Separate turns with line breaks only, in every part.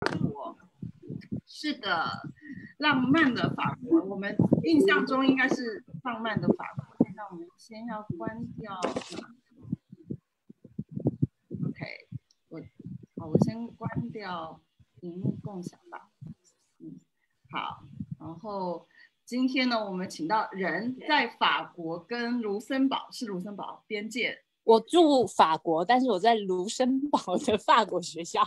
国，是的，浪漫的法国，我们印象中应该是浪漫的法国。那我们先要关掉 ，OK， 我先关掉荧幕共享吧。好，然后今天呢，我们请到人在法国跟卢森堡边界。
我住法国，但是我在卢森堡的法国学校。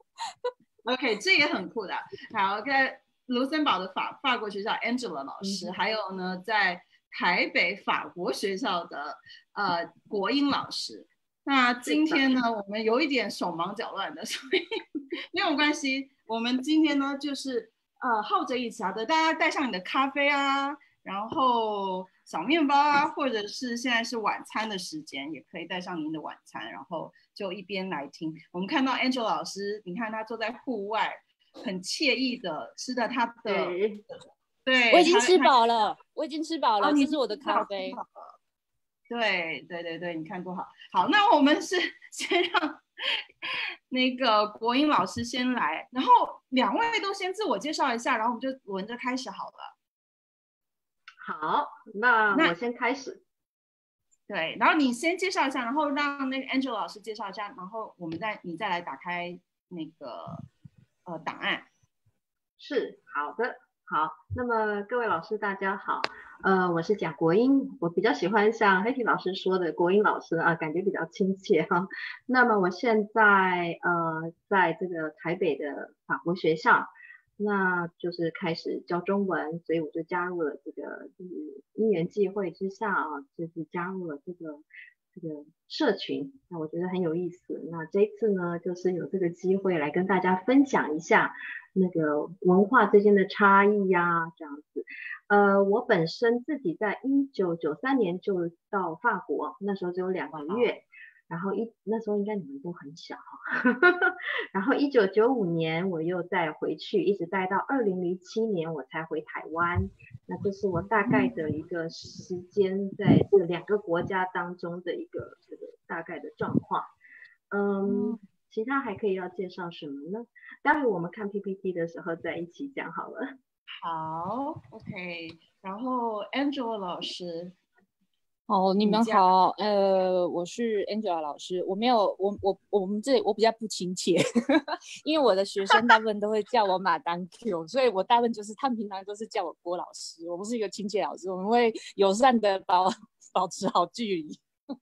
OK， 这也很酷的。好，在卢森堡的法国学校 Angela 老师，还有呢，在台北法国学校的国英老师。那今天呢，我们有一点手忙脚乱的，所以没有关系。我们今天呢，就是好着一起啊，大家带上你的咖啡啊，然后小面包啊，或者是现在是晚餐的时间，也可以带上您的晚餐，然后就一边来听。我们看到 Angela 老师，你看他坐在户外，很惬意的吃的他的，对，
我已经吃饱了，这是我的咖啡。
对，你看多好。好，那我们是先让那个国英老师先来，然后两位都先自我介绍一下，然后我们就轮着开始好了。
好，那我先开始。
对，然后你先介绍一下，然后让那个 Angela 老师介绍一下，然后你再来打开那个档案。
是，好的，好。那么各位老师大家好，我是蒋国英，我比较喜欢像黑体老师说的国英老师啊，感觉比较亲切哈。那么我现在在这个台北的法国学校。那就是开始教中文，所以我就加入了这个，就是因缘际会之下啊，就是加入了这个社群。那我觉得很有意思。那这一次呢，就是有这个机会来跟大家分享一下那个文化之间的差异呀，这样子。我本身自己在1993年就到法国，那时候只有2个月。然后那时候应该你们都很小然后1995年我又再回去，一直待到2007年我才回台湾。那这是我大概的一个时间，在这2个国家当中的一个这个大概的状况。其他还可以要介绍什么呢？待会我们看 PPT 的时候再一起讲好了。
好 ，OK。然后 Angela 老师。
你们好，我是 Angela 老师。我们这里我比较不亲切，因为我的学生大部分都会叫我马当 Q， 所以我大部分就是他们平常都是叫我郭老师。我不是一个亲切老师，我们会友善的保持好距离。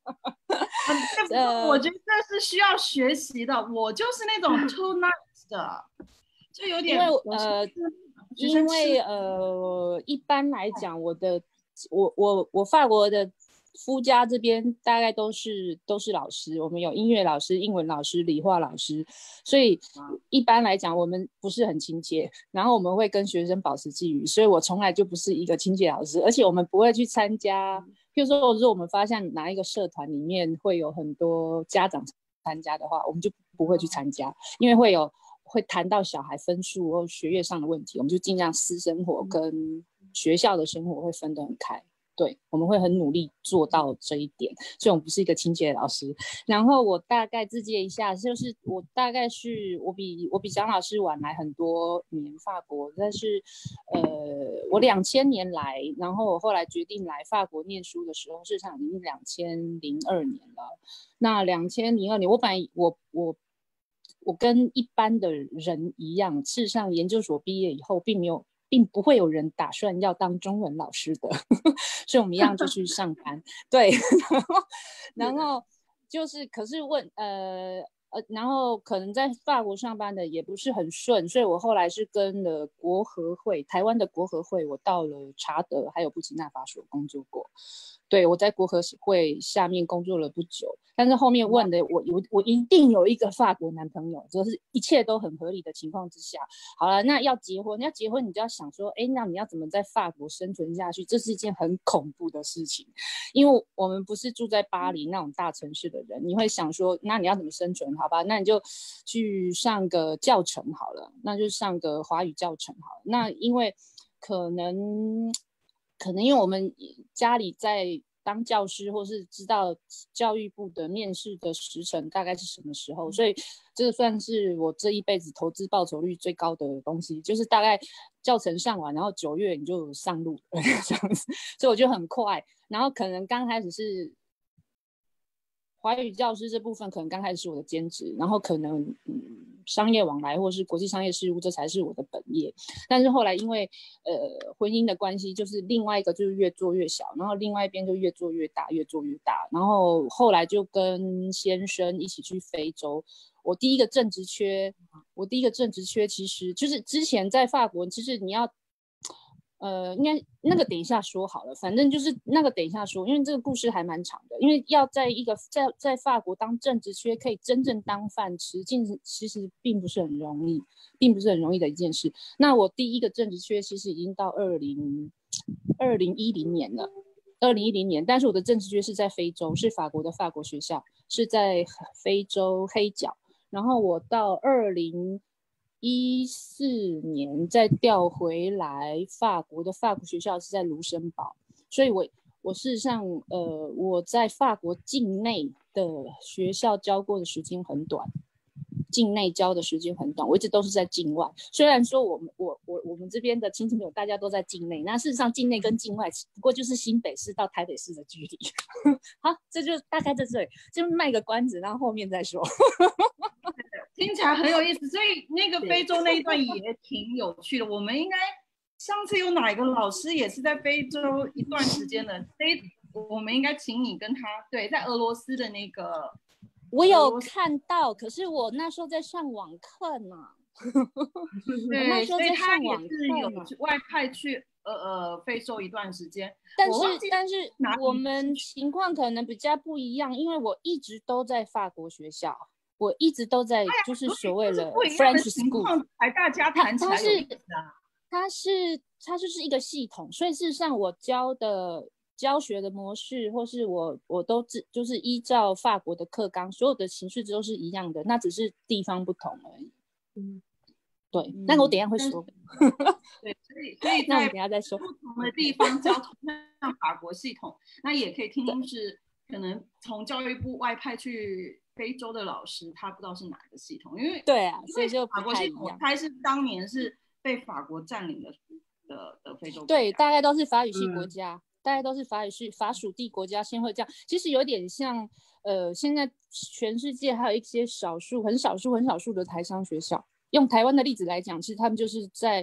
我觉得这是需要学习的，我就是那种 too nice 的，就有点
因为一般来讲，我法国的夫家这边大概都是老师，我们有音乐老师、英文老师、理化老师，所以一般来讲我们不是很亲切，然后我们会跟学生保持距离，所以我从来就不是一个亲切老师，而且我们不会去参加，譬如说如果我们发现哪一个社团里面会有很多家长参加的话，我们就不会去参加，因为会谈到小孩分数或学业上的问题，我们就尽量私生活跟学校的生活会分得很开。对，我们会很努力做到这一点，所以我们不是一个亲切的老师。然后我大概自介一下，就是我大概是我比蒋老师晚来很多年法国，但是我2000年来，然后我后来决定来法国念书的时候，事实上已经2002年了。那2002年，我本来我跟一般的人一样，事实上研究所毕业以后并不会有人打算要当中文老师的所以我们一样就去上班对然后就是可是然后可能在法国上班的也不是很顺，所以我后来是跟了国合会，台湾的国合会，我到了查德还有布吉纳法索工作过。对，我在国合会下面工作了不久，但是后面问的我一定有一个法国男朋友，就是一切都很合理的情况之下，好了，那要结婚你就要想说，那你要怎么在法国生存下去？这是一件很恐怖的事情，因为我们不是住在巴黎那种大城市的人，你会想说，那你要怎么生存？好吧，那你就去上个教程好了，那就上个华语教程好了。那因为可能因为我们家里在当教师，或是知道教育部的面试的时程大概是什么时候，所以这个算是我这一辈子投资报酬率最高的东西，就是大概教程上完，然后9月你就上路了这样子，所以我就很快，然后可能刚开始是华语教师这部分可能刚开始是我的兼职，然后可能商业往来或是国际商业事务这才是我的本业，但是后来因为婚姻的关系，就是另外一个就是越做越小，然后另外一边就越做越大，越做越大，然后后来就跟先生一起去非洲。我第一个正职缺其实就是之前在法国，其实你要应该那个等一下说好了，反正就是那个等一下说，因为这个故事还蛮长的。因为要在法国当正职缺，可以真正当饭吃，其实并不是很容易的一件事。那我第一个正职缺其实已经到2010年了，2010年，但是我的正职缺是在非洲，是法国的法国学校，是在非洲黑角。然后我到2014年再调回来法国的法国学校是在卢森堡，所以我事实上我在法国境内的学校教过的时间很短，境内教的时间很短，我一直都是在境外。虽然说我们这边的亲戚朋友大家都在境内，那事实上境内跟境外不过就是新北市到台北市的距离。好，这就大概在这里，就卖个关子，然后后面再说。
听起来很有意思，所以那个非洲那一段也挺有趣的。我们应该上次有哪一个老师也是在非洲一段时间的，我们应该请你跟他对，在俄罗斯的那个。
我有看到，可是我那时候在上网课呢。
对，所以他也是有外派去非洲一段时间。
但是我们情况可能比较不一样，因为我一直都在法国学校。我一直都在，就是所谓的 French School，
大家谈起来有意思啊。
它就是一个系统，所以事实上我教学的模式，或是我都就是依照法国的课纲，所有的形式都是一样的，那只是地方不同而已。对，那我等一下会说。
对，所以在
等一下再说。
不同的地方教同样法国系统，那也可以听是可能从教育部外派去非洲的老师，他不知道是哪个系统，因为
对啊，所以就
法国系统，他是当年是被法国占领的非洲国家。
对，大概都是法语系国家，大概都是法属地国家先会这样。其实有点像现在全世界还有一些很少数的台商学校。用台湾的例子来讲，其实他们就是在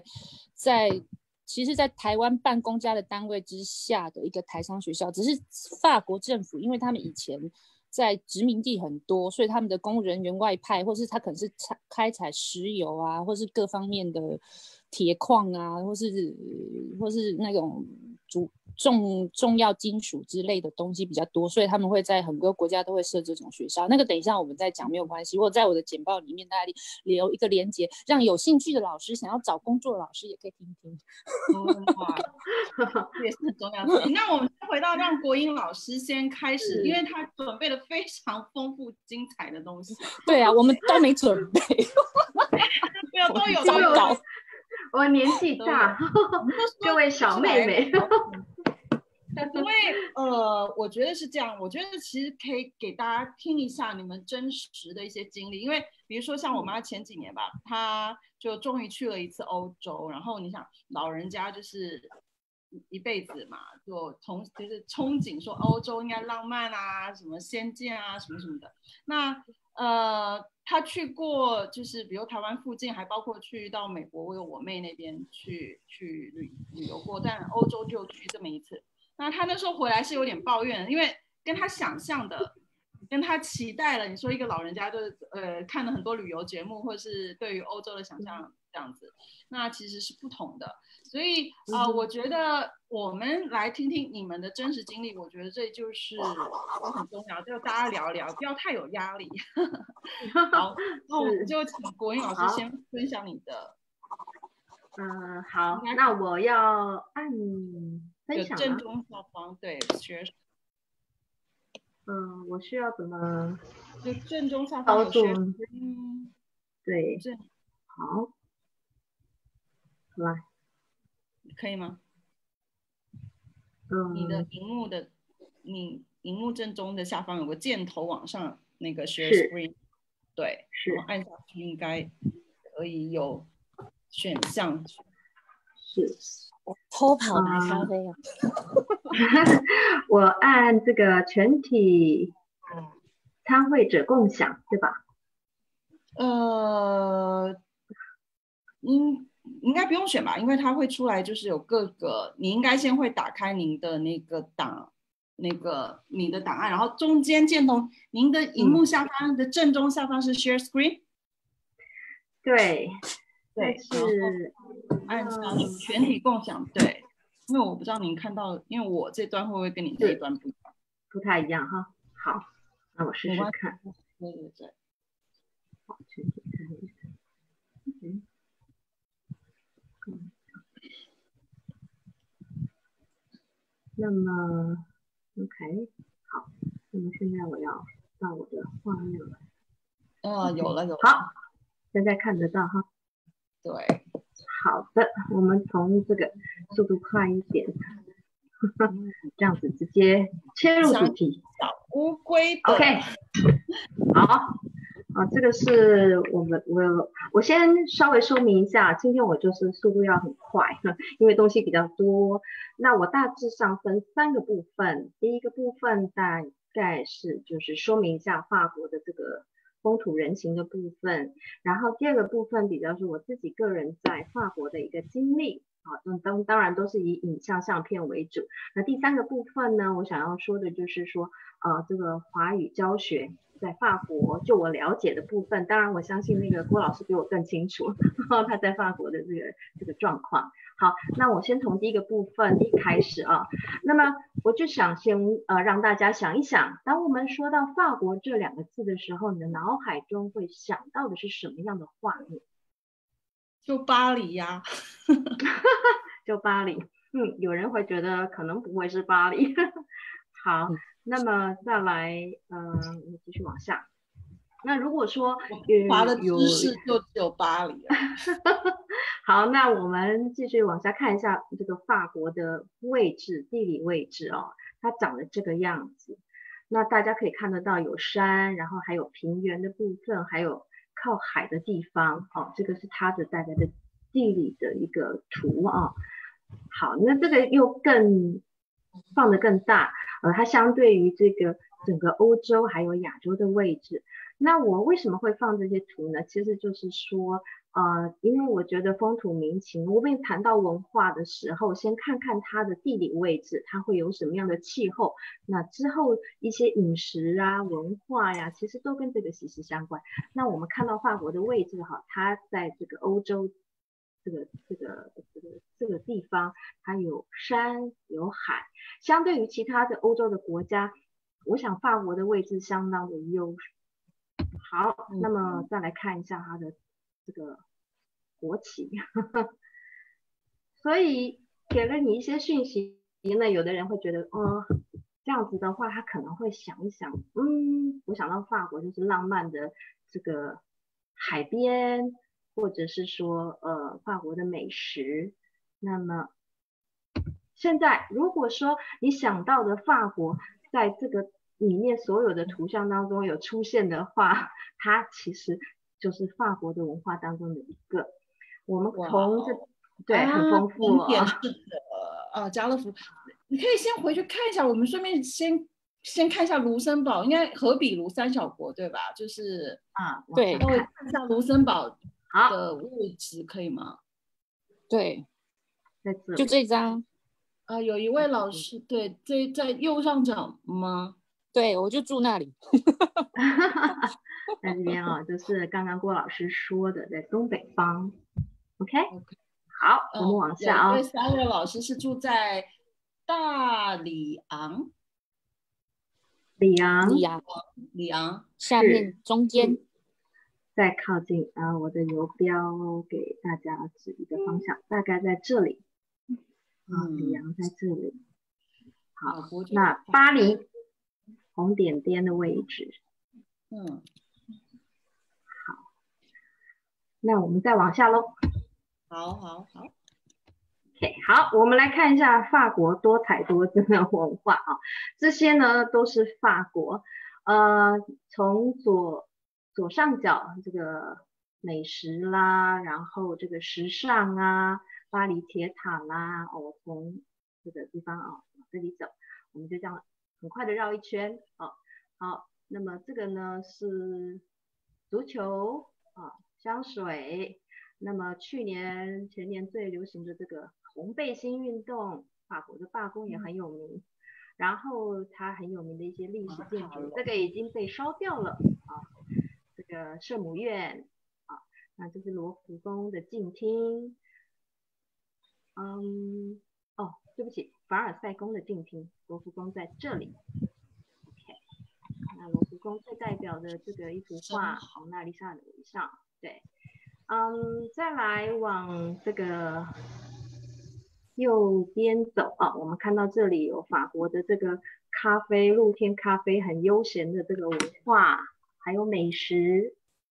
台湾办公家的单位之下的一个台商学校，只是法国政府因为他们以前在殖民地很多，所以他们的公务人员外派，或是他可能是开采石油啊，或是各方面的铁矿啊，或是那种重要金属之类的东西比较多，所以他们会在很多国家都会设这种学校。那个等一下我们再讲没有关系，我在我的简报里面大概留一个连结，让有兴趣的老师想要找工作的老师也可以听听。
哇，也是很重要的。那我们回到让国英老师先开始，因为他准备了非常丰富精彩的东西。
对啊，我们都没准备。
没有，都有
糟糕。
我年纪大，这位小妹妹。
因为我觉得是这样，我觉得其实可以给大家听一下你们真实的一些经历，因为比如说像我妈前几年吧，她就终于去了一次欧洲，然后你想老人家就是一辈子嘛，就是憧憬说欧洲应该浪漫啊，什么仙境啊，什么什么的。那他去过，就是比如台湾附近，还包括去到美国，我有我妹那边去旅游过，但欧洲就去这么一次。那他那时候回来是有点抱怨，因为跟他想象的，跟他期待了，你说一个老人家就是看了很多旅游节目，或者是对于欧洲的想象这样子，那其实是不同的。所以我觉得我们来听听你们的真实经历，我觉得这就是很重要，就大家聊聊，不要太有压力。好，那我们就请国英老师先分享你的。
好，那我要按分享吗？
正中下方，对，学生。
我需要怎么？
就正中下方有学生。
对，好，来，
可以吗？你的荧幕的你荧幕正中的下方有个箭头往上那个 Share
是
Screen， 对，
是
然后按下去应该可以有选项。
是，
偷跑拿咖啡啊。
我按这个全体参会者共享，对吧？
应该不用选吧，因为它会出来，就是有各个，你应该先会打开您的那个档，你的档案，然后中间箭头，您的荧幕下方的正中下方是 Share Screen，
对，但
对，
是
按下去全体共享，对，因为我不知道您看到，因为我这段会不会跟你这一段不一样？
不太一样哈。好，那我试试看。
对对对。
好，全体参与。那么 OK， 好，那么现在我要到我的画面了。
有了。
好，现在看得到哈。
对。
好的，我们从这个速度快一点，这样子直接切入主题。
小乌龟。
OK， 好。这个是我先稍微说明一下，今天我就是速度要很快，因为东西比较多。那我大致上分3个部分，第一个部分大概是就是说明一下法国的这个风土人情的部分，然后第二个部分比较是我自己个人在法国的一个经历。当然都是以影像相片为主。那第3个部分呢，我想要说的就是说，这个华语教学在法国，就我了解的部分，当然我相信那个郭老师比我更清楚他在法国的这个状况。好，那我先从第一个部分开始啊。那么我就想先让大家想一想，当我们说到法国这2个字的时候，你的脑海中会想到的是什么样的画面？
就巴黎呀。
就巴黎。有人会觉得可能不会是巴黎。好，那么再来，我们继续往下。那如果说
华的知识就只有巴黎了。
好，那我们继续往下看一下这个法国的位置，地理位置哦，它长得这个样子。那大家可以看得到有山，然后还有平原的部分，还有靠海的地方哦，这个是它的大概的地理的一个图啊。好，那这个又更放得更大，它相对于这个整个欧洲还有亚洲的位置。那我为什么会放这些图呢？其实就是说，因为我觉得风土民情，我们谈到文化的时候，先看看它的地理位置，它会有什么样的气候，那之后一些饮食啊、文化呀，其实都跟这个息息相关。那我们看到法国的位置哈，它在这个欧洲这个地方，它有山有海，相对于其他的欧洲的国家，我想法国的位置相当的优势。好，那么再来看一下它的这个国旗。所以给了你一些讯息呢，有的人会觉得这样子的话，他可能会想一想，我想到法国就是浪漫的这个海边，或者是说法国的美食。那么现在如果说你想到的法国在这个里面所有的图像当中有出现的话，它其实就是法国的文化当中的一个。我们从对很丰富
经典式的家乐福，你可以先回去看一下，我们顺便先看一下卢森堡，应该荷比卢3小国对吧？就是
对，
稍微看一下卢森堡的位置可以吗？
对，
在这里
就这张
有一位老师，对，在右上角吗？
对，我就住那里。
在这边就是刚刚郭老师说的，在东北方。OK， 好，我们往下
有一位3位老师是住在大里昂。
里昂
下面中间。
再靠近我的游标给大家指一个方向，大概在这里。里昂在这里。好，那巴黎红点点的位置。好，那我们再往下喽。
好。
OK， 好，我们来看一下法国多彩多姿的文化啊，这些呢都是法国，从左上角这个美食啦，然后这个时尚啊，巴黎铁塔啦，哦，从这个地方啊往这里走，我们就这样很快的绕一圈啊。好，那么这个呢是足球啊，香水。那么去年前年最流行的这个红背心运动，法国的罢工也很有名。然后它很有名的一些历史建筑，这个已经被烧掉了啊。这个圣母院啊，那这是罗浮宫的静厅。哦，对不起，凡尔赛宫的静厅，罗浮宫在这里。OK， 那罗浮宫最代表的这个一幅画《蒙娜丽莎的微笑》，对。再来往这个右边走啊，我们看到这里有法国的这个咖啡，露天咖啡很悠闲的这个文化，还有美食，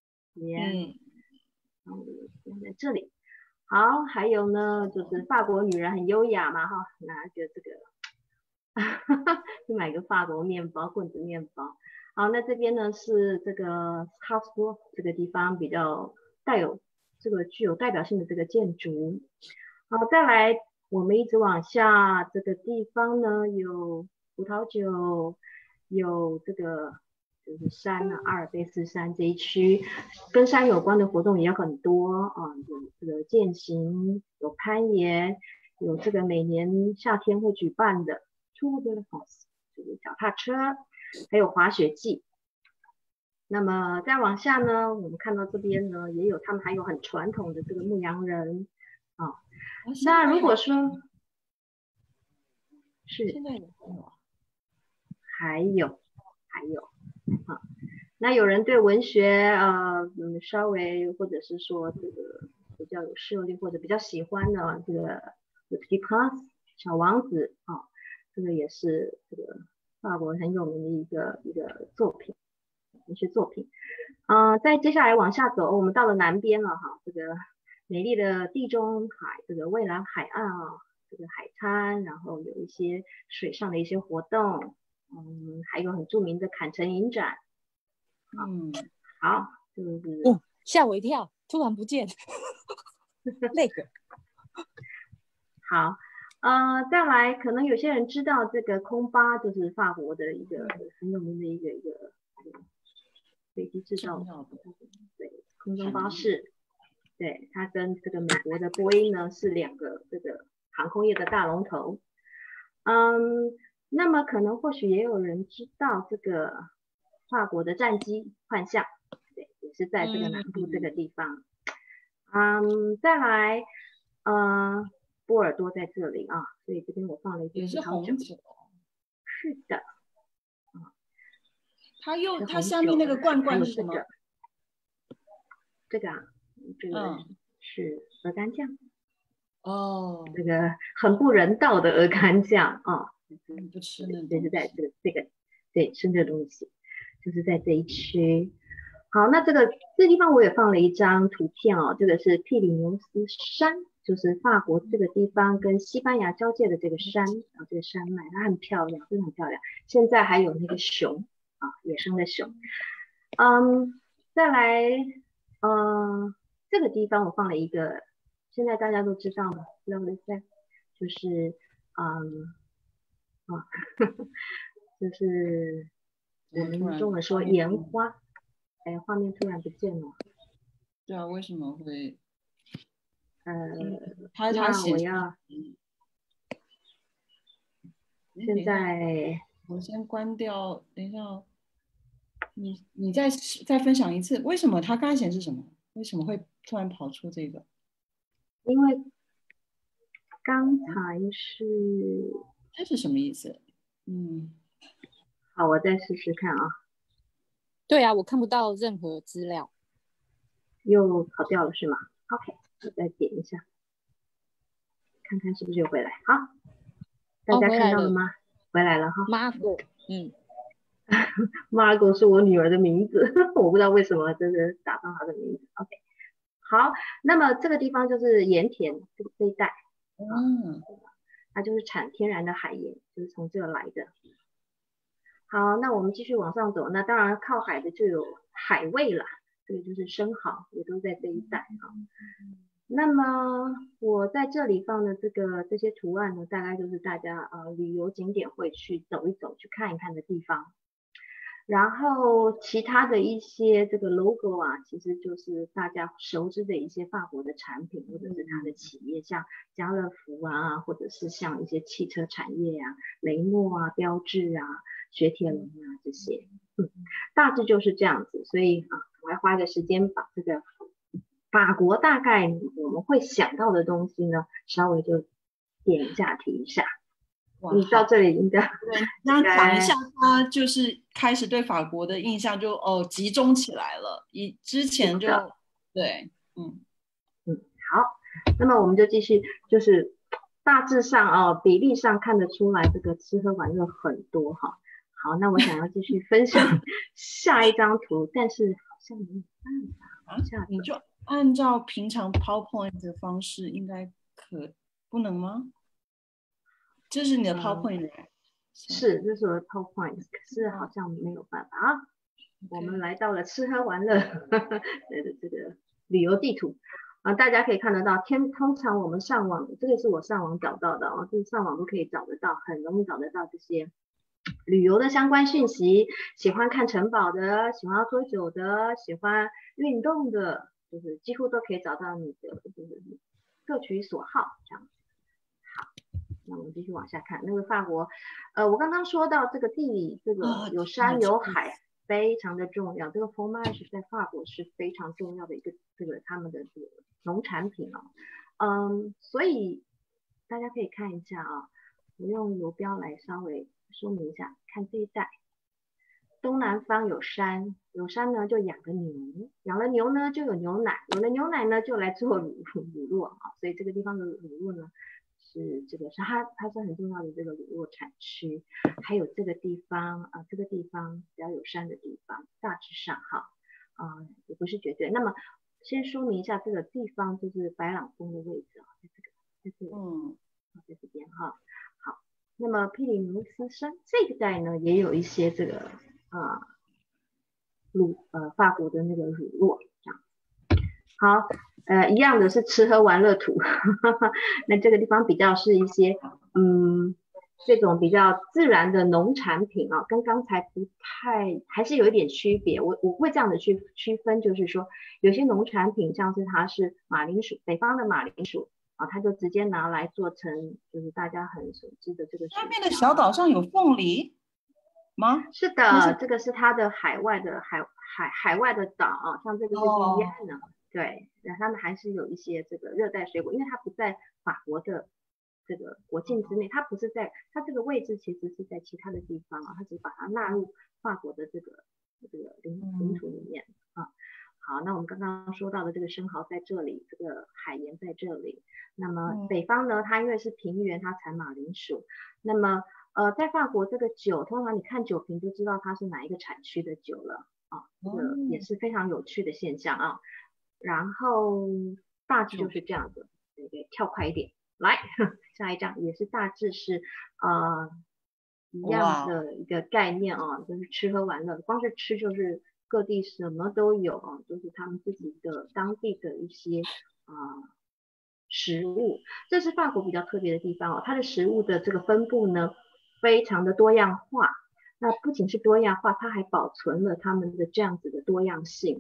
然后在这里。好，还有呢，就是法国女人很优雅嘛，哈，拿个这个，去买个法国面包，棍子面包。好，那这边呢是这个 Strasbourg 这个地方比较具有代表性的这个建筑。好，再来我们一直往下，这个地方呢有葡萄酒，有这个就是山啊，阿尔卑斯山这一区，跟山有关的活动也很多啊，有这个健行，有攀岩，有这个每年夏天会举办的 Tour de France 就是脚踏车，还有滑雪季。那么再往下呢，我们看到这边呢，也有他们还有很传统的这个牧羊人啊。那如果说是
现在有没有啊？
还有啊，那有人对文学稍微或者是说这个比较有涉猎或者比较喜欢的这个《Le Petit Prince》小王子啊，这个也是这个法国很有名的一个作品。文学作品，再接下来往下走，我们到了南边了哈，这个美丽的地中海，这个蔚蓝海岸啊，这个海滩，然后有一些水上的一些活动，还有很著名的坎城影展，好，就是
吓我一跳，突然不见，那个，
好，再来，可能有些人知道这个空巴，就是法国的一个很有名的一个飞机制造的，对，空中巴士，对，它跟这个美国的波音呢是两个这个航空业的大龙头。那么可能或许也有人知道这个法国的战机幻象，对，也是在这个南部这个地方。再来，波尔多在这里啊，所以这边我放了一些葡萄酒，是的。
它下面那个罐罐是什么？
这个是鹅肝酱。
哦，
这个很不人道的鹅肝酱啊，
不吃那
就是在这个对吃这个东西，就是在这一区。好，那这地方我也放了一张图片哦，这个是庇里牛斯山，就是法国这个地方跟西班牙交界的这个山，然后这个山脉它很漂亮，真的很漂亮。现在还有那个熊啊，野生的熊。再来，这个地方我放了一个，现在大家都知道了 ，Lovely 就是就是我们中文说盐花。哎，画面突然不见了。
对啊，为什么会？
那我要现在
我先关掉，等一下，你再分享一次，为什么它刚才显示什么？为什么会突然跑出这个？
因为刚才是
这是什么意思？
好，我再试试看啊。
对啊，我看不到任何资料，
又跑掉了是吗 ？OK， 我再点一下，看看是不是又回来。好，大家看到了吗？回来了哈。
Margot，
Margot 是我女儿的名字，我不知道为什么真的打到她的名字。OK， 好，那么这个地方就是盐田这一带
嗯，
它就是产天然的海盐，就是从这来的。好，那我们继续往上走，那当然靠海的就有海味啦，这个就是生蚝，也都在这一带啊。那么我在这里放的这些图案呢，大概就是大家旅游景点会去走一走、去看一看的地方。然后其他的一些这个 logo 啊，其实就是大家熟知的一些法国的产品，或者是它的企业，像家乐福啊，或者是像一些汽车产业啊，雷诺啊、标致啊、雪铁龙啊这些，大致就是这样子。所以我还花个时间把这个法国大概我们会想到的东西呢，稍微就点一下提一下。你到这里应该
对，这样讲一下，他就是开始对法国的印象就集中起来了。之前就对，
好，那么我们就继续，就是大致上比例上看得出来，这个吃喝玩乐很多哈。好，那我想要继续分享下一张图，但是好像没有办法
你就按照平常 PowerPoint 的方式，应该不能吗？这是你的 PowerPoint
是，这是我的 PowerPoint，可是好像没有办法啊。我们来到了吃喝玩乐的这个旅游地图大家可以看得到，通常我们上网，这个是我上网找到的就是上网都可以找得到，很容易找得到这些旅游的相关讯息。喜欢看城堡的，喜欢喝酒的，喜欢运动的，就是几乎都可以找到你的，就是各取所好这样。那我们继续往下看，那个法国，我刚刚说到这个地理，这个有山有海，非常的重要。这个 fromage 在法国是非常重要的一个他们的这个农产品所以大家可以看一下我用游标来稍微说明一下，看这一带，东南方有山，有山呢就养个牛，养了牛呢就有牛奶，有了牛奶呢就来做乳酪所以这个地方的乳酪呢。它是很重要的这个乳酪产区，还有这个地方这个地方比较有山的地方，大致上也不是绝对。那么先说明一下这个地方就是白朗峰的位置在这边好，那么毗邻卢斯山这一带呢，也有一些这个法国的那个乳酪这样。好。一样的是吃喝玩乐图那这个地方比较是一些这种比较自然的农产品跟刚才不太还是有一点区别。我会这样的去区分，就是说有些农产品像是它是马铃薯，北方的马铃薯它就直接拿来做成就是大家很熟知的这个。
下面的小岛上有凤梨吗？
是的，这个是它的海外的岛像这个是第一岸呢。对，他们还是有一些这个热带水果，因为它不在法国的这个国境之内，它不是在它这个位置其实是在其他的地方它只把它纳入法国的这个领土里面好，那我们刚刚说到的这个生蚝在这里，这个海盐在这里。那么北方呢，它因为是平原，它产马铃薯。那么在法国这个酒，通常你看酒瓶就知道它是哪一个产区的酒了这个也是非常有趣的现象然后大致就是这样子，对，跳快一点，来下一张也是大致是一样的一个概念就是吃喝玩乐，光是吃就是各地什么都有就是他们自己的当地的一些食物，这是法国比较特别的地方它的食物的这个分布呢非常的多样化。那不仅是多样化，它还保存了他们的这样子的多样性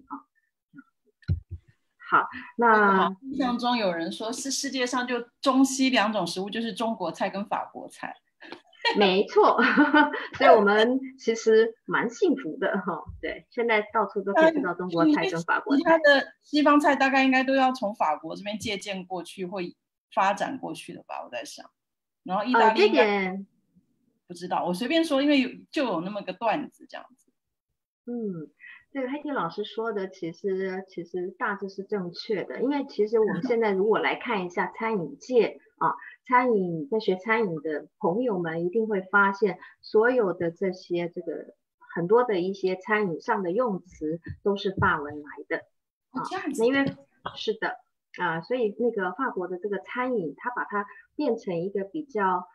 好，那
印象中有人说是世界上就中西两种食物，就是中国菜跟法国菜。
没错，所以我们其实蛮幸福的对，现在到处都可以吃到中国菜跟法国菜。
其他的西方菜大概应该都要从法国这边借鉴过去，会发展过去的吧？我在想。然后意大利
这点
不知道，我随便说，因为就有那么个段子这样子。
这个黑体老师说的其实大致是正确的，因为其实我们现在如果来看一下餐饮界在学餐饮的朋友们一定会发现，所有的这些很多的一些餐饮上的用词都是法文来的
这样子。
那因为是的， 所以那个法国的这个餐饮，它把它变成一个比较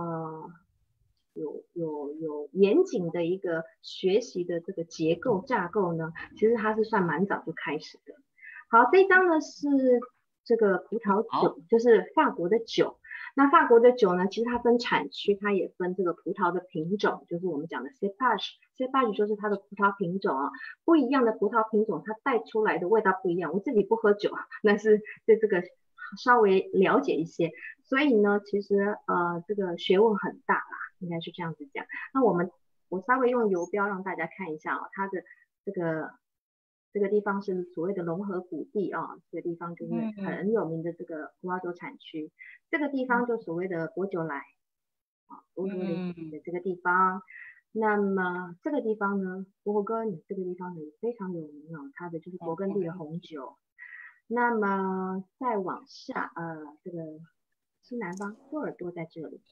有严谨的一个学习的这个结构架构呢，其实它是算蛮早就开始的。好，这一张呢是这个葡萄酒，就是法国的酒。那法国的酒呢，其实它分产区，它也分这个葡萄的品种，就是我们讲的 cépage 就是它的葡萄品种啊。不一样的葡萄品种，它带出来的味道不一样。我自己不喝酒，但是对这个稍微了解一些，所以呢，其实这个学问很大啦，应该是这样子讲。那我稍微用游标让大家看一下啊，它的这个地方是所谓的龙河谷地啊，这个地方就是很有名的这个葡萄酒产区。这个地方就所谓的薄酒莱波多黎的这个地方。那么这个地方呢，波根这个地方呢非常有名啊，它的就是勃艮第的红酒。那么再往下，这个西南方波尔多在这里。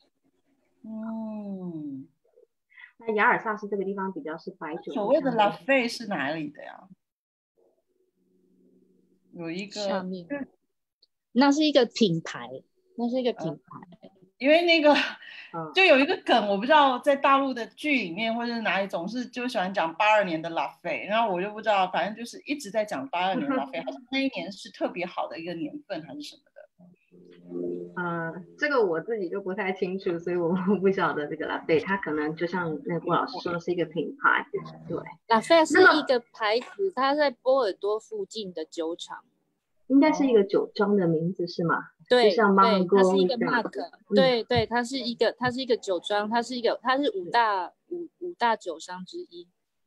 那雅尔萨斯这个地方比较是白酒。
所谓的拉菲是哪里的呀？有一个
下面，那是一个品牌，
因为那个就有一个梗，我不知道在大陆的剧里面或者是哪里，总是就喜欢讲82年的拉菲，然后我就不知道，反正就是一直在讲82年拉菲，还是那一年是特别好的一个年份还是什么的。
这个我自己就不太清楚，所以我不晓得这个拉菲，它可能就像那个郭老师说的是一个品牌，对。
拉菲是一个牌子，它在波尔多附近的酒厂。
应该是一个酒庄的名字是吗？
对，
就像芒果，
它是一个 mark，对，它是一个酒庄，它是五大酒商之一。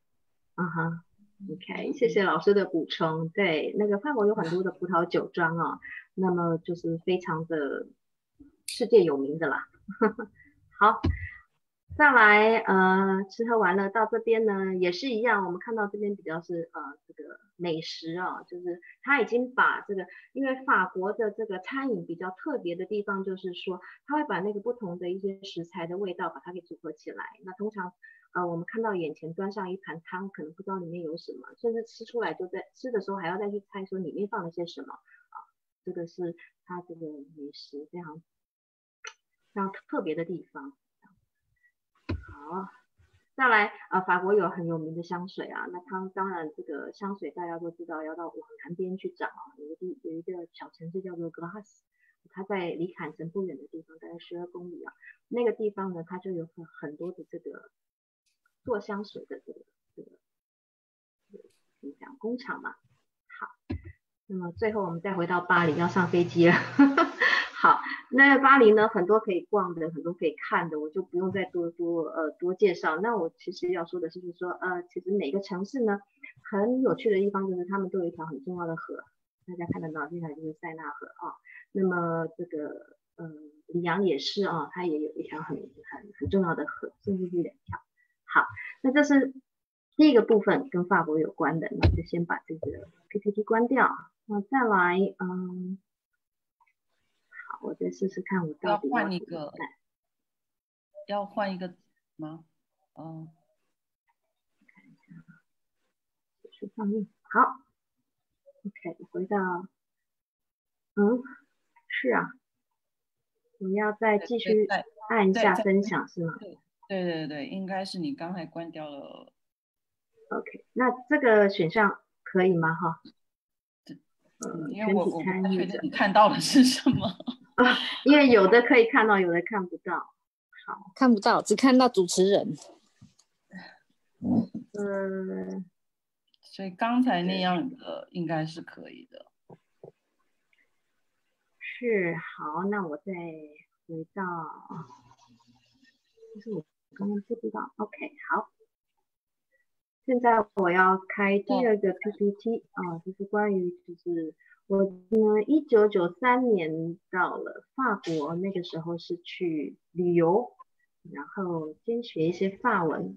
OK， 谢谢老师的补充。对，那个法国有很多的葡萄酒庄啊，那么就是非常的世界有名的啦。好。再来，吃喝玩乐到这边呢，也是一样。我们看到这边比较是这个美食啊，就是他已经把这个，因为法国的这个餐饮比较特别的地方，就是说他会把那个不同的一些食材的味道把它给组合起来。那通常我们看到眼前端上一盘汤，可能不知道里面有什么，甚至吃出来就在吃的时候还要再去猜说里面放了些什么啊。这个是它这个美食非常非常特别的地方。好，再来法国有很有名的香水啊，那它当然这个香水大家都知道要到往南边去找啊，有一个小城市叫做格拉斯，它在离坎城不远的地方，大概12公里啊，那个地方呢，它就有很多的这个做香水的这个怎么讲工厂嘛。好，那么最后我们再回到巴黎，要上飞机了。好，那巴黎呢，很多可以逛的，很多可以看的，我就不用再多介绍。那我其实要说的是，就是说其实每个城市呢，很有趣的地方就是他们都有一条很重要的河，大家看得到这条就是塞纳河啊。那么这个里昂也是啊，它也有一条很重要的河，甚至是2条。好，那这是第一个部分跟法国有关的，那就先把这个 PPT 关掉。那再来我再试试看，我到底要换一个，
要换一个吗？
看一下，是放映，好 ，OK， 回到，是啊，我要再继续按一下分享是吗？
对，应该是你刚才关掉了。
OK， 那这个选项可以吗？哈，
因为我不太确定你看到的是什么。
因为有的可以看到，有的看不到。好，
看不到，只看到主持人。
所以刚才那样的应该是可以的。
是，好，那我再回到，就是我刚刚不知道。OK， 好，现在我要开第2个 PPT 就是关于就是我呢1993年到了法国，那个时候是去旅游，然后先学一些法文。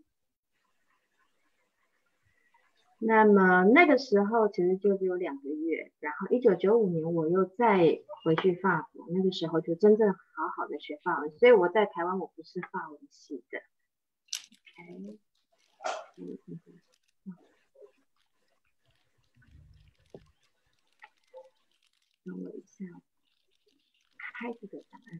那么那个时候其实就只有2个月，然后1995年我又再回去法国，那个时候就真正好好的学法文，所以我在台湾我不是法文系的。OK。 等我一下，开这个档案。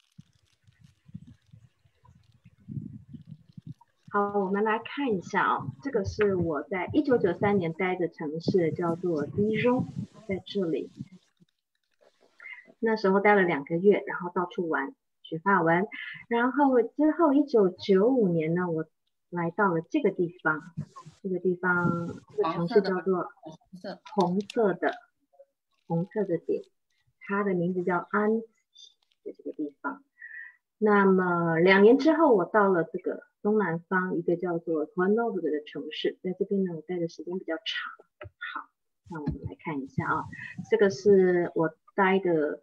好，我们来看一下啊，这个是我在1993年待的城市，叫做迪中，在这里。那时候待了2个月，然后到处玩，学法文。然后之后1995年呢，我来到了这个地方，这个城市叫做红色的点，它的名字叫安茨，在这个地方。那么2年之后，我到了这个东南方一个叫做 Grenoble 的城市，在这边呢，我待的时间比较长。好，那我们来看一下啊，这个是我待的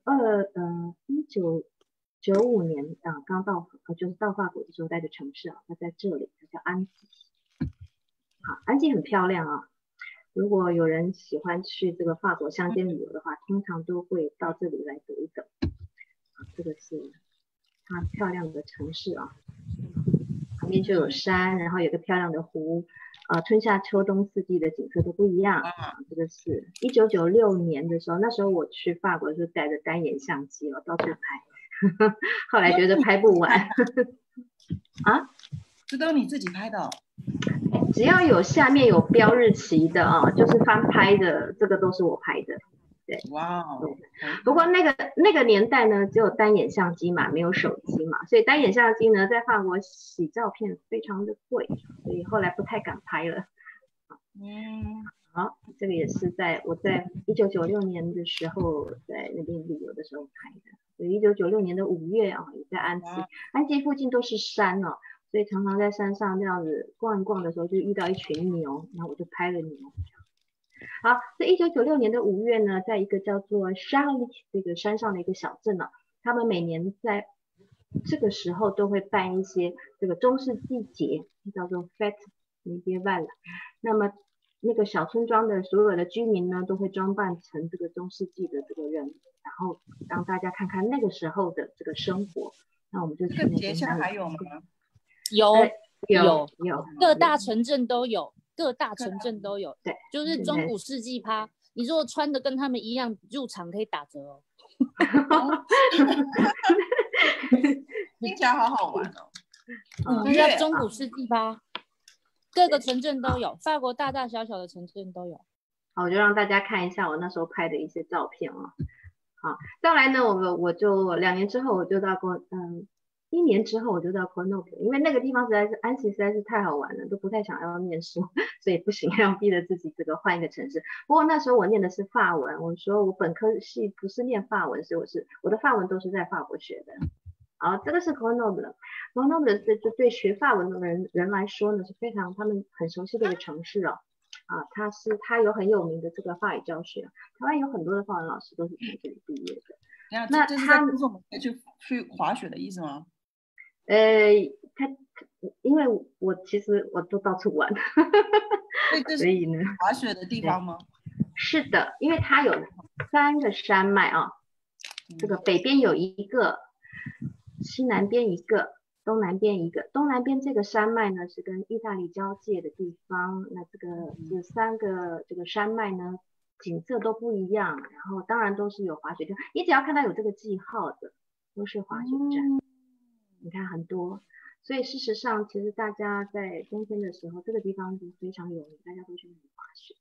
1995年刚到就是到法国的时候待的城市啊，它在这里，它叫安吉。好，安吉很漂亮啊。如果有人喜欢去这个法国乡间旅游的话，通常都会到这里来走一走。这个是它漂亮的城市啊，旁边就有山，然后有个漂亮的湖，春夏秋冬四季的景色都不一样。这个是1996年的时候，那时候我去法国就带着单眼相机到处拍，后来觉得拍不完。啊？
这都你自己拍的哦？
只要有下面有标日期的啊，就是翻拍的，这个都是我拍的。对，
哇哦！
不过那个年代呢，只有单眼相机嘛，没有手机嘛，所以单眼相机呢，在法国洗照片非常的贵，所以后来不太敢拍了。好，这个也是我在1996年的时候在那边旅游的时候拍的。所以1996年的5月啊，也在安吉，安吉附近都是山哦，所以常常在山上这样子逛一逛的时候，就遇到一群牛，然后我就拍了牛。好，在1996年的5月呢，在一个叫做 Charlie 这个山上的一个小镇呢，他们每年在这个时候都会办一些这个中世纪节，叫做 Fête Médiévale。那么那个小村庄的所有的居民呢，都会装扮成这个中世纪的这个人，然后让大家看看那个时候的这个生活。那我们就去那边。
现在还有吗？
有，
有，
各大城镇都有。各大城镇都有，对，就是中古世纪趴。你如果穿的跟他们一样，入场可以打折哦。
听起来好好玩哦。
5月中古世纪趴，各个城镇都有，法国大大小小的城镇都有。
好，我就让大家看一下我那时候拍的一些照片啊。好，再来呢，我就2年之后我就到1年之后我就到 Grenoble， 因为那个地方安琪实在是太好玩了，都不太想要念书，所以不行，要逼着自己这个换一个城市。不过那时候我念的是法文，我说我本科系不是念法文，所以我的法文都是在法国学的。好，这个是 Grenoble 就对学法文的人来说呢是非常他们很熟悉的一个城市哦。它有很有名的这个法语教学，台湾有很多的法文老师都是从这里毕业的。
那他是我们可以去滑雪的意思吗？
因为其实我都到处玩，所以呢，
滑雪的地方吗？
是的，因为它有3个山脉啊，这个北边有一个，西南边一个，东南边一个。东南边这个山脉呢是跟意大利交界的地方，那这3个这个山脉呢景色都不一样，然后当然都是有滑雪场，你只要看到有这个记号的都是滑雪站。你看很多，所以事实上其实大家在冬天的时候这个地方就非常有名，大家都去那里滑雪。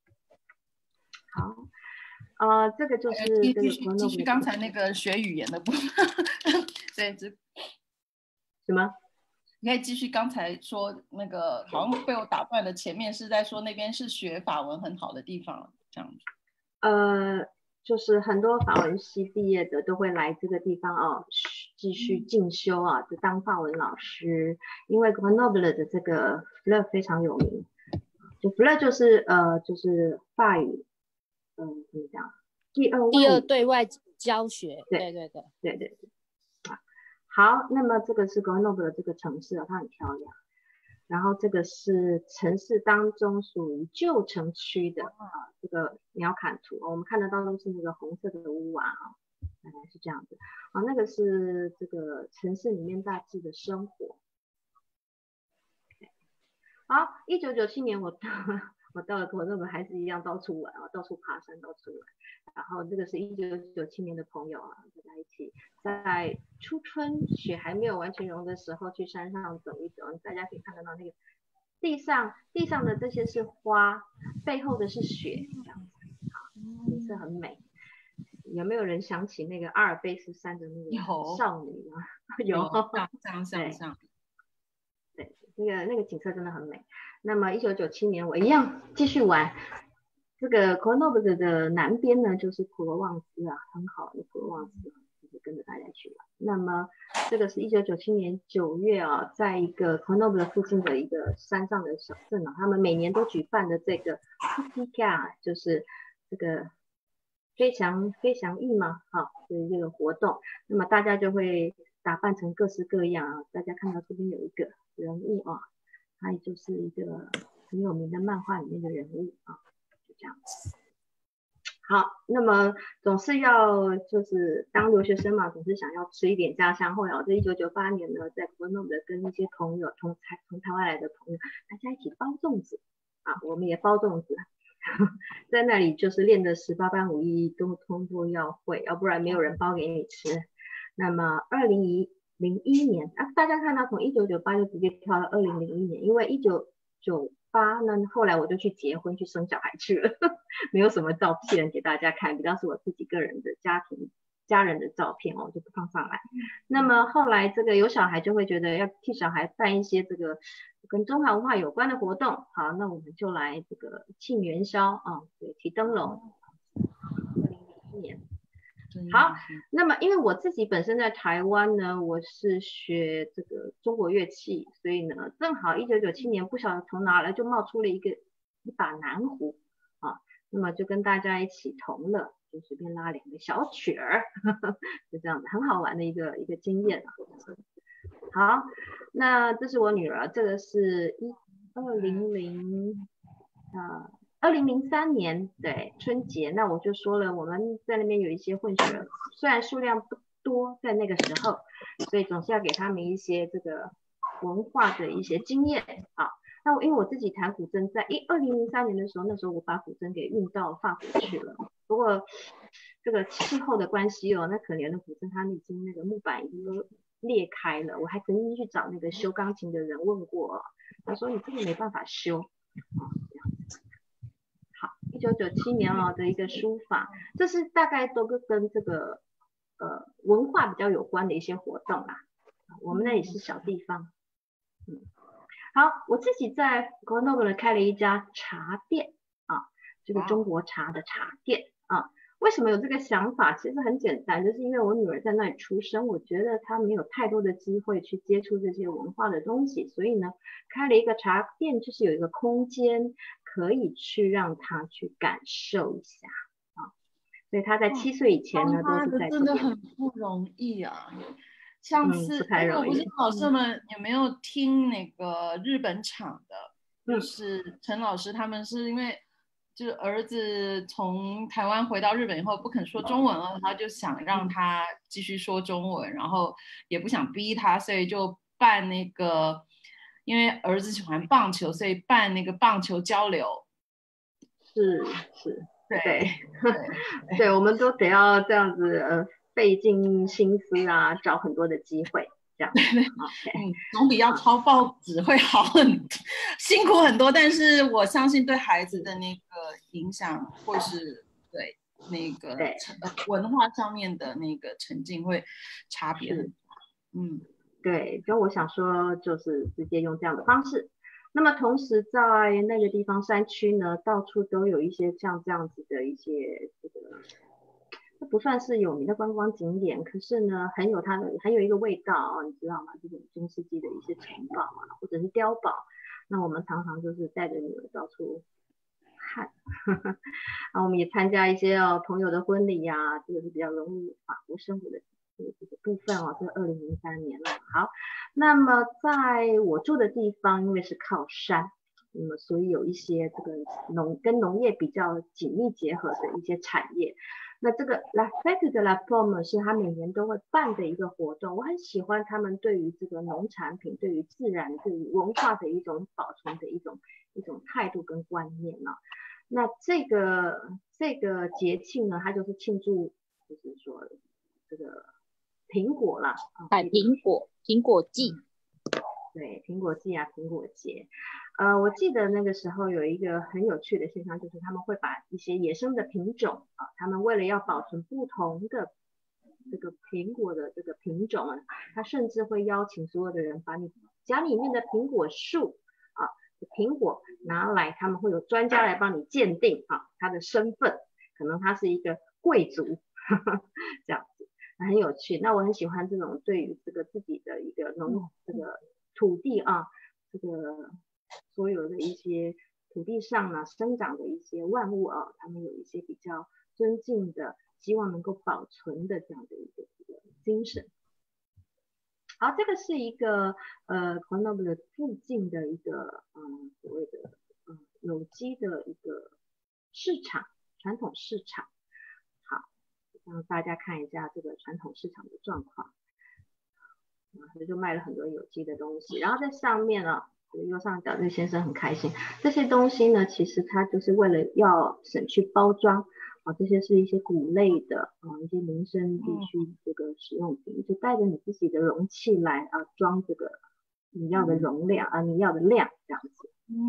好，这个就是这个
继续刚才那个学语言的部分。对，
什么？
你可以继续刚才说那个，好像被我打断了。前面是在说那边是学法文很好的地方，这样子。
就是很多法文系毕业的都会来这个地方哦，继续进修啊，就当法文老师。因为 Grenoble 的这个 fleur 非常有名，就 fleur 就是法语，怎么讲？第二
对外教学。对。
好，那么这个是 Grenoble 的这个城市它很漂亮。然后这个是城市当中属于旧城区的这个鸟瞰图，我们看得到都是那个红色的屋瓦大概是这样子。那个是这个城市里面大致的生活。好，1997年我我到了国内还是一样到处玩啊，到处爬山，到处玩。然后这个是1997年的朋友啊，大家一起在初春雪还没有完全融的时候去山上走一走，大家可以看得到那个地上的这些是花，背后的是雪，这样子，好，景色很美。有没有人想起那个阿尔卑斯山的那个少女呢？有，
像。
对，那个景色真的很美。那么1997年我一样继续玩，这个 Grenoble 的南边呢就是普罗旺斯啊，很好的普罗旺斯，就是跟着大家去玩。那么这个是1997年9月啊，在一个 Grenoble 附近的一个山上的小镇啊，他们每年都举办的这个 Petit Gare， 就是这个飞翔翼嘛，好，就是这个活动。那么大家就会打扮成各式各样啊，大家看到这边有一个人物啊，他也就是一个很有名的漫画里面的人物啊，就这样子。好，那么总是要就是当留学生嘛，总是想要吃一点家乡味哦。这1998年呢，在国内的跟一些朋友从台湾来的朋友，大家一起包粽子啊，我们也包粽子，在那里就是练的18般武艺都通通要会，要不然没有人包给你吃。那么2001年啊，大家看到从1998就直接跳到2001年，因为1998呢，后来我就去结婚去生小孩去了，没有什么照片给大家看，比较是我自己个人的家人的照片哦，就不放上来。那么后来这个有小孩就会觉得要替小孩办一些这个跟中华文化有关的活动，好，那我们就来这个庆元宵啊，对，提灯笼。2001年。好，那么因为我自己本身在台湾呢，我是学这个中国乐器，所以呢，正好1997年不晓得从哪来就冒出了一把南胡啊，那么就跟大家一起同乐，就随便拉2个小曲儿，就这样子，很好玩的一个经验啊。好，那这是我女儿，这个是2003年对春节，那我就说了，我们在那边有一些混血儿，虽然数量不多，在那个时候，所以总是要给他们一些这个文化的一些经验啊。那因为我自己弹古筝，在2003年的时候，那时候我把古筝给运到法国去了，不过这个气候的关系哦，那可怜的古筝它已经那个木板已经都裂开了，我还曾经去找那个修钢琴的人问过，他说你这个没办法修啊，这样子。1997年的一个书法，这是大概都跟这个文化比较有关的一些活动啦。我们那里是小地方，好，我自己在 Grenoble 开了一家茶店啊，这个中国茶的茶店啊。为什么有这个想法？其实很简单，就是因为我女儿在那里出生，我觉得她没有太多的机会去接触这些文化的东西，所以呢，开了一个茶店，就是有一个空间可以去让她去感受一下啊。所以她在7岁以前呢，都是在
真的很不容易啊。上次我不知道老师们有没有听那个日本场的，就是陈老师他们是因为就是儿子从台湾回到日本以后不肯说中文了，他就想让他继续说中文，然后也不想逼他，所以就办那个，因为儿子喜欢棒球，所以办那个棒球交流。
是，对，我们都得要这样子费尽心思啊，找很多的机会。这样，OK，
总比要抄报纸会好辛苦很多，但是我相信对孩子的那个影响，或是对那个文化上面的那个沉浸会差别很大。
对，就我想说，就是直接用这样的方式。那么同时在那个地方山区呢，到处都有一些像这样子的一些这个。不算是有名的观光景点，可是呢，很有一个味道哦，你知道吗？这种中世纪的一些城堡啊，或者是碉堡，那我们常常就是带着女儿到处看，然后我们也参加一些朋友的婚礼呀，这个是比较融入法国生活的这个部分哦，这是2003年了。好，那么在我住的地方，因为是靠山，那么所以有一些这个跟农业比较紧密结合的一些产业。 那这个 La Fête de la Pomme 是他每年都会办的一个活动，我很喜欢他们对于这个农产品、对于自然、对于文化的一种保存的一种态度跟观念啊。那这个节庆呢，它就是庆祝，就是说这个苹果啦，
采苹果季。
对，苹果季啊，苹果节。我记得那个时候有一个很有趣的现象，就是他们会把一些野生的品种啊，他们为了要保存不同的这个苹果的这个品种啊，他甚至会邀请所有的人把你家里面的苹果树啊，苹果拿来，他们会有专家来帮你鉴定啊，他的身份，可能他是一个贵族，这样子，很有趣。那我很喜欢这种对于这个自己的一个这个土地啊，这个所有的一些土地上呢生长的一些万物啊，他们有一些比较尊敬的，希望能够保存的这样的一个精神。好，这个是一个Grenoble 附近的一个所谓的有机的一个市场，传统市场。好，让大家看一下这个传统市场的状况。就卖了很多有机的东西，然后在上面啊，右上角这个先生很开心。这些东西呢，其实他就是为了要省去包装啊，这些是一些谷类的一些民生地区这个使用品，就带着你自己的容器来装这个你要的容量你要的量这样子。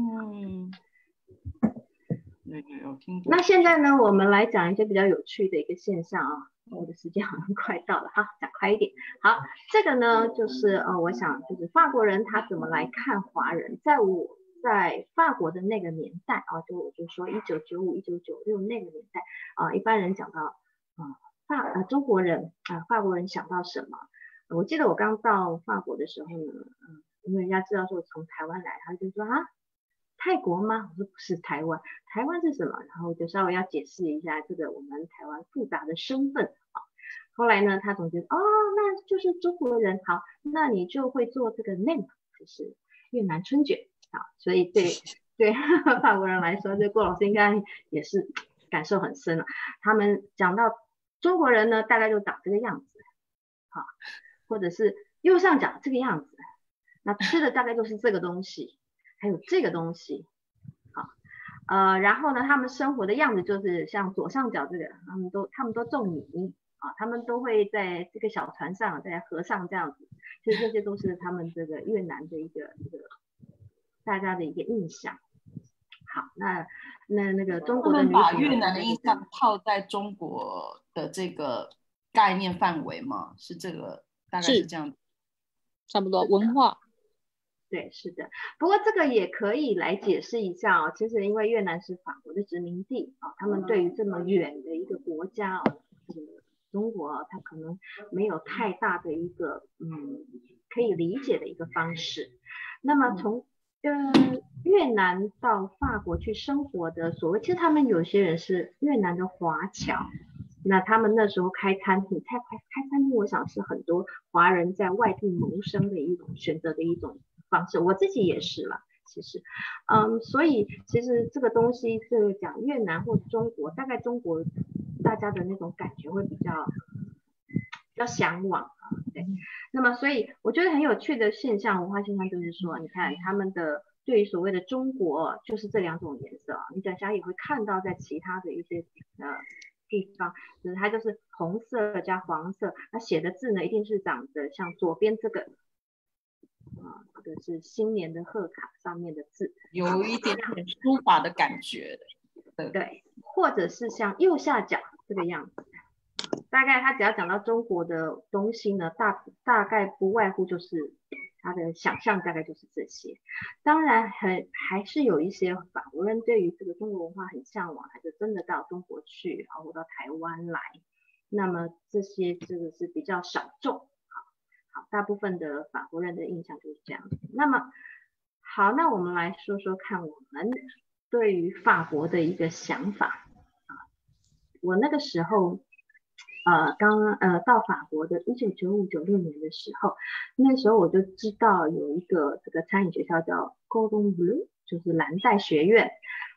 有听过。
那现在呢，我们来讲一些比较有趣的一个现象啊。我的时间好像快到了，好，讲快一点。好，这个呢，就是我想就是法国人他怎么来看华人，在法国的那个年代我就说1995、1996那个年代一般人讲到中国人法国人想到什么？我记得我刚到法国的时候呢，因为人家知道说我从台湾来，他就说泰国吗？我说不是台湾，台湾是什么？然后就稍微要解释一下这个我们台湾复杂的身份后来呢，他总觉得那就是中国人，好，那你就会做这个 NEMP， 就是越南春卷所以对法国人来说，这郭老师应该也是感受很深了。他们讲到中国人呢，大概就长这个样子，或者是右上角这个样子，那吃的大概就是这个东西。还有这个东西，然后呢，他们生活的样子就是像左上角这个，他们都种米他们都会在这个小船上，在河上这样子，其实这些都是他们这个越南的一个大家的一个印象。好，那个中国的女
他们把越南的印象套在中国的这个概念范围吗？是这个，大概是这样，
差不多文化。
对，是的。不过这个也可以来解释一下其实因为越南是法国的殖民地他们对于这么远的一个国家这个中国它可能没有太大的一个可以理解的一个方式。那么从越南到法国去生活的所谓，其实他们有些人是越南的华侨。那他们那时候开餐厅，我想是很多华人在外地谋生的一种选择的一种方式，我自己也是啦，其实，所以其实这个东西是讲越南或中国，大概中国大家的那种感觉会比较向往对。那么所以我觉得很有趣的现象，文化现象就是说，你看他们的对于所谓的中国就是这两种颜色你等下也会看到在其他的一些地方，就是它就是红色加黄色，那写的字呢一定是长得像左边这个这个是新年的贺卡上面的字，
有一点点书法的感觉
对，或者是像右下角这个样子，大概他只要讲到中国的东西呢，大概不外乎就是他的想象大概就是这些。当然还是有一些法国人对于这个中国文化很向往，还是真的到中国去或到台湾来，那么这个是比较少众好，大部分的法国人的印象就是这样子。那么好，那我们来说说看我们对于法国的一个想法我那个时候刚到法国的1995、96年的时候，那时候我就知道有一个这个餐饮学校叫 Cordon Bleu， 就是蓝带学院。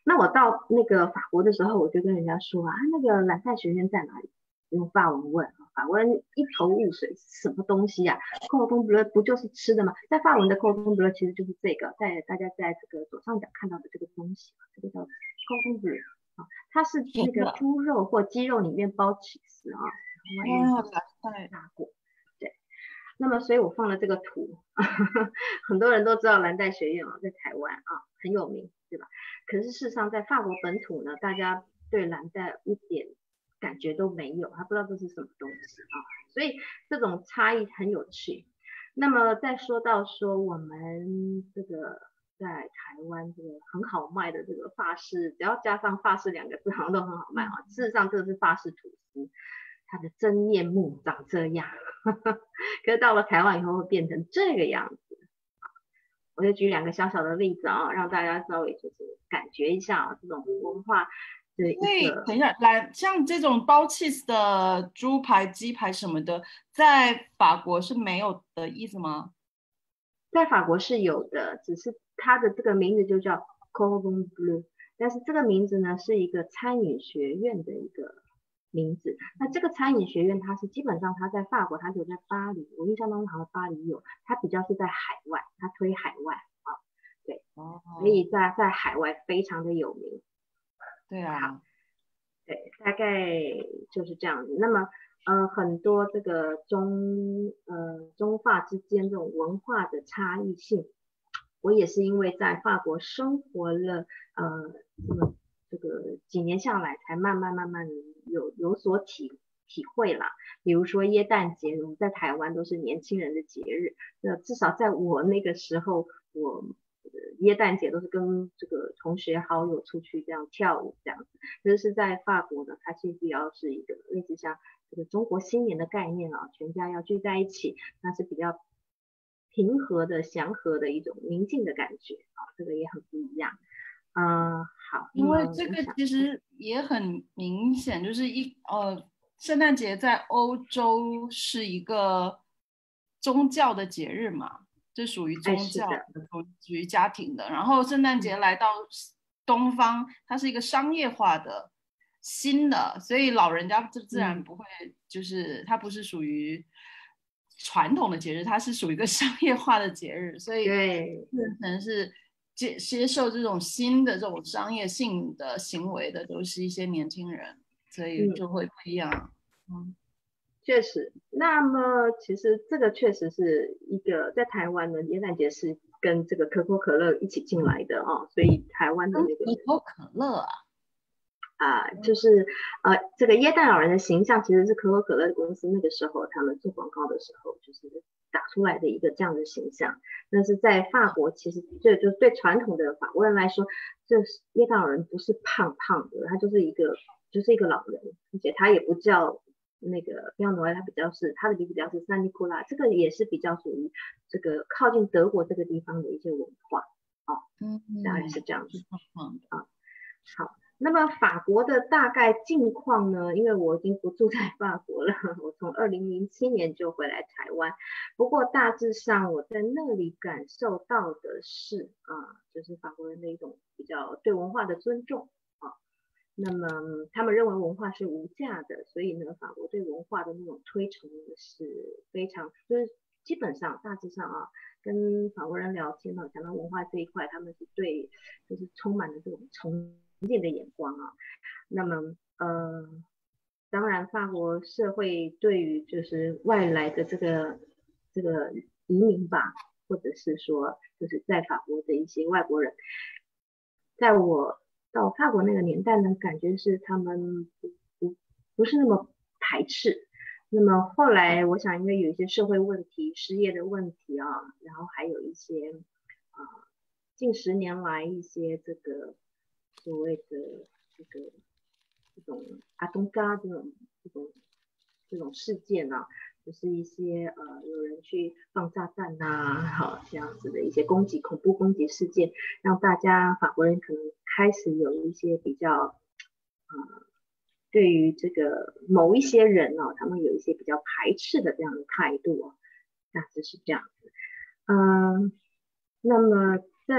那我到那个法国的时候，我就跟人家说啊，那个蓝带学院在哪里？用法文问，法国人一头雾水，什么东西呀？cordon bleu 不就是吃的吗？在法文的 cordon bleu 其实就是这个，在大家在这个左上角看到的这个东西，这个叫 cordon bleu 啊，它是那个猪肉或鸡肉里面包起司啊，外面是炸过。对，那么所以我放了这个图，很多人都知道蓝带学院啊，在台湾啊很有名，对吧？可是事实上在法国本土呢，大家对蓝带一点感觉都没有，他不知道这是什么东西啊，所以这种差异很有趣。那么再说到说我们这个在台湾这个很好卖的这个法式，只要加上法式2个字好像都很好卖啊。事实上这个是法式吐司，它的真面目长这样，可是到了台湾以后会变成这个样子。我就举2个小小的例子啊，让大家稍微就是感觉一下这种文化。
对，等一下，来，像这种包 cheese 的猪排、鸡排什么的，在法国是没有的意思吗？
在法国是有的，只是它的这个名字就叫 cordon bleu， 但是这个名字呢是一个餐饮学院的一个名字。那这个餐饮学院它是基本上它在法国，它就在巴黎，我印象当中好像巴黎有，它比较是在海外，它推海外啊，对，所以在海外非常的有名。
对啊，
对，大概就是这样子。那么很多这个中法之间这种文化的差异性，我也是因为在法国生活了这个几年下来，才慢慢有所体会啦。比如说耶诞节，我们在台湾都是年轻人的节日，至少在我那个时候，我耶诞节都是跟这个同学好友出去这样跳舞这样子。可是在法国呢，它其实比较是一个类似像这个中国新年的概念啊，全家要聚在一起，那是比较平和的、祥和的一种宁静的感觉啊，这个也很不一样。好，
因为这个其实也很明显，就是圣诞节在欧洲是一个宗教的节日嘛，这属于宗教的，属于家庭的。然后圣诞节来到东方，它是一个商业化的新的，所以老人家自然不会，就是它不是属于传统的节日，它是属于一个商业化的节日，所以变成是接受这种新的这种商业性的行为的都是一些年轻人，所以就会不一样。
确实。那么其实这个确实是一个在台湾呢，耶诞节是跟这个可口可乐一起进来的啊，所以台湾的那个
可口可乐
就是这个耶诞老人的形象其实是可口可乐公司那个时候他们做广告的时候就是打出来的一个这样的形象。但是在法国，其实就对传统的法国人来说，这耶诞老人不是胖胖的，他就是一个老人，而且他也不叫那个比较挪威，他的比较是圣尼古拉，这个也是比较属于这个靠近德国这个地方的一些文化大概是这样子好。那么法国的大概近况呢？因为我已经不住在法国了，我从2007年就回来台湾。不过大致上我在那里感受到的是就是法国人的一种比较对文化的尊重那么他们认为文化是无价的，所以呢，法国对文化的那种推崇是非常，就是基本上大致上跟法国人聊天讲到文化这一块，他们是对就是充满了这种崇敬的眼光那么当然法国社会对于就是外来的这个移民吧，或者是说就是在法国的一些外国人，在我到法国那个年代呢，感觉是他们不是那么排斥。那么后来我想因为有一些社会问题、失业的问题然后还有一些近10年来一些这个所谓的这种阿东嘎这种事件就是一些有人去放炸弹这样子的一些恐怖攻击事件，让大家法国人可能开始有一些比较对于这个某一些人他们有一些比较排斥的这样的态度大致是这样子。那么在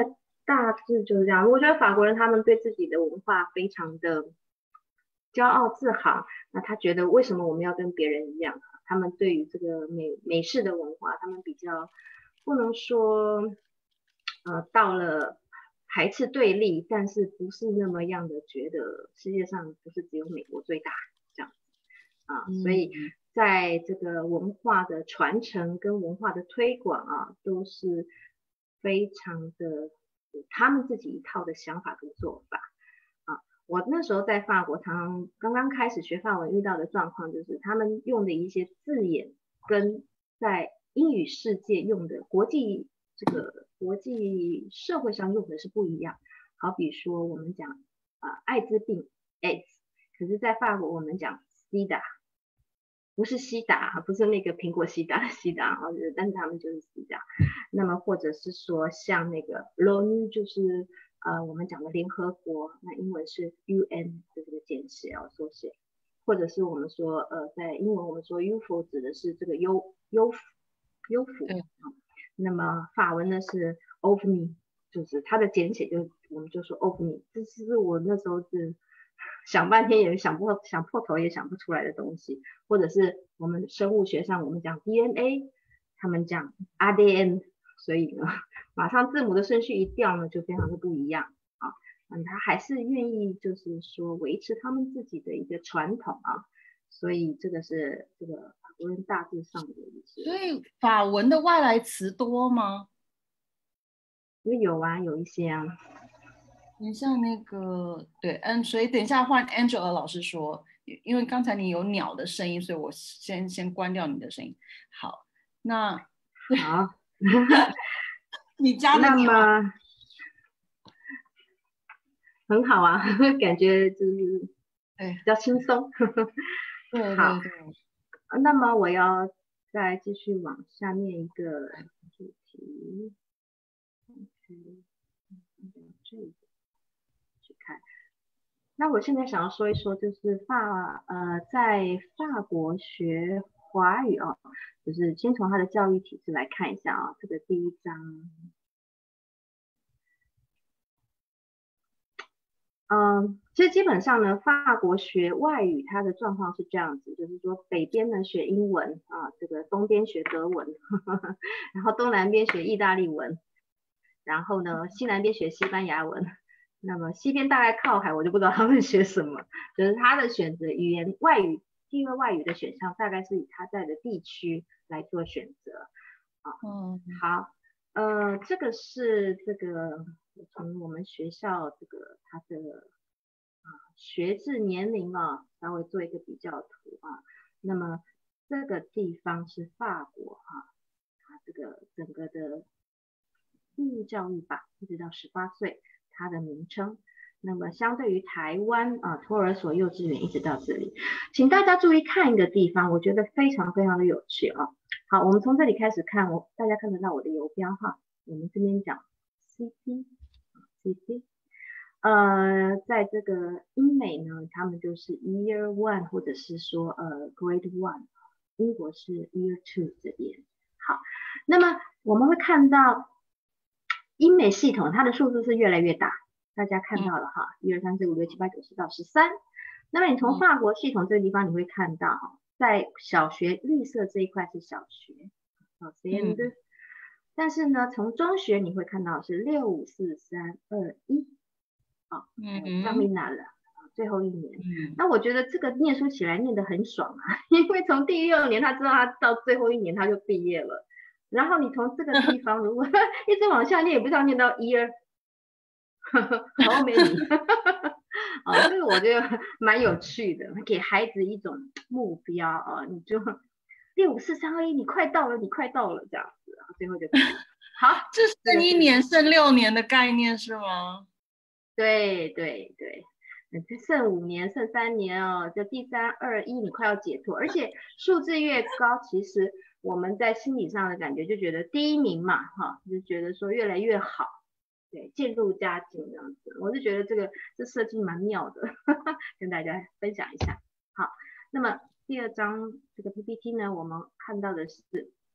大致就是这样。我觉得法国人他们对自己的文化非常的骄傲自豪，那他觉得为什么我们要跟别人一样？他们对于这个美式的文化，他们比较不能说到了排斥对立，但是不是那么样的觉得世界上不是只有美国最大这样啊，所以在这个文化的传承跟文化的推广啊，都是非常的有他们自己一套的想法跟做法啊。我那时候在法国，刚刚开始学法文遇到的状况就是他们用的一些字眼跟在英语世界用的国际社会上用的是不一样。好比说我们讲艾滋病 AIDS， 可是在法国我们讲 SIDA， 不是西达，不是那个苹果西达的西达，但是他们就是 SIDA。那么或者是说像那个 l'ONU， 就是我们讲的联合国，那英文是 UN 的这个简写缩写，或者是我们说在英文我们说 UFO 指的是这个优抚，那么法文呢是 OVNI， 就是它的简写我们就说 OVNI， 这是我那时候是想半天也想破头也想不出来的东西，或者是我们生物学上我们讲 DNA， 他们讲 ADN， 所以呢马上字母的顺序一调呢就非常的不一样啊。他还是愿意就是说维持他们自己的一个传统啊，所以这个是这个法国人大致上的一些。
所以法文的外来词多吗？
有啊，有一些啊。
你像那个对，所以等一下换 Angela 老师说，因为刚才你有鸟的声音，所以我先关掉你的声音。好，那
好，
你家的鸟
那么很好啊，感觉就是比较轻松。
对
好，
对，
那么我要再继续往下面一个主题。这个去看。那我现在想要说一说，就是在法国学华语啊，就是先从它的教育体制来看一下啊，这个第一章。其实基本上呢，法国学外语它的状况是这样子，就是说北边呢学英文啊，这个东边学德文，然后东南边学意大利文，然后呢西南边学西班牙文。那么西边大概靠海，我就不知道他们学什么，就是他的选择语言外语第二外语的选项大概是以他在的地区来做选择啊。好，这个是这个从我们学校这个它的学制年龄啊，稍微做一个比较图啊。那么这个地方是法国它这个整个的义务教育吧，一直到18岁。它的名称，那么相对于台湾托儿所、幼稚园一直到这里，请大家注意看一个地方，我觉得非常非常的有趣啊。好，我们从这里开始看，大家看得到我的游标哈。我们这边讲 CP，在这个英美呢，他们就是 Year One 或者是说Grade One， 英国是 Year Two 这边。好，那么我们会看到。英美系统它的数字是越来越大，大家看到了哈，1、2、3、4、5、6、7、8、9、10到13。那么你从法国系统这个地方你会看到，在小学绿色这一块是小学，但是呢，从中学你会看到是6、5、4、3、2、1，上面拿了最后一年。那我觉得这个念书起来念得很爽啊，因为从第6年他知道他到最后一年他就毕业了。然后你从这个地方如果一直往下念，也不知道念到year how many 这个我觉得蛮有趣的，给孩子一种目标你就6、5、4、3、2、1，你快到了，你快到了这样子，最后就好。
这剩1年剩6年的概念是吗？
对，剩5年剩3年就第3、2、1，你快要解脱，而且数字越高，其实我们在心理上的感觉就觉得第1名嘛就觉得说越来越好，对，渐入佳境这样子。我是觉得这设计蛮妙的跟大家分享一下。好，那么第2章这个 PPT 呢，我们看到的是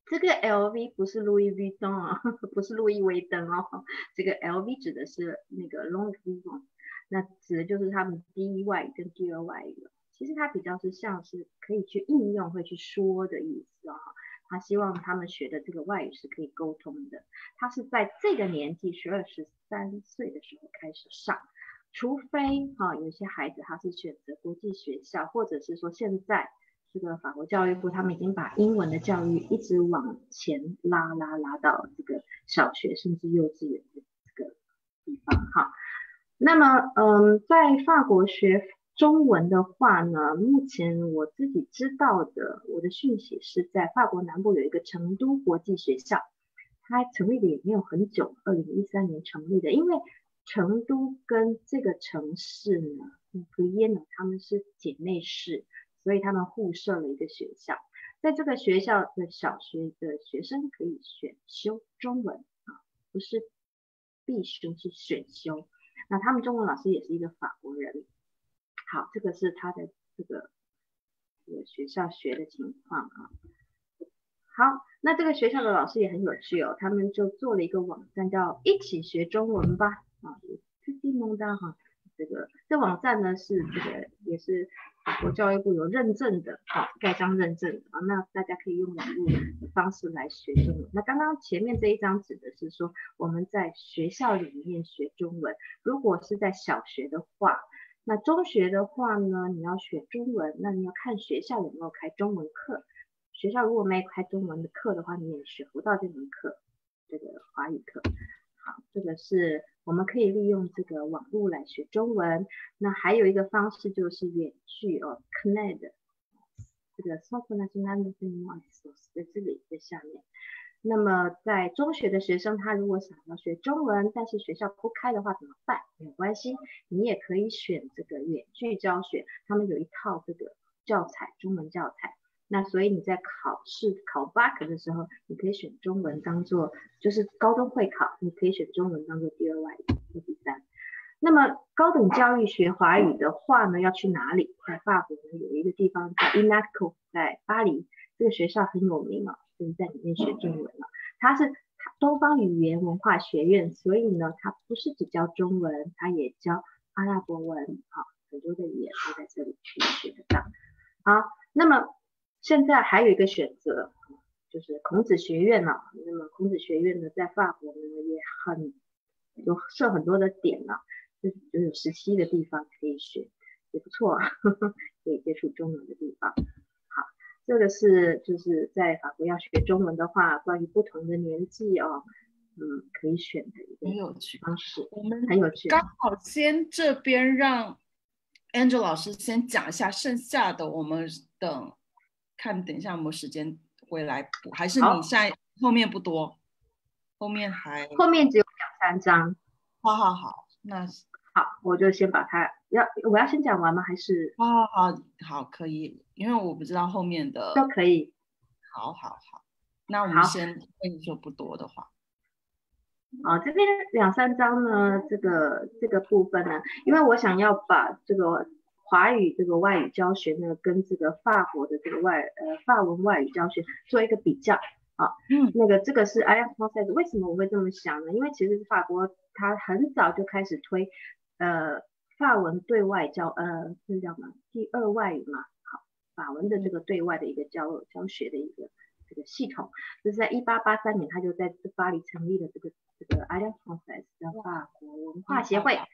这个 LV 不是路易威登啊，不是路易威登哦，这个 LV 指的是那个 Louis Vuitton，那指的就是他们第一外语跟第二外语了。其实它比较是像是可以去应用、会去说的意思啊。他希望他们学的这个外语是可以沟通的。他是在这个年纪12、13岁的时候开始上，除非有一些孩子他是选择国际学校，或者是说现在这个法国教育部他们已经把英文的教育一直往前拉到这个小学甚至幼稚园的这个地方哈。那么在法国学中文的话呢，目前我自己知道的，我的讯息是在法国南部有一个成都国际学校，它成立的也没有很久，2013年成立的。因为成都跟这个城市呢，格耶呢，他们是姐妹市，所以他们互设了一个学校。在这个学校的小学的学生可以选修中文不是必修，是选修。那他们中文老师也是一个法国人。好，这个是他的这个学校学的情况啊。好，那这个学校的老师也很有趣哦，他们就做了一个网站叫一起学中文吧自己弄的哈。这网站呢是这个也是法国教育部有认证的盖章认证的那大家可以用网络的方式来学中文。那刚刚前面这一张指的是说我们在学校里面学中文，如果是在小学的话，那中学的话呢，你要学中文，那你要看学校有没有开中文课。学校如果没有开中文的课的话，你也学不到这门课，这个华语课。好，这个是我们可以利用这个网络来学中文。那还有一个方式就是远距CNED， 这个 Centre National d'Enseignement 在这里在下面。那么在中学的学生，他如果想要学中文，但是学校不开的话怎么办？没有关系，你也可以选这个远距教学，他们有一套这个教材，中文教材。那所以你在考试考 BAC 的时候，你可以选中文当做，就是高中会考，你可以选中文当做第二外语或第三。那么高等教育学华语的话呢，要去哪里？在法国呢有一个地方叫 INACO， 在巴黎，这个学校很有名就是在里面学中文它是东方语言文化学院，所以呢它不是只教中文，它也教阿拉伯文很多的语言都在这里可以学得到。好，那么现在还有一个选择就是孔子学院那么孔子学院呢在法国呢也有设很多的点就有17个地方可以学，也不错可以接触中文的地方。好，这个是就是在法国要学中文的话，关于不同的年纪可以选的一个方式，
我们
很有趣。
刚好先这边让 Angel 老师先讲一下，剩下的我们等一下有没有时间回来补，还是你后面不多？后面
只有2、3章。
好，那
好，我就先把它我要先讲完吗？还是
好可以，因为我不知道后面的
都可以。
好，那我们先跟你说不多的话。
这边2、3章呢，这个部分呢，因为我想要把这个华语这个外语教学呢，跟这个法国的这个法文外语教学做一个比较这个是 Alliance Française。 为什么我会这么想呢？因为其实法国它很早就开始推法文对外教是叫什么第二外语嘛，好，法文的这个对外的一个教学的一个这个系统，就是在1883年他就在巴黎成立了这个 Alliance Française 的法国文化协会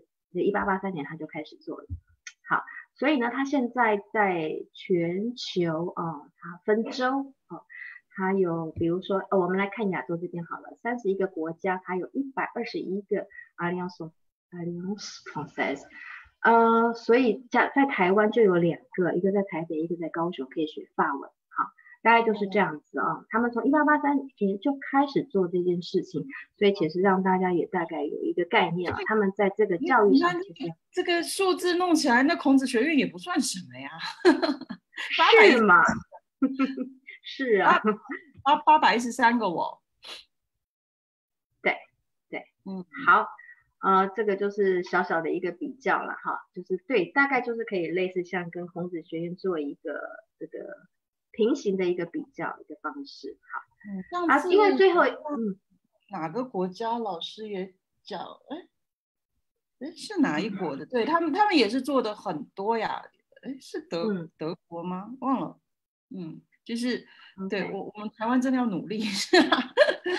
，1883年他就开始做了。好，所以呢他现在在全球他分州它有比如说我们来看亚洲这边好了，31个国家，它有121个 Alliance Française， 所以在台湾就有2个，一个在台北，一个在高雄，可以学法文。好，大概就是这样子他们从1883年就开始做这件事情，所以其实让大家也大概有一个概念他们在这个教育上其实
这个数字弄起来，那孔子学院也不算什么呀。
是吗？是啊
，813个
对，好，这个就是小小的一个比较了就是对，大概就是可以类似像跟孔子学院做一个这个平行的一个比较一个方式。好，
上次
因为最后
哪个国家老师也讲，是哪一国的？对他们也是做的很多呀。是德国吗？忘了。就是对我们台湾真的要努力。是啊，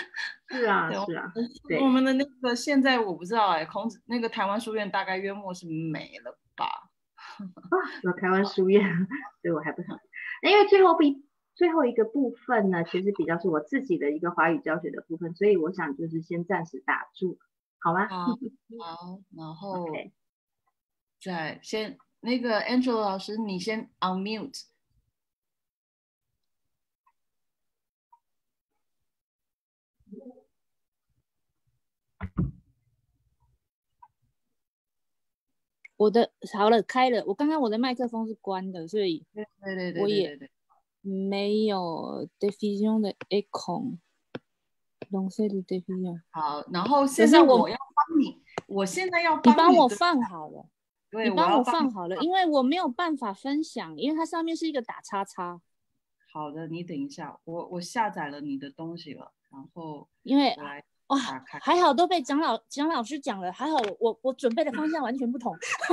对，
我们的那个现在我不知道孔子那个台湾书院大概约莫是没了吧？
有台湾书院，对我还不晓得。因为最后一个部分呢，其实比较是我自己的一个华语教学的部分，所以我想就是先暂时打住，好吗？
好，然后再先那个 Angela 老师，你先 unmute。
我的好了，开了。我刚刚我的麦克风是关的，所以我也没有 diffusion 的 icon。
好，然后现在我要帮你，我现在要帮
你帮我放好了。
对，
你帮我放好了，因为我没有办法分享，因为它上面是一个打叉叉。
好的，你等一下，我下载了你的东西了，然后
因为
哇，
还好都被蒋老师讲了，还好我准备的方向完全不同。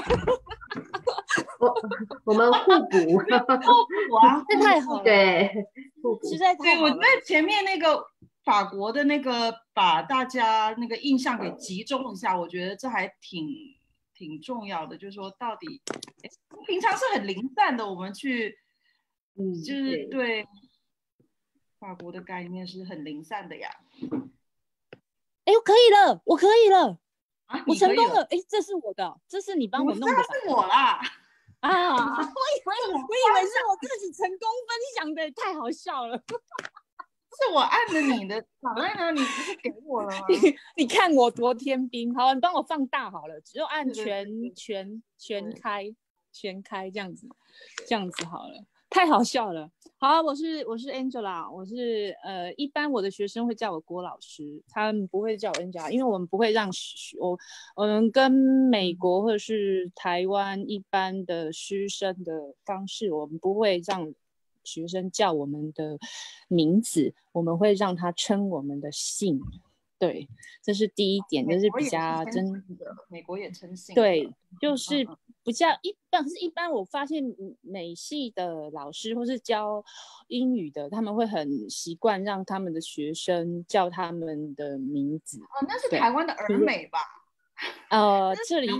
我们互补
啊，
这太好了，
对，
实在太好了。
我在前面那个法国的那个把大家那个印象给集中一下，我觉得这还挺重要的，就是说到底平常是很零散的，我们去就是对法国的概念是很零散的呀。
我可以了，我可以了，我成功
了。
这是我的，这是你帮我弄的吧？
是我啦。
我以为是我自己成功分享的，太好笑了。
是我按了你的档案呢，你不是给我了吗？
你看我多天兵，好，你帮我放大好了，只有按全开这样子好了，太好笑了。好，我是 Angela， 我是一般我的学生会叫我郭老师，他们不会叫我 Angela， 因为我们不会让我们跟美国或者是台湾一般的师生的方式，我们不会让学生叫我们的名字，我们会让他称我们的姓。对，这是第一点，就是比较真的。
美国也称姓。
对，就是比较一般我发现美系的老师或是教英语的，他们会很习惯让他们的学生叫他们的名字。
那是台湾的儿美吧？
这里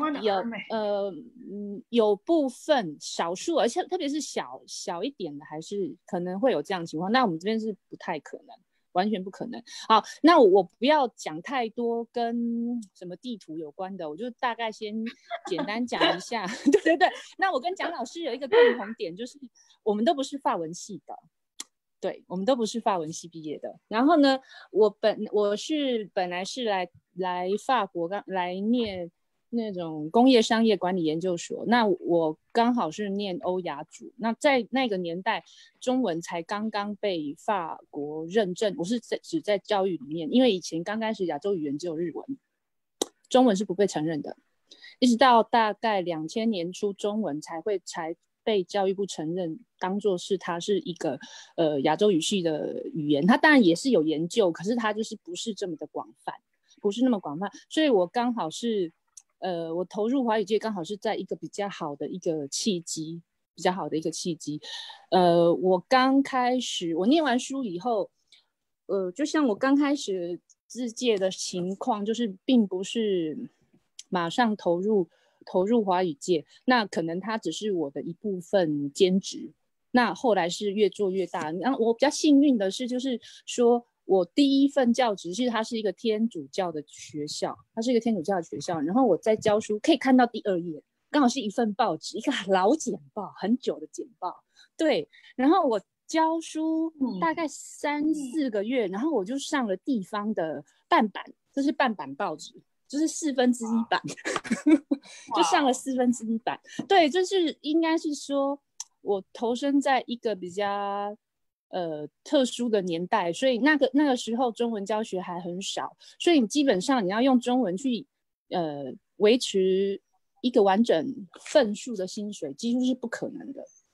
有部分少数，而且特别是小一点的，还是可能会有这样的情况。那我们这边是不太可能，完全不可能。好，那我不要讲太多跟什么地图有关的，我就大概先简单讲一下。对。那我跟蒋老师有一个共同点，就是我们都不是法文系的。对，我们都不是法文系毕业的。然后呢，我本来是来法国来念那种工业商业管理研究所。那我刚好是念欧亚组。那在那个年代，中文才刚刚被法国认证。我是指在教育里面，因为以前刚开始亚洲语言只有日文，中文是不被承认的。一直到大概2000年初，中文才被教育部承认，当作是它是一个亚洲语系的语言。它当然也是有研究，可是它就是不是这么的广泛，不是那么广泛。所以我刚好是我投入华语界刚好是在一个比较好的一个契机。我刚开始我念完书以后，就像我刚开始自介的情况，就是并不是马上投入华语界，那可能它只是我的一部分兼职。那后来是越做越大。然后我比较幸运的是，就是说我第一份教职，其实它是一个天主教的学校，然后我在教书，可以看到第2页，刚好是一份报纸，一个老简报，很久的简报。对，然后我教书大概3-4个月，然后我就上了地方的半版，这是半版报纸。就是1/4版就上了1/4版。对，就是应该是说我投身在一个比较特殊的年代，所以那个时候中文教学还很少，所以你基本上你要用中文去维持一个完整份数的薪水几乎是不可能的。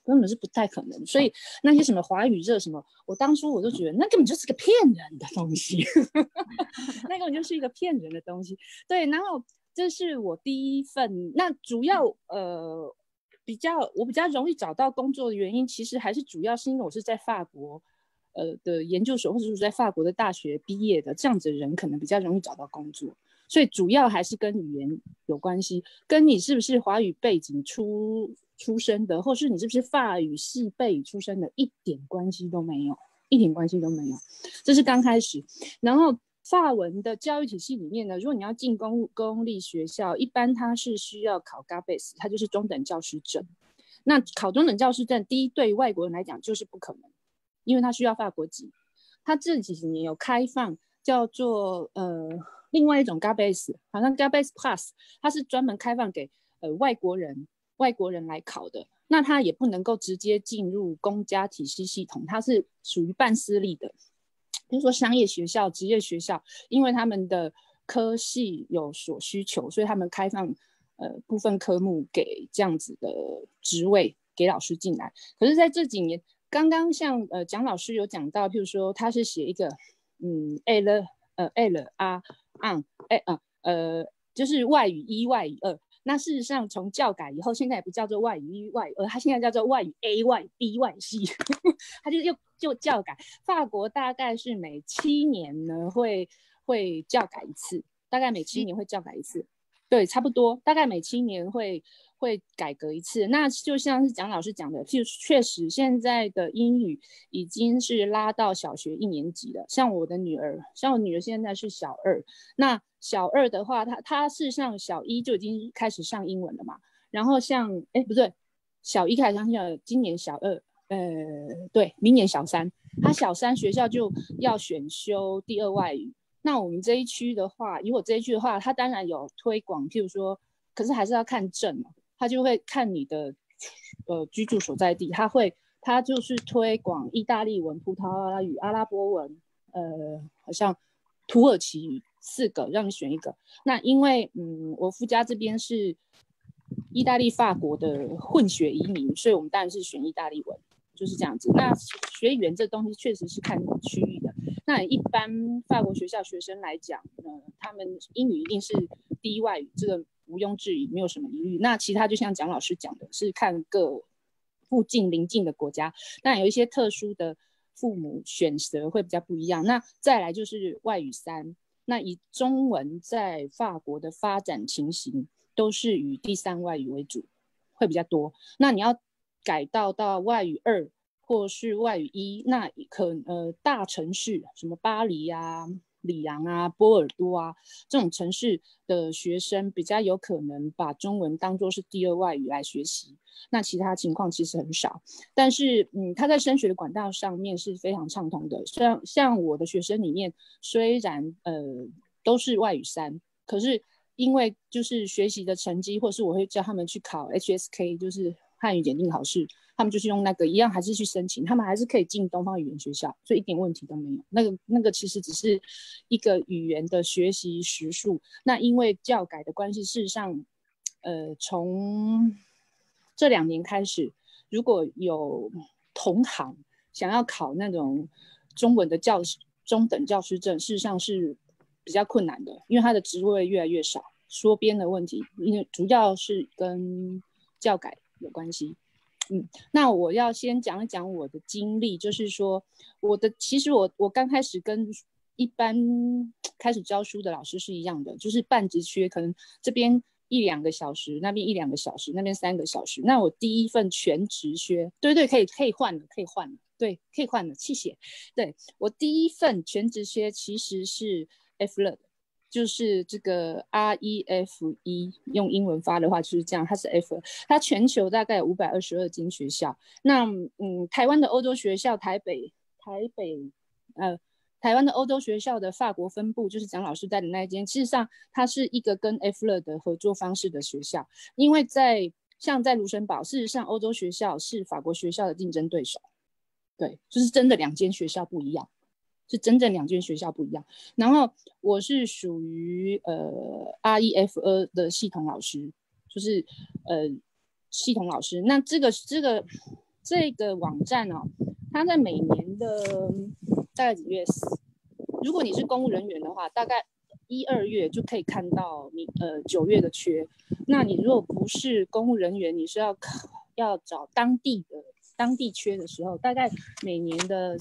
根本是不太可能。所以那些什么华语热什么，我当初我就觉得那根本就是个骗人的东西，那根本就是一个骗人的东西。对，然后这是我第一份，那主要我比较容易找到工作的原因，其实还是主要是因为我是在法国的研究所，或者是在法国的大学毕业的，这样子的人可能比较容易找到工作。所以主要还是跟语言有关系，跟你是不是华语背景出身的，或是你是不是法语系背出身的，一点关系都没有，一点关系都没有。这是刚开始。然后法文的教育体系里面呢，如果你要进公立学校，一般它是需要考 GABES， 它就是中等教师证。那考中等教师证，第一对外国人来讲就是不可能，因为它需要法国籍。它这几年有开放叫做另外一种 GABES， 好像 GABES Plus， 它是专门开放给外国人来考的。那它也不能够直接进入公家体系系统，它是属于半私立的。比如说商业学校、职业学校，因为他们的科系有所需求，所以他们开放部分科目给这样子的职位给老师进来。可是在这几年，刚刚像蒋老师有讲到，譬如说他是写一个L R on 就是外语1、外语2。那事实上从教改以后，现在也不叫做外语1、外语2，它现在叫做外语 A、外语 B、外语 C， 它就教改。法国大概是每7年呢会教改一次，大概每7年会教改一次，对，差不多，大概每7年会改革一次。那就像是蒋老师讲的，确实现在的英语已经是拉到小学1年级了。像我女儿现在是小2，那小2的话，她事实上小1就已经开始上英文了嘛。然后像不对，小1开始上，今年小2，对，明年小3，她小3学校就要选修第2外语。那我们这一区的话，以我这一区的话，它当然有推广，譬如说，可是还是要看证，他就会看你的居住所在地，他就是推广意大利文、葡萄牙语、阿拉伯文，好像土耳其语4个，让你选一个。那因为我夫家这边是意大利法国的混血移民，所以我们当然是选意大利文，就是这样子。那学语言这东西确实是看区域的。那一般法国学校学生来讲，他们英语一定是第1外语，这个毋庸置疑，没有什么疑虑。那其他就像蒋老师讲的，是看各附近邻近的国家，那有一些特殊的父母选择会比较不一样。那再来就是外语3，那以中文在法国的发展情形都是以第3外语为主，会比较多。那你要改到外语2或是外语1，那大城市什么巴黎啊、里昂啊、波尔多啊这种城市的学生比较有可能把中文当作是第2外语来学习，那其他情况其实很少。但是他在升学的管道上面是非常畅通的。像我的学生里面，虽然都是外语3，可是因为就是学习的成绩，或是我会叫他们去考 HSK， 就是汉语检定考试，他们就是用那个一样还是去申请，他们还是可以进东方语言学校，所以一点问题都没有。那个其实只是一个语言的学习时数。那因为教改的关系，事实上从这2年开始，如果有同行想要考那种中文的中等教师证，事实上是比较困难的，因为他的职位越来越少，缩编的问题，因为主要是跟教改有关系。那我要先讲一讲我的经历，就是说其实我刚开始跟一般开始教书的老师是一样的，就是半职缺，可能这边1-2个小时，那边1-2个小时，那边3个小时。那我第一份全职缺，对，可以换了，对，可以换了，谢谢。对，我第一份全职缺其实是 FLE， 就是这个 REFE， 用英文发的话就是这样，它是 F， 它全球大概有522间学校。那台湾的欧洲学校，台湾的欧洲学校的法国分部，就是蒋老师带的那一间，事实上它是一个跟 FLE 的合作方式的学校，因为像在卢森堡，事实上欧洲学校是法国学校的竞争对手，对，就是真的2间学校不一样。是真正2间学校不一样。然后我是属于REFE 的系统老师，就是系统老师。那这个这个网站哦，它在每年的大概几月？如果你是公务人员的话，大概1、2月就可以看到你9月的缺。那你如果不是公务人员，你是要找当地缺的时候，大概每年的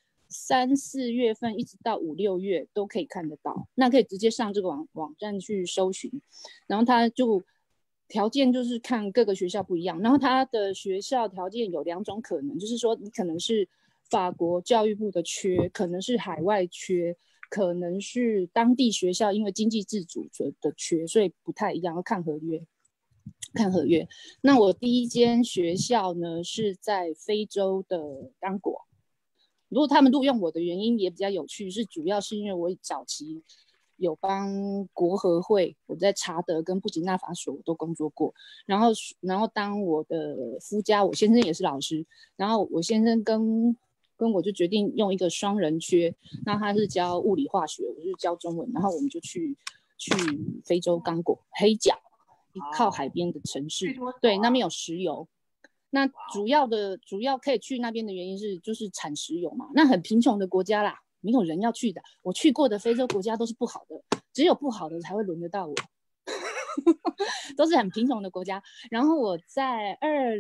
3、4月份一直到5、6月都可以看得到。那可以直接上这个网站去搜寻，然后它就条件就是看各个学校不一样，然后它的学校条件有2种可能，就是说你可能是法国教育部的缺，可能是海外缺，可能是当地学校因为经济自主的缺，所以不太一样，要看合约。那我第一间学校呢是在非洲的刚果。如果他们录用我的原因也比较有趣，主要是因为我早期有帮国合会，我在查德跟布吉纳法索都工作过，然后当我的夫家，我先生也是老师，然后我先生跟我就决定用一个双人缺，那他是教物理化学，我是教中文，然后我们就去非洲刚果黑角，靠海边的城市，对，那边有石油。那主要可以去那边的原因就是产石油嘛，那很贫穷的国家啦，没有人要去的。我去过的非洲国家都是不好的，只有不好的才会轮得到我，都是很贫穷的国家。然后我在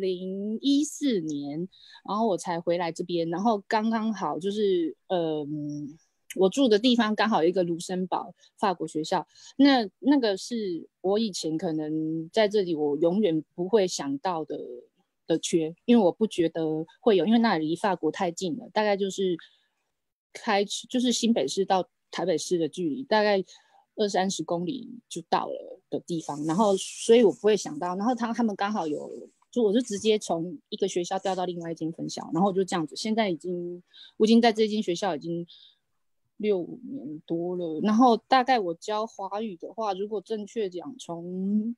2014年，然后我才回来这边，然后刚刚好就是我住的地方刚好有一个卢森堡法国学校，那个是我以前可能在这里我永远不会想到的缺，因为我不觉得会有，因为那里离法国太近了，大概就是就是新北市到台北市的距离，大概20-30公里就到了的地方，然后所以我不会想到，然后他们刚好有，就我就直接从一个学校调到另外一间分校，然后就这样子，现在我已经在这间学校已经6年多了，然后大概我教华语的话，如果正确讲，从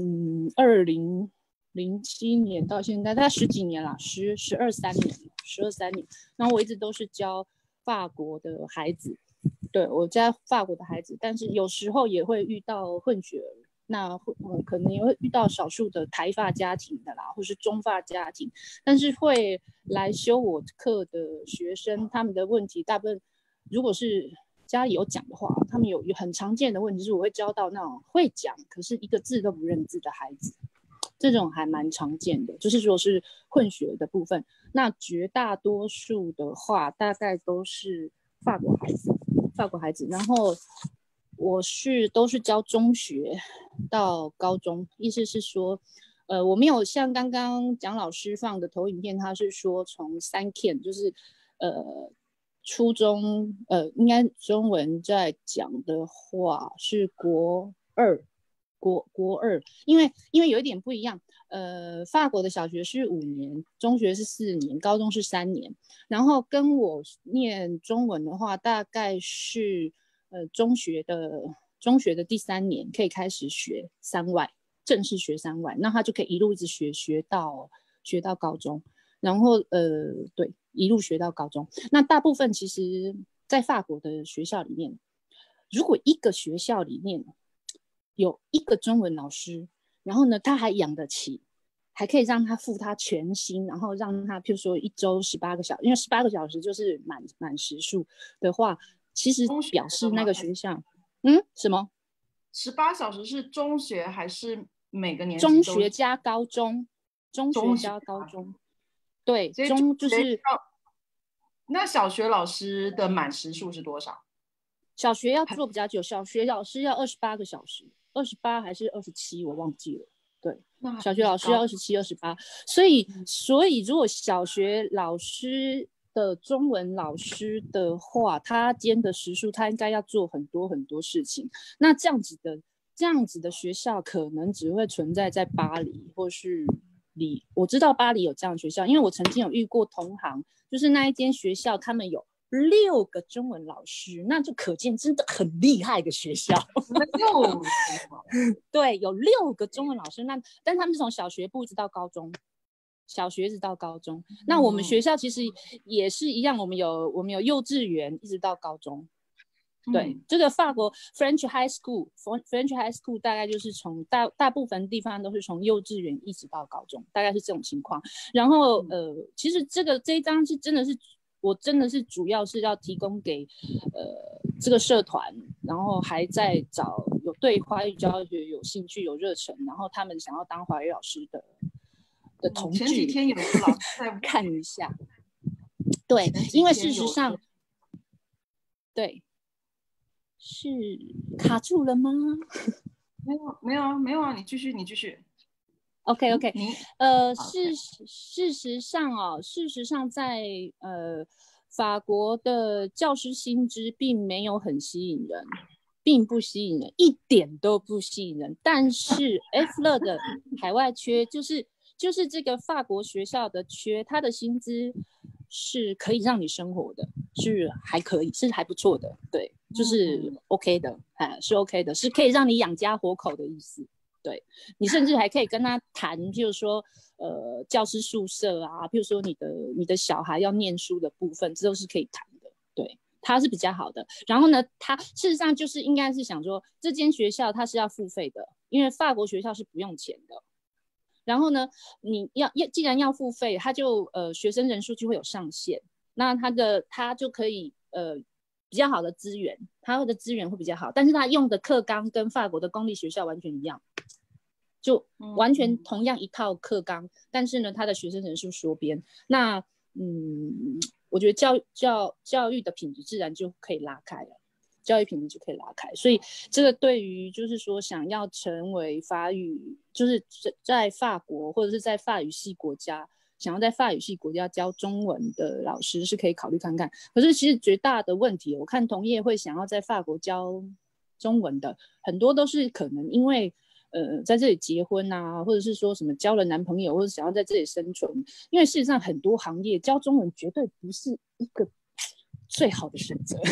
2007年到现在，大概10几年啦，12、13年，然后我一直都是教法国的孩子，对，我教法国的孩子，但是有时候也会遇到混血儿，那可能也会遇到少数的台法家庭的啦，或是中法家庭，但是会来修我课的学生，他们的问题大部分如果是家里有讲的话，他们有很常见的问题是，我会教到那种会讲可是一个字都不认字的孩子，这种还蛮常见的，就是说是混血的部分。那绝大多数的话，大概都是法国孩子，然后我都是教中学到高中，意思是说，我没有像刚刚蒋老师放的投影片，他是说从3 Can 就是初中，应该中文在讲的话是国二，因为有一点不一样，法国的小学是5年，中学是4年，高中是3年，然后跟我念中文的话，大概是中学的第3年可以开始学3外，正式学3外，那他就可以一路一直学到高中，然后对，一路学到高中。那大部分其实在法国的学校里面，如果一个学校里面有一个中文老师，然后呢他还养得起，还可以让他付他全薪，然后让他譬如说1周18个小时，因为18个小时就是满时数的话，其实表示那个学校什么
18小时是中学还是每个年级
中学加高中？对，就是
那小学老师的满时数是多少？
小学要做比较久，小学老师要28个小时，28还是27我忘记了。对，小学老师要27、28，所以如果小学老师的中文老师的话，他兼的时数，他应该要做很多很多事情。那这样子的学校可能只会存在在巴黎或是我知道巴黎有这样的学校，因为我曾经有遇过同行，就是那一间学校他们有6个中文老师，那就可见真的很厉害的学校。对，有6个中文老师，但他们是从小学部一直到高中，那我们学校其实也是一样，我们有幼稚园一直到高中， 对，这个法国 French High School 大概就是从大部分地方都是从幼稚园一直到高中，大概是这种情况。然后其实这一章是我真的是主要是要提供给这个社团，然后还在找有对华语教学有兴趣有热忱，然后他们想要当华语老师的同志。
前几天有一个老师在
看一下，对，因为事实上，对。是卡住了吗？
没有啊，你继续。
OK， 事实上在法国的教师薪资并没有很吸引人，并不吸引人，一点都不吸引人。但是 FLE 的海外缺就是这个法国学校的缺，它的薪资是可以让你生活的，是还可以，是还不错的，对。就是 OK 的，是 OK 的，是可以让你养家活口的意思。对，你甚至还可以跟他谈，譬如说教师宿舍啊，譬如说你的小孩要念书的部分，这都是可以谈的。对，它是比较好的。然后呢，它事实上就是应该是想说，这间学校它是要付费的，因为法国学校是不用钱的。然后呢，你既然要付费，它就学生人数就会有上限，那它就可以比较好的资源，它的资源会比较好，但是它用的课纲跟法国的公立学校完全一样，就完全同样一套课纲，但是呢，它的学生人数缩编。那我觉得教育的品质自然就可以拉开了，教育品质就可以拉开。所以这个对于就是说想要成为法语，就是在法国或者是在法语系国家。想要在法语系国家教中文的老师是可以考虑看看，可是其实绝大的问题，我看同业会想要在法国教中文的，很多都是可能因为在这里结婚啊，或者是说什么交了男朋友，或者想要在这里生存，因为事实上很多行业教中文绝对不是一个最好的选择，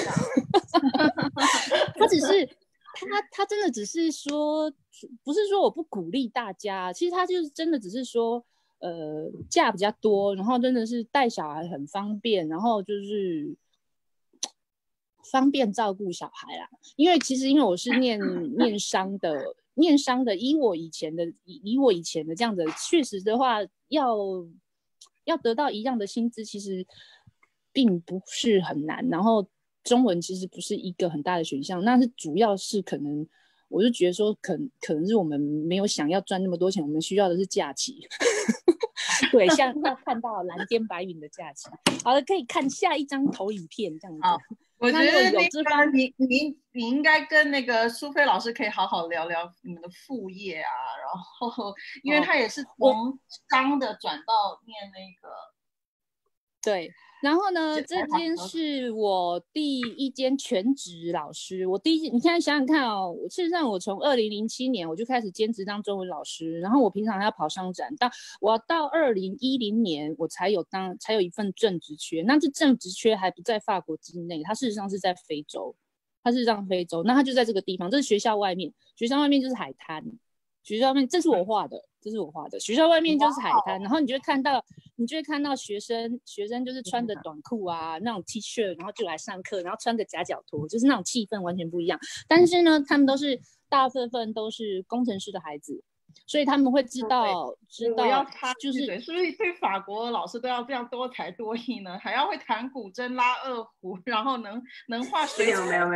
他只是他真的只是说，不是说我不鼓励大家，其实他就是真的只是说。假比较多，然后真的是带小孩很方便，然后就是方便照顾小孩啦。因为我是念商的，以我以前的这样子，确实的话，要得到一样的薪资，其实并不是很难。然后中文其实不是一个很大的选项，那是主要是可能。我就觉得说可能是我们没有想要赚那么多钱，我们需要的是假期。对，像要看到蓝天白云的假期。好了，可以看下一张投影片这样子。
我觉得有这方你应该跟那个苏菲老师可以好好聊聊你们的副业啊，然后因为他也是从商的转到念那个。
对，然后呢，这间是我第一间全职老师。你现在想想看哦，事实上我从2007年我就开始兼职当中文老师，然后我平常还要跑商展，我到2010年我才有一份正职缺。那这正职缺还不在法国境内，它事实上是在非洲，那它就在这个地方，这是学校外面就是海滩。学校外面，这是我画的。学校外面就是海滩，然后你就会看到学生就是穿着短裤啊，那种 T 恤，然后就来上课，然后穿着夹脚拖，就是那种气氛完全不一样。但是呢，他们大部分都是工程师的孩子，所以他们会知道，
就是是不是对法国老师都要这样多才多艺呢？还要会弹古筝、拉二胡，然后能画水彩？
没有，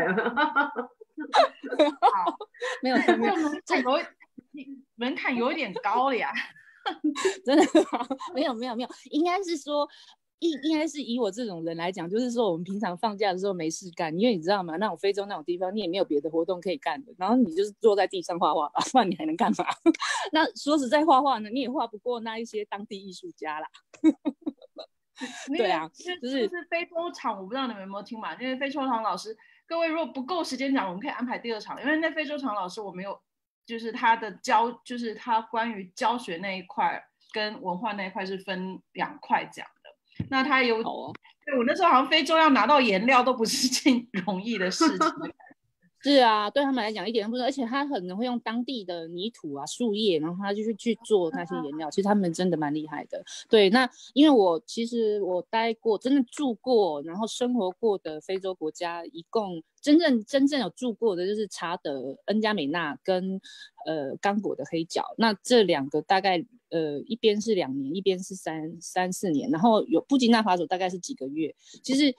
没有，
这门槛有点高了呀。
真的没有，应该是说，应该是以我这种人来讲，就是说我们平常放假的时候没事干，因为你知道吗？那种非洲那种地方，你也没有别的活动可以干的，然后你就是坐在地上画画吧，不然你还能干嘛？那说实在画画呢，你也画不过那一些当地艺术家啦。对啊，
就是非洲场，我不知道你们有没有听嘛？因为非洲场老师，各位如果不够时间讲，我们可以安排第二场，因为那非洲场老师我没有。就是就是他关于教学那一块跟文化那一块是分2块讲的。那他对我那时候好像非洲要拿到颜料都不是件容易的事情。
是啊，对他们来讲一点都不错，而且他可能会用当地的泥土啊、树叶，然后他就去做那些颜料。其实他们真的蛮厉害的。对，那因为其实我待过、真的住过，然后生活过的非洲国家，一共真正有住过的就是查德、恩加美纳跟刚果的黑角。那这两个大概一边是2年，一边是三四年，然后有布吉纳法索大概是几个月。其实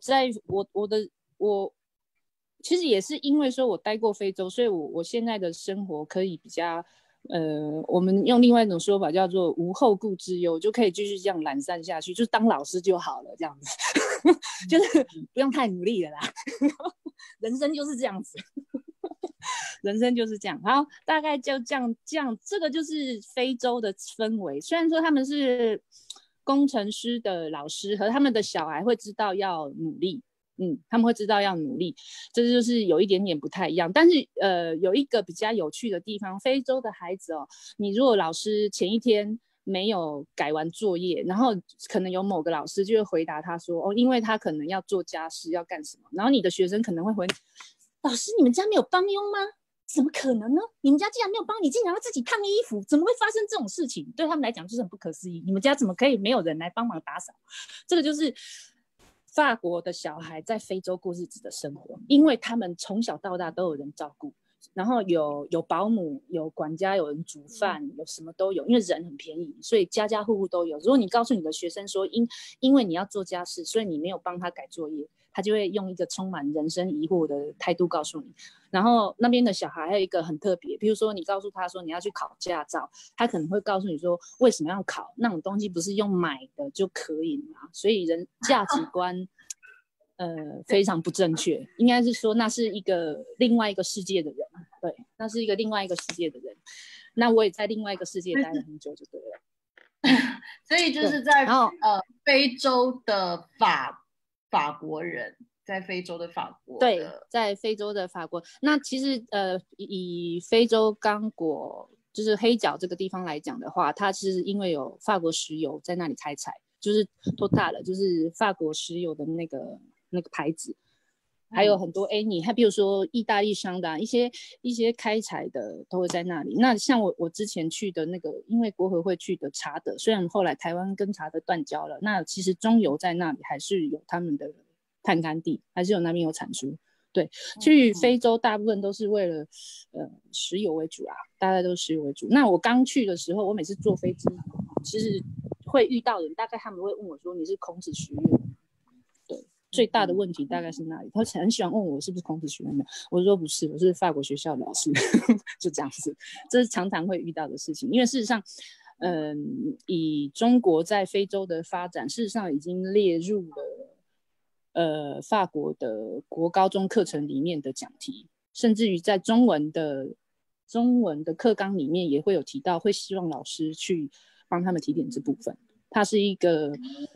我其实也是因为说我待过非洲，所以我现在的生活可以比较我们用另外一种说法叫做无后顾之忧，就可以继续这样懒散下去，就当老师就好了，这样子就是不用太努力了啦人生就是这样子人生就是这样。好，大概就这样，这个就是非洲的氛围。虽然说他们是工程师的老师，和他们的小孩会知道要努力，他们会知道要努力，这就是有一点点不太一样。但是有一个比较有趣的地方，非洲的孩子哦，你如果老师前一天没有改完作业，然后可能有某个老师就会回答他说，因为他可能要做家事要干什么，然后你的学生可能会回，老师你们家没有帮佣吗？怎么可能呢？你们家既然没有帮，你竟然要自己烫衣服，怎么会发生这种事情？对他们来讲就是很不可思议，你们家怎么可以没有人来帮忙打扫？这个就是法国的小孩在非洲过日子的生活，因为他们从小到大都有人照顾，然后有保姆，有管家，有人煮饭，有什么都有，因为人很便宜，所以家家户户都有。如果你告诉你的学生说因为你要做家事，所以你没有帮他改作业，他就会用一个充满人生疑惑的态度告诉你。然后那边的小孩还有一个很特别，比如说你告诉他说你要去考驾照，他可能会告诉你说为什么要考，那种东西不是用买的就可以吗？所以人价值观非常不正确，应该是说那是另外一个世界的人，对，那是一个另外一个世界的人。那我也在另外一个世界待了很久就对了。
所以就是在非洲的法国人，在非洲的法国的，
对，在非洲的法国。那其实以非洲刚果就是黑角这个地方来讲的话，它其实因为有法国石油在那里开采，就是 Total 就是法国石油的那个牌子，还有很多你还比如说意大利商的一些开采的都会在那里。那像我之前去的那个，因为国合会去的查德，虽然后来台湾跟查德断交了，那其实中油在那里还是有他们的探勘地，还是有那边有产出。对，去非洲大部分都是为了石油为主啊，大概都是石油为主。那我刚去的时候，我每次坐飞机，其实会遇到人，大概他们会问我说你是孔子学院的？对，最大的问题大概是那里，他很喜欢问我是不是孔子学院的，我说不是，我是法国学校的老师就这样子，这是常常会遇到的事情。因为事实上以中国在非洲的发展，事实上已经列入了法国的国高中课程里面的讲题，甚至于在中文的课纲里面也会有提到，会希望老师去帮他们提点这部分。它是一个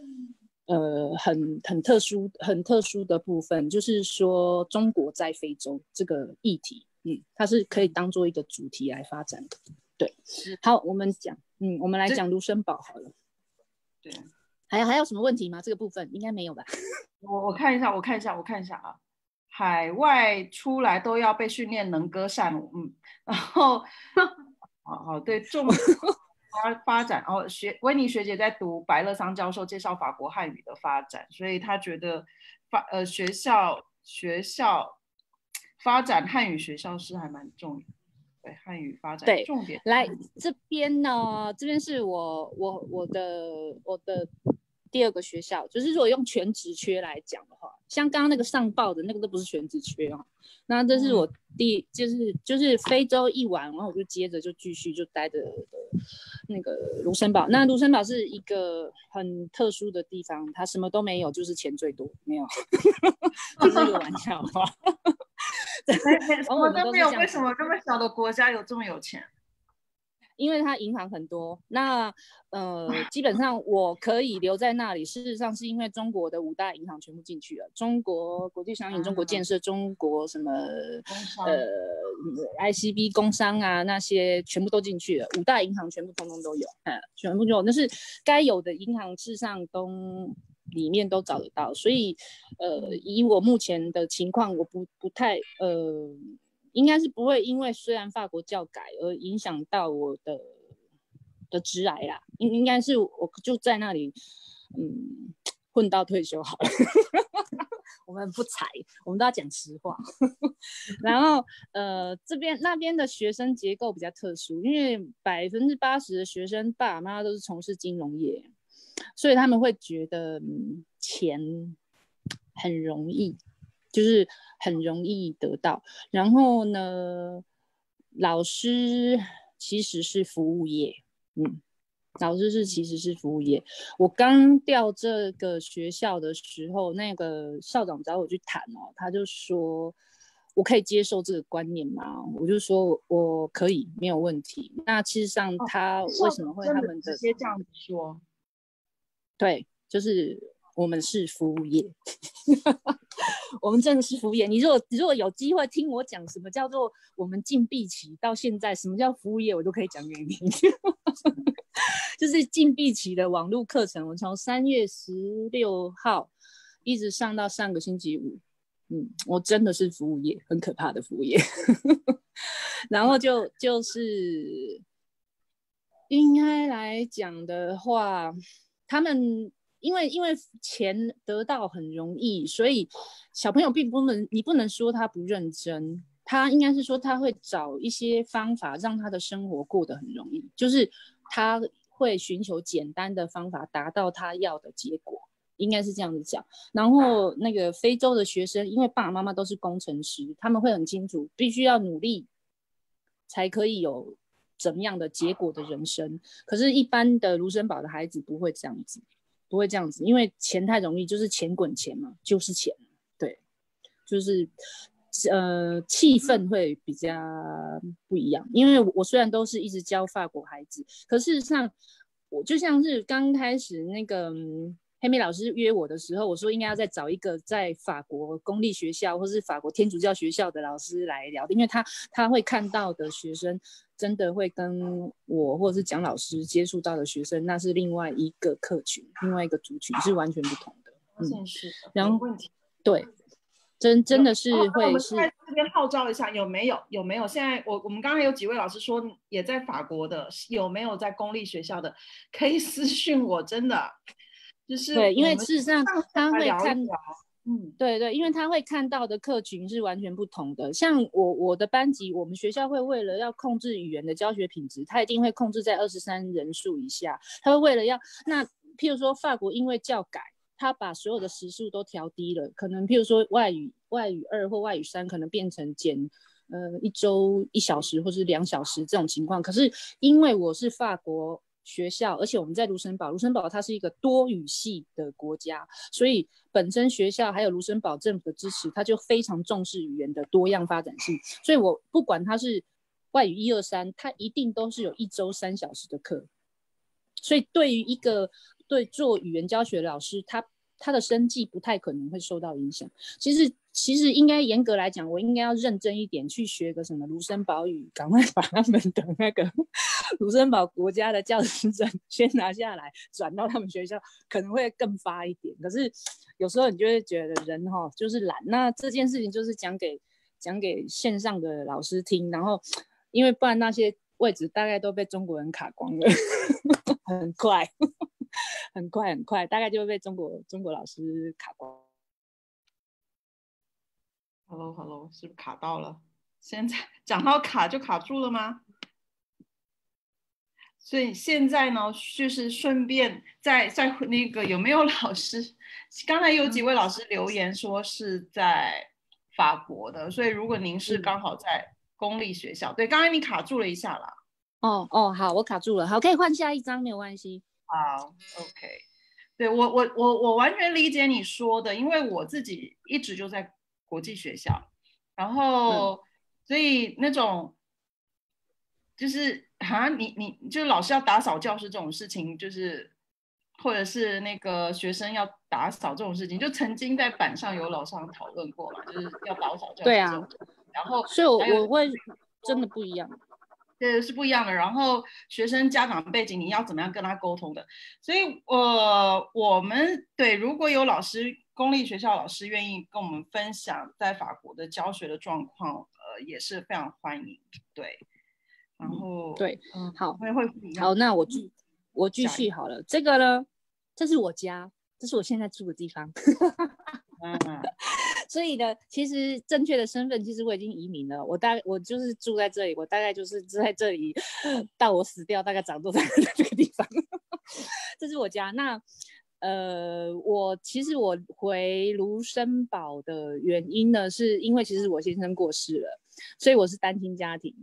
很特殊的部分，就是说中国在非洲这个议题，它是可以当做一个主题来发展的。对，好，我们来讲卢森堡好了。
对，
还有什么问题吗？这个部分应该没有吧？
我看一下啊，海外出来都要被训练能歌善舞，然后好对重发展，然后维尼学姐在读白乐桑教授介绍法国汉语的发展，所以她觉得学校发展汉语学校是还蛮重要的。对，汉语发展重点。
来这边呢，这边是我的第二个学校，就是如果用全职缺来讲的话，像刚刚那个上报的那个都不是全职缺哦。那这是我就是非洲一玩，然后我就接着就继续就待的那个卢森堡。那卢森堡是一个很特殊的地方，它什么都没有，就是钱最多，没有，这是一个玩笑话。
什么都没有，为什么这么小的国家有这么有钱？
因为它银行很多，那基本上我可以留在那里。事实上是因为中国的5大银行全部进去了，中国国际商银、中国建设、中国什么ICB 工商啊，那些全部都进去了，5大银行全部通通都有，全部就有，那是该有的银行事实上里面都找得到，所以以我目前的情况，我不太应该是不会因为虽然法国教改而影响到我的职涯啦，应该是我就在那里混到退休好了。我们不才，我们都要讲实话。然后那边的学生结构比较特殊，因为80%的学生爸爸妈妈都是从事金融业，所以他们会觉得钱很容易，就是很容易得到。然后呢，老师其实是服务业，老师其实是服务业。我刚调这个学校的时候，那个校长找我去谈他就说我可以接受这个观念吗？我就说我可以，没有问题。那其实上他为什么会他们的
直接这样子说？
对，就是我们是服务业。我们真的是服务业。你如果有机会听我讲什么叫做我们禁闭期到现在什么叫服务业，我都可以讲给你听。就是禁闭期的网络课程，我从3月16号一直上到上个星期五。我真的是服务业，很可怕的服务业。然后就是应该来讲的话，他们因为钱得到很容易，所以小朋友你不能说他不认真，他应该是说他会找一些方法让他的生活过得很容易，就是他会寻求简单的方法达到他要的结果，应该是这样子讲。然后那个非洲的学生，因为爸爸妈妈都是工程师，他们会很清楚必须要努力才可以有怎么样的结果的人生。可是一般的卢森堡的孩子不会这样子，因为钱太容易，就是钱滚钱嘛，就是钱。对，就是气氛会比较不一样。因为我虽然都是一直教法国孩子，可事实上我就像是刚开始那个黑妹老师约我的时候，我说应该要再找一个在法国公立学校或是法国天主教学校的老师来聊，因为他会看到的学生真的会跟我或者是蒋老师接触到的学生，那是另外一个客群，另外一个族群，是完全不同的。然后对，真的是会是。
我们在这边号召一下，有没有？现在我们刚才有几位老师说也在法国的，有没有在公立学校的？可以私讯我，真的就是
对，因为事实上他会看，对，因为他会看到的客群是完全不同的。像我的班级，我们学校会为了要控制语言的教学品质，他一定会控制在23人数以下。他会为了那譬如说法国因为教改，他把所有的时数都调低了，可能譬如说外语2或外语3可能变成减1周1小时或是2小时这种情况。可是因为我是法国学校，而且我们在卢森堡它是一个多语系的国家，所以本身学校还有卢森堡政府的支持，它就非常重视语言的多样发展性。所以我不管它是外语1、2、3，它一定都是有1周3小时的课。所以对于一个做语言教学的老师，他的生计不太可能会受到影响。其实应该严格来讲，我应该要认真一点，去学个什么卢森堡语，赶快把他们的那个卢森堡国家的教师证先拿下来，转到他们学校，可能会更发一点。可是有时候你就会觉得人就是懒，那这件事情就是讲给线上的老师听，然后因为不然那些位置大概都被中国人卡光了。很快，大概就会被中国老师卡光。
Hello， 是不是卡到了？现在讲到卡就卡住了吗？所以现在呢，就是顺便在那个有没有老师？刚才有几位老师留言说是在法国的，所以如果您是刚好在公立学校，对，刚才你卡住了一下啦。
好，我卡住了，好，可以换下一张，没有关系。
好 ，OK， 对我完全理解你说的，因为我自己一直就在国际学校，然后所以那种就是你就是老师要打扫教室这种事情，就是或者是那个学生要打扫这种事情，就曾经在板上有老师讨论过嘛，就是要打扫教室这种。
对啊，
然后
所以我会真的不一样。
对，是不一样的。然后学生家长背景，你要怎么样跟他沟通的？所以，我们对如果有老师，公立学校老师愿意跟我们分享在法国的教学的状况，也是非常欢迎。对，然后
对，好，
会不一样。
好，那我继续好了。这个呢，这是我家，这是我现在住的地方。所以呢，其实正确的身份，其实我已经移民了。我就是住在这里，我大概就是在这里到我死掉，大概长都在这个地方。这是我家。那其实我回卢森堡的原因呢，是因为其实我先生过世了，所以我是单亲家庭。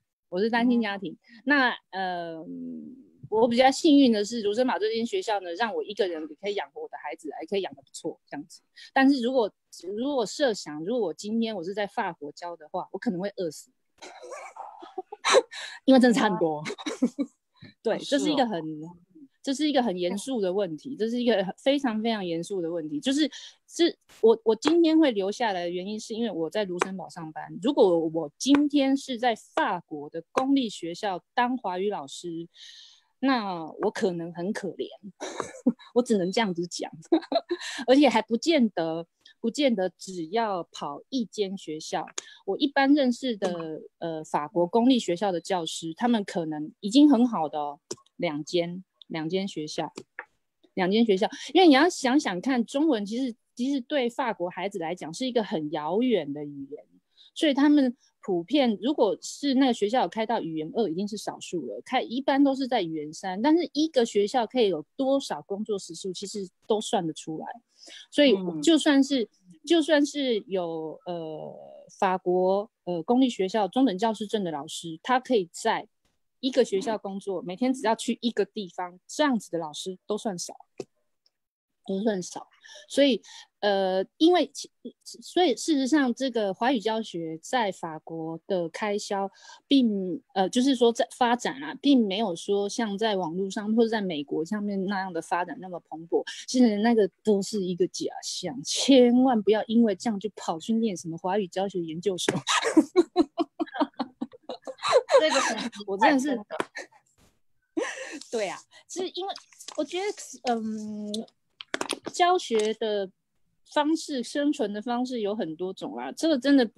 那我比较幸运的是，卢森堡这间学校呢，让我一个人可以养活我的孩子，还可以养得不错这样子。但是如果设想，如果我今天我是在法国教的话，我可能会饿死，因为真的差很多。对，这是一个很严肃的问题，这是一个非常非常严肃的问题。我今天会留下来的原因，是因为我在卢森堡上班。如果我今天是在法国的公立学校当华语老师，那我可能很可怜，我只能这样子讲，而且还不见得只要跑一间学校。我一般认识的法国公立学校的教师，他们可能已经很好的哦，两间学校，因为你要想想看，中文其实对法国孩子来讲是一个很遥远的语言，所以他们普遍如果是那个学校有开到语言2，已经是少数了，一般都是在语言3，但是一个学校可以有多少工作时数，其实都算得出来。所以就算是有法国公立学校中等教师证的老师，他可以在一个学校工作，每天只要去一个地方，这样子的老师都算少。所以所以事实上，这个华语教学在法国的开销就是说在发展啊，并没有说像在网络上或者在美国上面那样的发展那么蓬勃。其实那个都是一个假象，千万不要因为这样就跑去念什么华语教学研究所。
这个
我真的是，对啊，是因为我觉得教学的方式、生存的方式有很多种啦，这个真的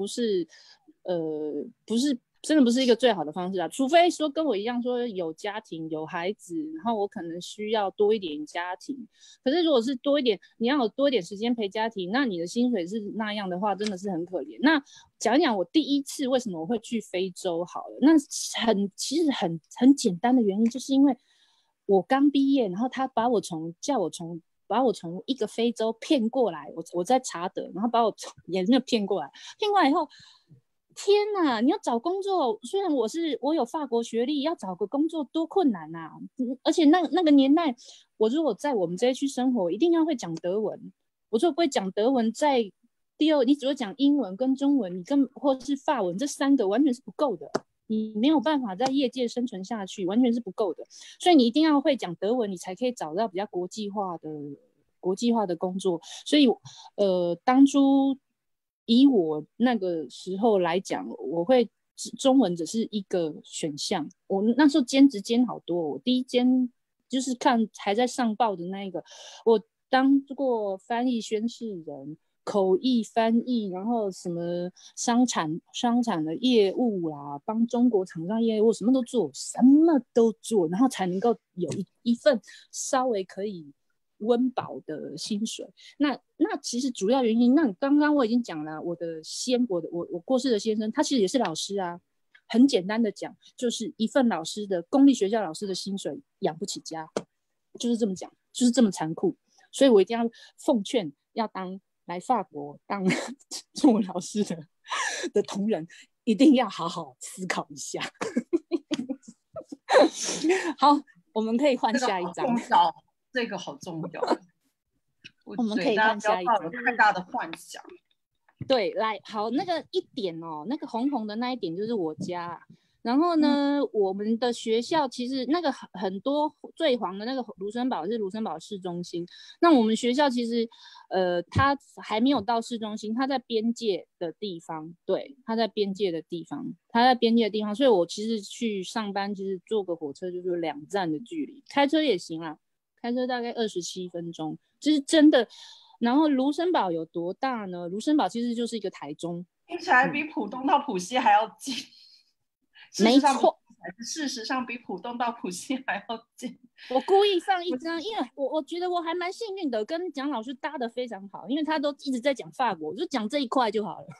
真的不是一个最好的方式啊，除非说跟我一样说有家庭有孩子，然后我可能需要多一点家庭。可是如果是多一点，你要有多一点时间陪家庭，那你的薪水是那样的话，真的是很可怜。那讲一讲我第一次为什么我会去非洲好了，那其实很简单的原因，就是因为我刚毕业，然后他把我从一个非洲骗过来，我在查德，然后把我也没有骗过来以后，天哪！你要找工作，虽然我有法国学历，要找个工作多困难啊！而且那个年代，我如果在我们这一区生活，一定要会讲德文。我如果不会讲德文，在第二，你只会讲英文跟中文，或是法文，这3个完全是不够的。你没有办法在业界生存下去，完全是不够的。所以你一定要会讲德文，你才可以找到比较国际化的工作。所以当初以我那个时候来讲，我会中文只是一个选项。我那时候兼职兼好多，我第一间就是看还在上报的那个，我当过翻译宣誓人、口译翻译，然后什么商产的业务啦，帮中国厂商业务，什么都做，然后才能够有一份稍微可以温饱的薪水。那其实主要原因，那刚刚我已经讲了，我过世的先生，他其实也是老师啊。很简单的讲，就是一份公立学校老师的薪水养不起家，就是这么讲，就是这么残酷。所以我一定要奉劝，要来法国当中文老师的同仁，一定要好好思考一下。好，我们可以换下一张。
这个好重要。
我们可以换下一张。
有太大的幻想。
对，来，好，那个一点哦，那个红红的那一点就是我家。 然后呢，我们的学校其实那个很多最黄的那个卢森堡是卢森堡市中心，那我们学校其实它还没有到市中心，它在边界的地方，对，它在边界的地方，所以我其实去上班其实坐个火车就是2站的距离，开车也行啦，开车大概27分钟，就是真的。然后卢森堡有多大呢？卢森堡其实就是一个台中，
听起来比浦东到浦西还要近。
没错，
事实上比浦东到浦西还要近。
我故意放一张，因为我觉得我还蛮幸运的，跟蒋老师搭得非常好，因为他都一直在讲法国，我就讲这一块就好了。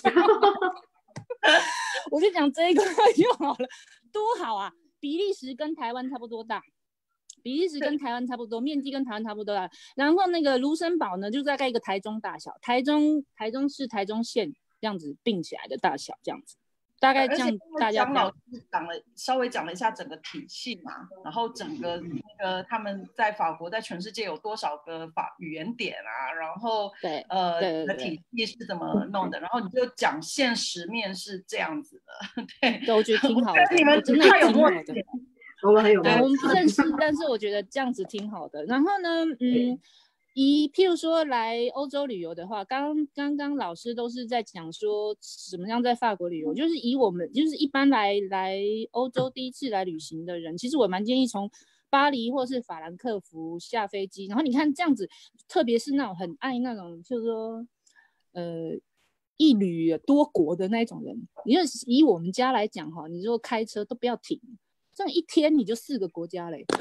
我就讲这一块就好了，多好啊！比利时跟台湾差不多大，比利时跟台湾差不多，面积跟台湾差不多大。然后那个卢森堡呢，就大概一个台中大小，台中市、台中县这样子并起来的大小，这样子。大概这样，大家
张老师稍微讲了一下整个体系嘛，然后整个那个他们在法国在全世界有多少个语言点啊，然后的体系是怎么弄的，然后你就讲现实面是这样子的，对，
我觉得挺好的，
你们
真的
太有默契
了，我们很有默契，
我们不认识，但是我觉得这样子挺好的。然后呢，譬如说来欧洲旅游的话，刚刚老师都是在讲说怎么样在法国旅游，就是以我们就是一般来欧洲第一次来旅行的人，其实我蛮建议从巴黎或是法兰克福下飞机，然后你看这样子，特别是那种很爱那种就是说一旅多国的那种人，你就以我们家来讲哈，你说开车都不要停，这样一天你就4个国家嘞。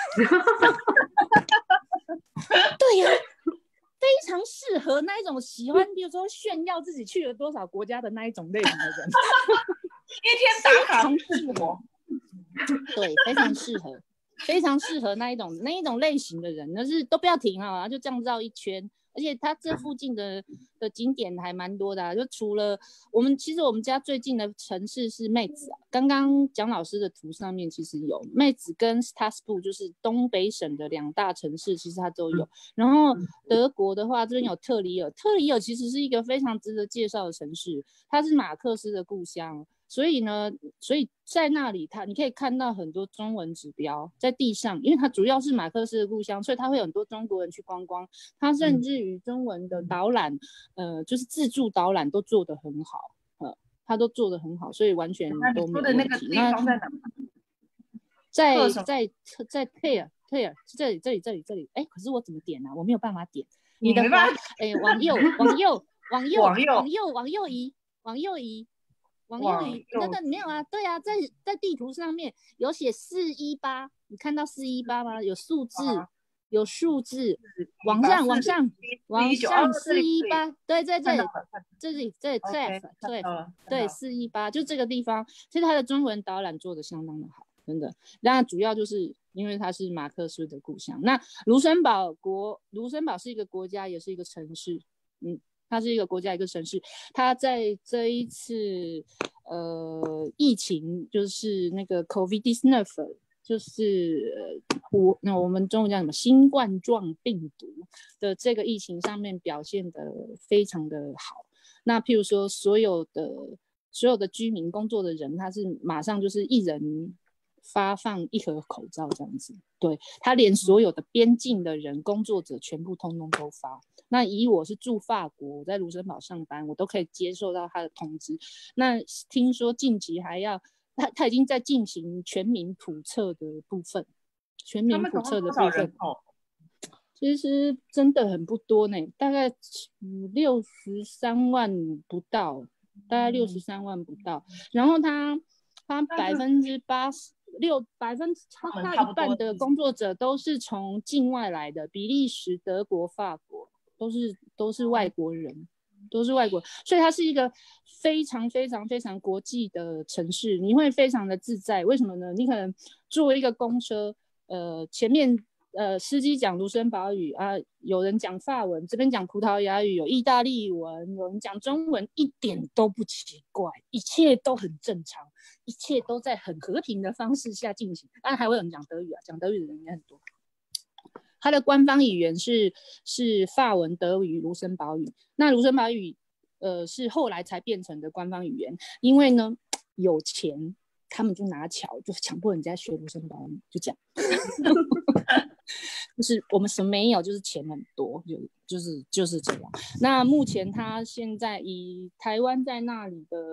对呀，非常适合那一种喜欢，比如说炫耀自己去了多少国家的那一种类型的人。
一天打卡
适合，对，非常适合那一种类型的人，就是都不要停啊，就这样绕一圈。而且它这附近的景点还蛮多的啊，就除了其实我们家最近的城市是妹子啊，刚刚蒋老师的图上面其实有妹子跟斯塔斯布，就是东北省的2大城市，其实它都有。然后德国的话，这边有特里尔其实是一个非常值得介绍的城市，它是马克思的故乡。所以在那里你可以看到很多中文指标在地上，因为它主要是马克思的故乡，所以它会有很多中国人去观光。它甚至于中文的导览，就是自助导览都做得很好，它都做得很好，所以完全都没有问题。
那你说的那个地方在哪？
在佩尔这里，哎，可是我怎么点啊？我没有办法点。你的哎，往右移。那个没有啊？对啊，在地图上面有写418，你看到418吗？有数字，往上418，对，在这里对418，就这个地方，其实它的中文导览做得相当的好，真的。那主要就是因为它是马克思的故乡。那卢森堡是一个国家，也是一个城市，它是一个国家一个城市，它在这一次疫情，就是那个 COVID-19， 就是那我们中文叫什么新冠状病毒的这个疫情上面表现得非常的好。那譬如说所有的居民工作的人，他是马上就是一人发放1盒口罩这样子，对，他连所有的边境的人工作者全部通通都发。那以我是住法国，我在卢森堡上班，我都可以接受到他的通知。那听说近期还要他已经在进行全民普测的部分，其实真的很不多呢，大概63万不到，大概63万不到。然后他80%，他一半的工作者都是从境外来的，比利时、德国、法国。都是外国人，所以它是一个非常非常非常国际的城市，你会非常的自在。为什么呢？你可能坐一个公车，前面司机讲卢森堡语啊，有人讲法文，这边讲葡萄牙语，有意大利文，有人讲中文，一点都不奇怪，一切都很正常，一切都在很和平的方式下进行。当然还会有人讲德语啊，讲德语的人也很多。它的官方语言是法文、德语、卢森堡语。那卢森堡语是后来才变成的官方语言，因为呢有钱， 他们就拿桥，就强迫人家学卢森堡语，就这样。就是我们什么没有，就是钱很多，就是这样。那目前他现在以台湾在那里的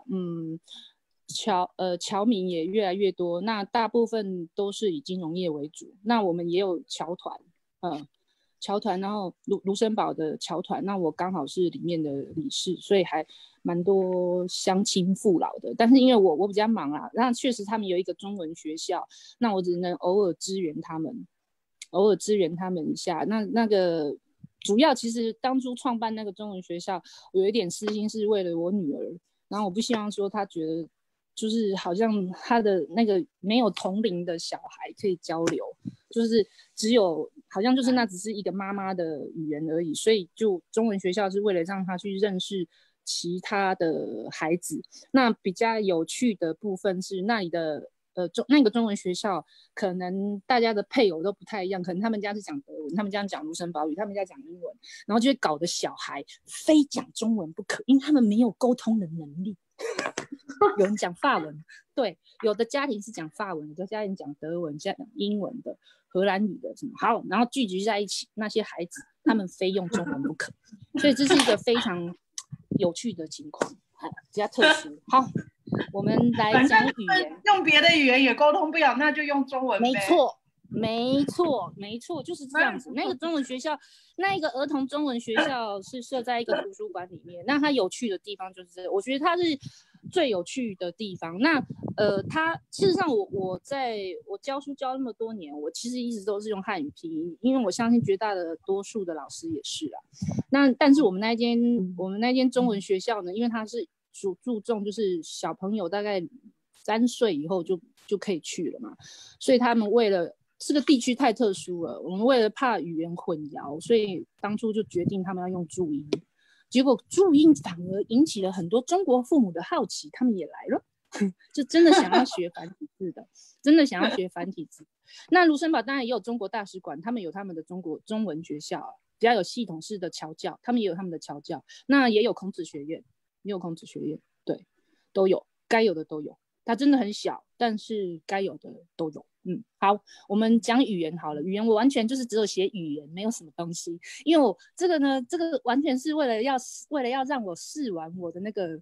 侨民也越来越多，那大部分都是以金融业为主。那我们也有侨团，侨团，然后卢森堡的侨团，那我刚好是里面的理事，所以还蛮多乡亲父老的。但是因为我比较忙啦，那确实他们有一个中文学校，那我只能偶尔支援他们一下。那个主要其实当初创办那个中文学校，我有一点私心是为了我女儿，然后我不希望说她觉得就是好像她的那个没有同龄的小孩可以交流，就是只有好像就是那只是一个妈妈的语言而已，所以就中文学校是为了让她去认识其他的孩子。那比较有趣的部分是那里的那个中文学校可能大家的配偶都不太一样，可能他们家是讲德文，他们家讲卢森堡语，他们家讲英文，然后就会搞得小孩非讲中文不可，因为他们没有沟通的能力。有人讲法文，对，有的家庭是讲法文，有的家庭讲德文、讲英文的、荷兰语的什么，好，然后聚集在一起，那些孩子他们非用中文不可，所以这是一个非常有趣的情况，比较特殊。好，我们来讲语言，
用别的语言也沟通不了，那就用中文呗。
没错，就是这样子。那个中文学校，那一个儿童中文学校是设在一个图书馆里面。那它有趣的地方就是，我觉得它是最有趣的地方。那它事实上我教书教那么多年，我其实一直都是用汉语拼音，因为我相信绝大多数的老师也是啦。那但是我们那间中文学校呢，因为它是注重就是小朋友大概3岁以后就可以去了嘛，所以他们为了这个地区太特殊了，我们为了怕语言混淆，所以当初就决定他们要用注音。结果注音反而引起了很多中国父母的好奇，他们也来了，就真的想要学繁体字的，真的想要学繁体字。那卢森堡当然也有中国大使馆，他们有他们的中文学校，比较有系统式的侨教，他们也有他们的侨教，那也有孔子学院，对，都有，该有的都有。它真的很小，但是该有的都有。好，我们讲语言好了。语言我完全就是只有写语言，没有什么东西。因为我这个完全是为了要让我试完我的那个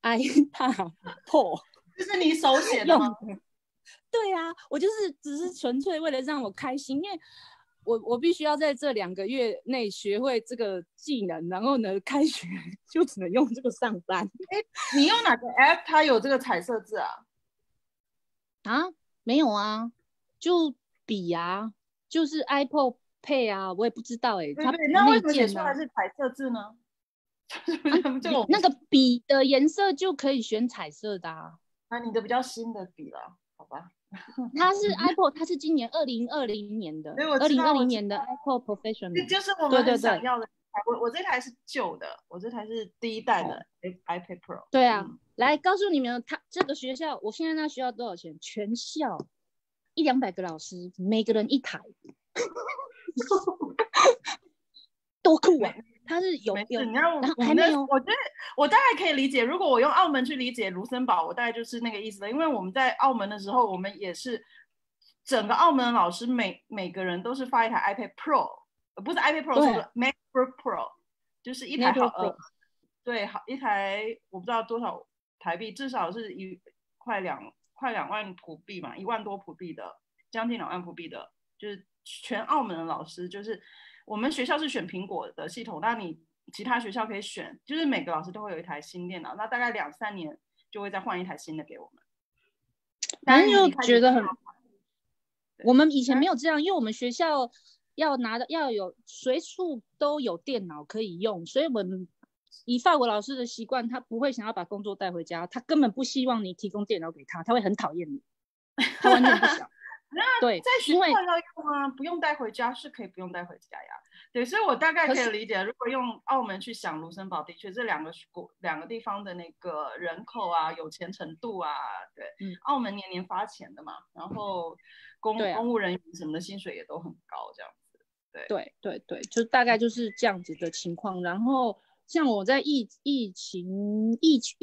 iPad Pro，
就是你手写的吗？
对啊，我就是只是纯粹为了让我开心，因为我必须要在这2个月内学会这个技能，然后呢，开学就只能用这个上班。
你用哪个 app 它有这个彩色字啊？
没有啊，就笔啊，就是 Apple Pay 啊，我也不知道
对，那为什么写出来是彩色字呢？
那个笔的颜色就可以选彩色的啊。
你的比较新的笔了，好吧？
它是 Apple， 它是今年2020年的，2020年的 Apple Professional，
就是我们很想要的。我这台是旧的，我这台是第1代的 iPad Pro。
对啊，来告诉你们，它这个学校，我现在那学校多少钱？全校100-200个老师，每个人1台，多酷啊！它是有，然后还没有。
我觉得我大概可以理解，如果我用澳门去理解卢森堡，我大概就是那个意思了。因为我们在澳门的时候，我们也是整个澳门的老师每个人都是发一台 iPad Pro， 不是 iPad Pro， 是 MacBook Pro， 就是一台对，好一台我不知道多少台币，至少是快2万葡币嘛，1万多葡币的，将近2万葡币的，就是全澳门的老师，就是我们学校是选苹果的系统，那你其他学校可以选，就是每个老师都会有一台新电脑，那大概2-3年就会再换一台新的给我们。
反正就觉得很，我们以前没有这样，因为我们学校要有随处都有电脑可以用，所以我们以法国老师的习惯，他不会想要把工作带回家，他根本不希望你提供电脑给他，他会很讨厌你，他完全不想。
对，在学校要用啊，不用带回家是可以不用带回家呀。对，所以我大概可以理解，如果用澳门去想卢森堡，的确这两个地方的那个人口啊、有钱程度啊，对，澳门年年发钱的嘛，然后公务人员什么的薪水也都很高，这样子。对，
就大概就是这样子的情况。然后像我在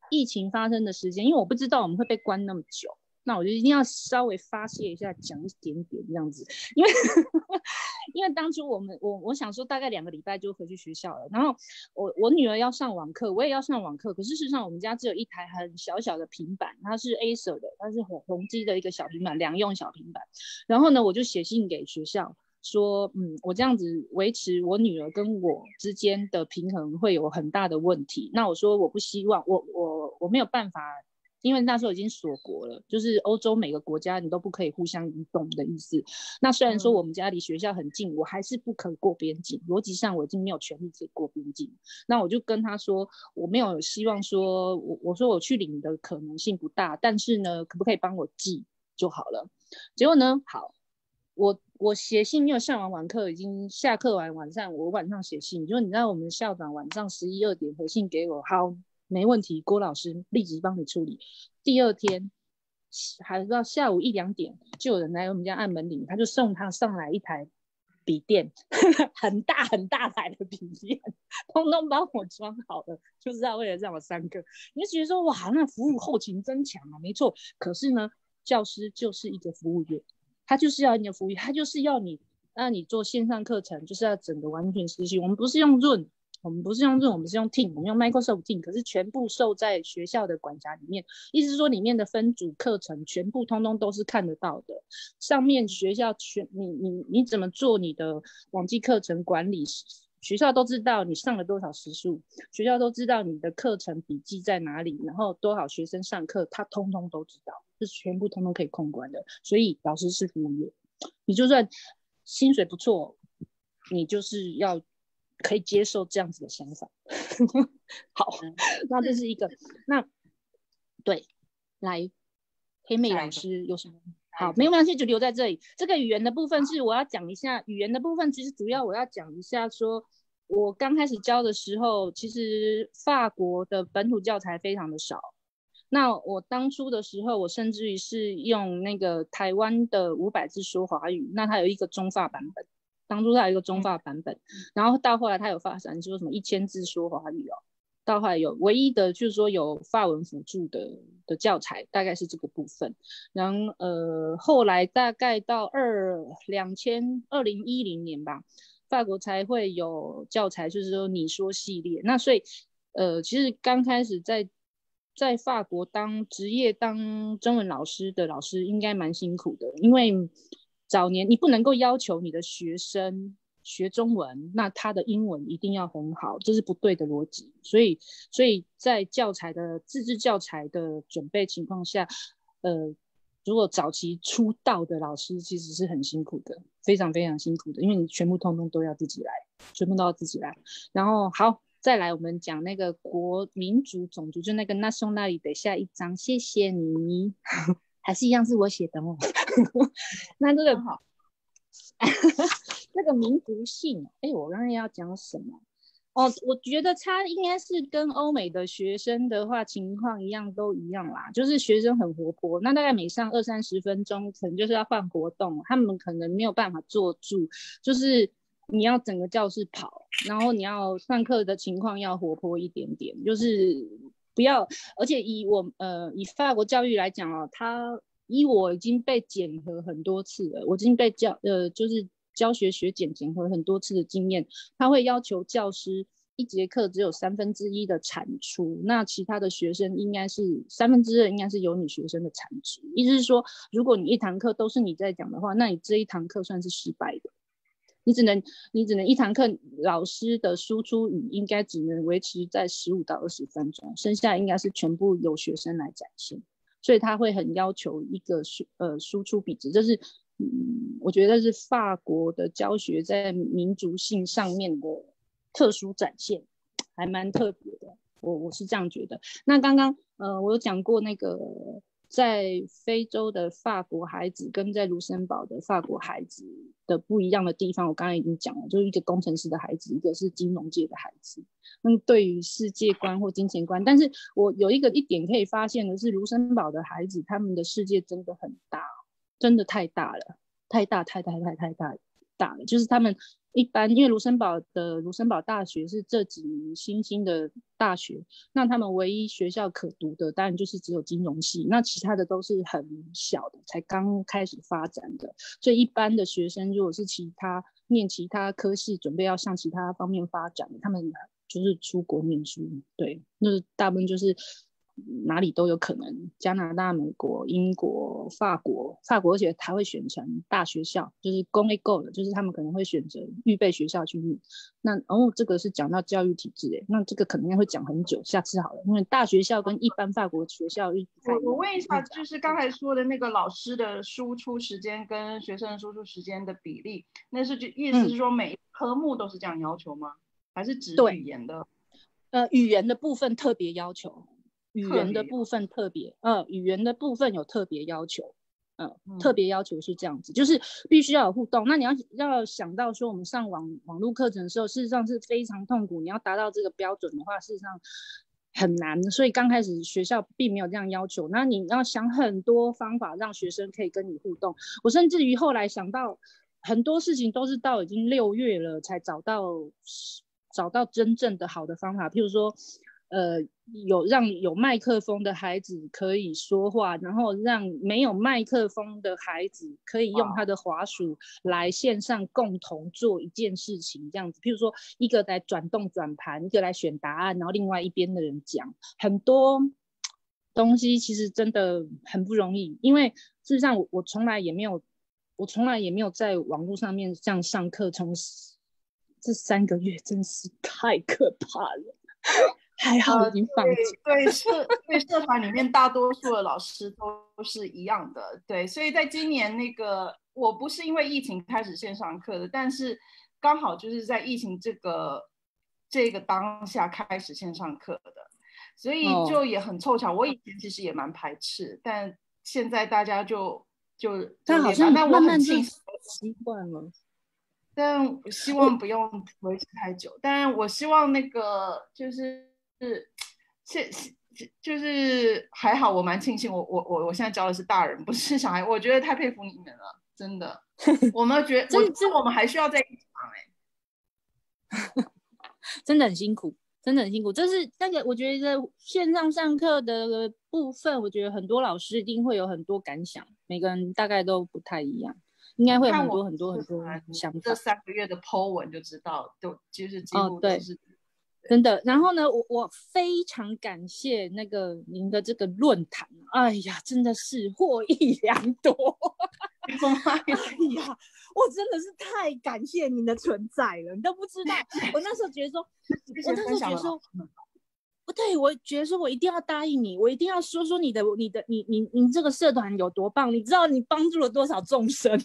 疫情发生的时间，因为我不知道我们会被关那么久，那我就一定要稍微发泄一下，讲一点点这样子，因为因为当初我想说大概2个礼拜就回去学校了，然后我女儿要上网课，我也要上网课，可是事实上我们家只有一台很小小的平板，它是 Acer 的，它是宏基的一个小平板，2用小平板，然后呢我就写信给学校说，我这样子维持我女儿跟我之间的平衡会有很大的问题，那我说我不希望，我没有办法。因为那时候已经锁国了，就是欧洲每个国家你都不可以互相移动的意思。那虽然说我们家离学校很近，我还是不可以过边境，逻辑上我已经没有权利可以过边境。那我就跟他说，我没有希望说，我说我去领的可能性不大，但是呢，可不可以帮我寄就好了。结果呢，好，我写信，因为上完网课已经下课完晚上，我晚上写信，就你知道我们校长晚上11、2点回信给我，好。没问题，郭老师立即帮你处理。第二天还到下午1、2点，就有人来我们家按门铃，他就送他上来一台笔电，很大很大台的笔电，通通帮我装好了，就是要为了让我上课。你就觉得说，哇，那服务后勤真强啊，没错。可是呢，教师就是一个服务业，他就是要你的服务业，他就是要你让你做线上课程，就是要整个完全实习。我们不是用Zoom。我们不是用这种，我们是用 Team， 我们用 Microsoft Team， 可是全部受在学校的管辖里面。意思是说，里面的分组课程全部通通都是看得到的。上面学校你怎么做你的网际课程管理，学校都知道你上了多少时数，学校都知道你的课程笔记在哪里，然后多少学生上课，他通通都知道，这是全部通通可以控管的。所以老师是服务业，你就算薪水不错，你就是要。可以接受这样子的想法。好，那这是一个。那对，来，黑妹老师有什么？好，没有关系，就留在这里。这个语言的部分是我要讲一下，语言的部分其实主要我要讲一下说，我刚开始教的时候，其实法国的本土教材非常的少。那我当初的时候，我甚至于是用那个台湾的500字说华语，那它有一个中法版本。当初它有一个中法版本，然后到后来它有发展说什么1000字说华语哦，到后来有唯一的就是说有法文辅助的教材，大概是这个部分。然后后来大概到2010年吧，法国才会有教材，就是说你说系列。那所以其实刚开始在法国当职业当中文老师的老师应该蛮辛苦的，因为早年你不能够要求你的学生学中文，那他的英文一定要很好，这是不对的逻辑。所以在教材的自制教材的准备情况下，如果早期出道的老师其实是很辛苦的，非常非常辛苦的，因为你全部通通都要自己来，全部都要自己来。然后好，再来我们讲那个国民族种族，就那个 nationality 的下一章，谢谢你。还是一样是我写的哦。那这个好，那个民族性，我刚刚要讲什么？哦，我觉得他应该是跟欧美的学生的话情况一样，都一样啦，就是学生很活泼，那大概每上20-30分钟，可能就是要换活动，他们可能没有办法坐住，就是你要整个教室跑，然后你要上课的情况要活泼一点点，就是不要，而且以以法国教育来讲哦，以我已经被检核很多次了，我已经被就是教学学检核很多次的经验，他会要求教师一节课只有1/3的产出，那其他的学生应该是2/3应该是由你学生的产出，意思是说，如果你一堂课都是你在讲的话，那你这一堂课算是失败的。你只能一堂课老师的输出语应该只能维持在15到20分钟，剩下应该是全部由学生来展现，所以他会很要求一个输出比值，这是我觉得是法国的教学在民族性上面的特殊展现，还蛮特别的，我是这样觉得。那刚刚我有讲过那个在非洲的法国孩子跟在卢森堡的法国孩子的不一样的地方，我刚才已经讲了，就是一个工程师的孩子，一个是金融界的孩子，对于世界观或金钱观，但是我有一点可以发现的是，卢森堡的孩子他们的世界真的很大，真的太大了，太大了，就是他们一般因为卢森堡大学是这几年新兴的大学，那他们唯一学校可读的当然就是只有金融系，那其他的都是很小的，才刚开始发展的，所以一般的学生如果是念其他科系，准备要向其他方面发展，他们就是出国念书。对，那大部分就是哪里都有可能，加拿大、美国、英国、法国，而且他会选成大学校，就是公立够的，就是他们可能会选择预备学校去念。那这个是讲到教育体制那这个可能会讲很久，下次好了，因为大学校跟一般法国学校
我问一下，就是刚才说的那个老师的输出时间跟学生的输出时间的比例，那是就意思是说每一科目都是这样要求吗？还是指语言的？
语言的部分特别要求。语言的部分有特别要求，特别要求是这样子，就是必须要有互动。那你要想到说，我们上网络课程的时候，事实上是非常痛苦。你要达到这个标准的话，事实上很难。所以刚开始学校并没有这样要求。那你要想很多方法让学生可以跟你互动。我甚至于后来想到很多事情都是到已经6月了才找到真正的好的方法，譬如说。让有麦克风的孩子可以说话，然后让没有麦克风的孩子可以用他的滑鼠来线上共同做一件事情，这样子。譬如说，一个来转动转盘，一个来选答案，然后另外一边的人讲。很多东西其实真的很不容易，因为事实上我从来也没有在网络上面这样上课，从这3个月真是太可怕了。还好已经放弃。
对社团里面大多数的老师都是一样的，对，所以在今年我不是因为疫情开始线上课的，但是刚好就是在疫情这个当下开始线上课的，所以就也很凑巧。我以前其实也蛮排斥，但现在大家就
但好像
但我很庆幸
习惯了。
但希望不用维持太久，但我希望就是还好，我蛮庆幸我现在教的是大人，不是小孩，我觉得太佩服你们了，真的。我觉得我们还需要在一场
真的很辛苦，真的很辛苦。这是我觉得线上上课的部分，我觉得很多老师一定会有很多感想，每个人大概都不太一样。应该会有很多想法。
这3个月的 po 文就知道，就是几乎都是、
真的。然后呢，我非常感谢您的这个论坛，哎呀，真的是获益良多。哎呀，我真的是太感谢您的存在了，你都不知道。我那时候觉得说，对，我觉得说我一定要答应你，我一定要说你这个社团有多棒，你知道你帮助了多少众生。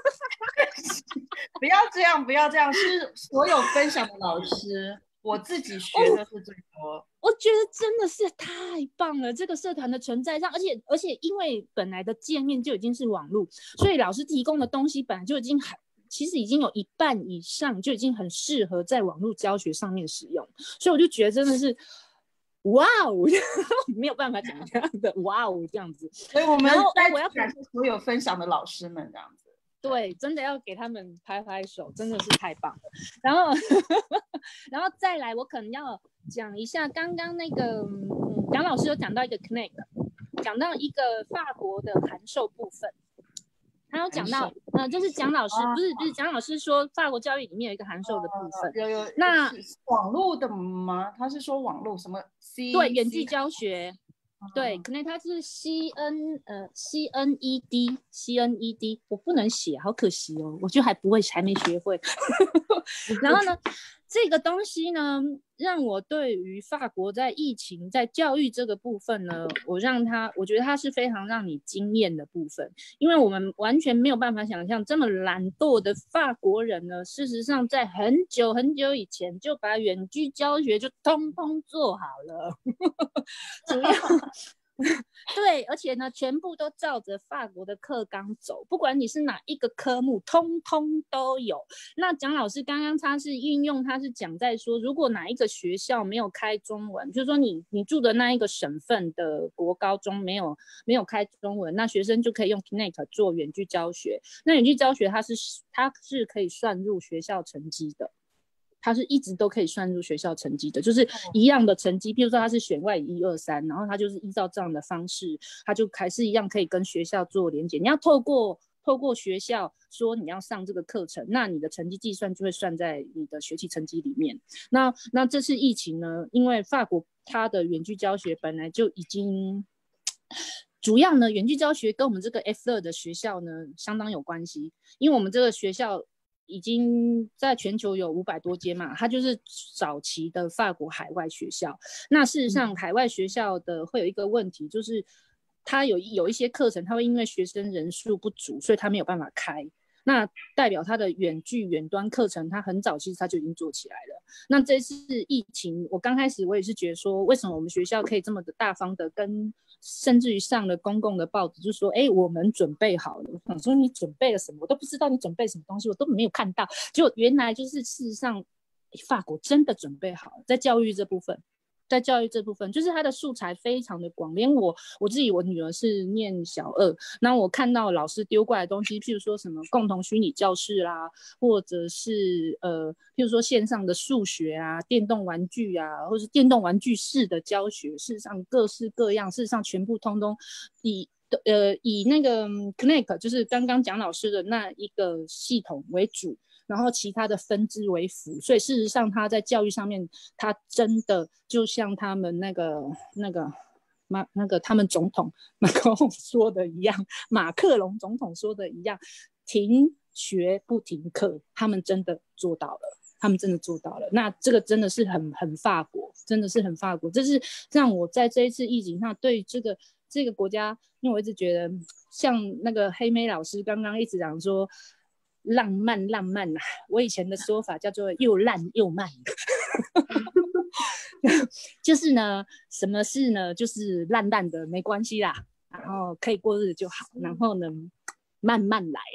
不要这样，是所有分享的老师，我自己学的是最多。
我觉得真的是太棒了，这个社团的存在上，而且因为本来的界面就已经是网络，所以老师提供的东西本来就已经其实已经有1半以上就已经很适合在网络教学上面使用，所以我就觉得真的是哇哦，没有办法讲这样的哇哦这样子。
所以我要感谢所有分享的老师们这样子。
对，真的要给他们拍拍手，真的是太棒了。然后再来，我可能要讲一下刚刚蒋老师有讲到一个 connect， 讲到一个法国的函授部分。他有讲到，就是蒋老师不是蒋老师说法国教育里面有一个函授的部分。
有
那
网络的吗？他是说网络什么
对，远距教学。对，可能它是 CNED， 我不能写，好可惜哦，我就还没学会。然后呢，这个东西呢，让我对于法国在疫情在教育这个部分呢，我觉得它是非常让你惊艳的部分，因为我们完全没有办法想象这么懒惰的法国人呢，事实上在很久很久以前就把远距教学就通通做好了。 对，而且呢，全部都照着法国的课纲走，不管你是哪一个科目，通通都有。那蒋老师刚刚他是运用，他是讲在说，如果哪一个学校没有开中文，就是说你住的那一个省份的国高中没有开中文，那学生就可以用 Kinect 做远距教学。那远距教学它是可以算入学校成绩的。它是一直都可以算入学校成绩的，就是一样的成绩，譬如说它是选外1、2、3，然后它就是依照这样的方式，它就还是一样可以跟学校做连结。你要透过学校说你要上这个课程，那你的成绩计算就会算在你的学期成绩里面。那这次疫情呢，因为法国它的远距教学本来就已经主要呢，远距教学跟我们这个 F2 的学校呢相当有关系，因为我们这个学校已经在全球有500多间嘛，它就是早期的法国海外学校。那事实上，海外学校的会有一个问题，就是它有一些课程，它会因为学生人数不足，所以它没有办法开。那代表它的远距远端课程，它很早其实它就已经做起来了。那这次疫情，我刚开始我也是觉得说，为什么我们学校可以这么的大方的跟，甚至于上了公共的报纸，就说，我们准备好了。我想说你准备了什么？我都不知道你准备什么东西，我都没有看到。结果原来就是事实上，法国真的准备好了，在教育这部分。就是它的素材非常的广，连我自己，我女儿是念小2，那我看到老师丢过来的东西，譬如说什么共同虚拟教室啦，或者是譬如说线上的数学啊、电动玩具啊，或是电动玩具式的教学，事实上各式各样，事实上全部通通以那个 Connect 就是刚刚蒋老师的那一个系统为主，然后其他的分支为辅，所以事实上他在教育上面，他真的就像他们那个他们总统马克龙说的一样，马克龙总统说的一样，停学不停课，他们真的做到了。那这个真的是很法国，真的是很法国。这是让我在这一次疫情上对这个国家，因为我一直觉得像那个黑妹老师刚刚一直讲说浪漫啊，我以前的说法叫做又烂又慢就是呢什么事呢就是烂的没关系啦，然后可以过日子就好，然后呢慢慢来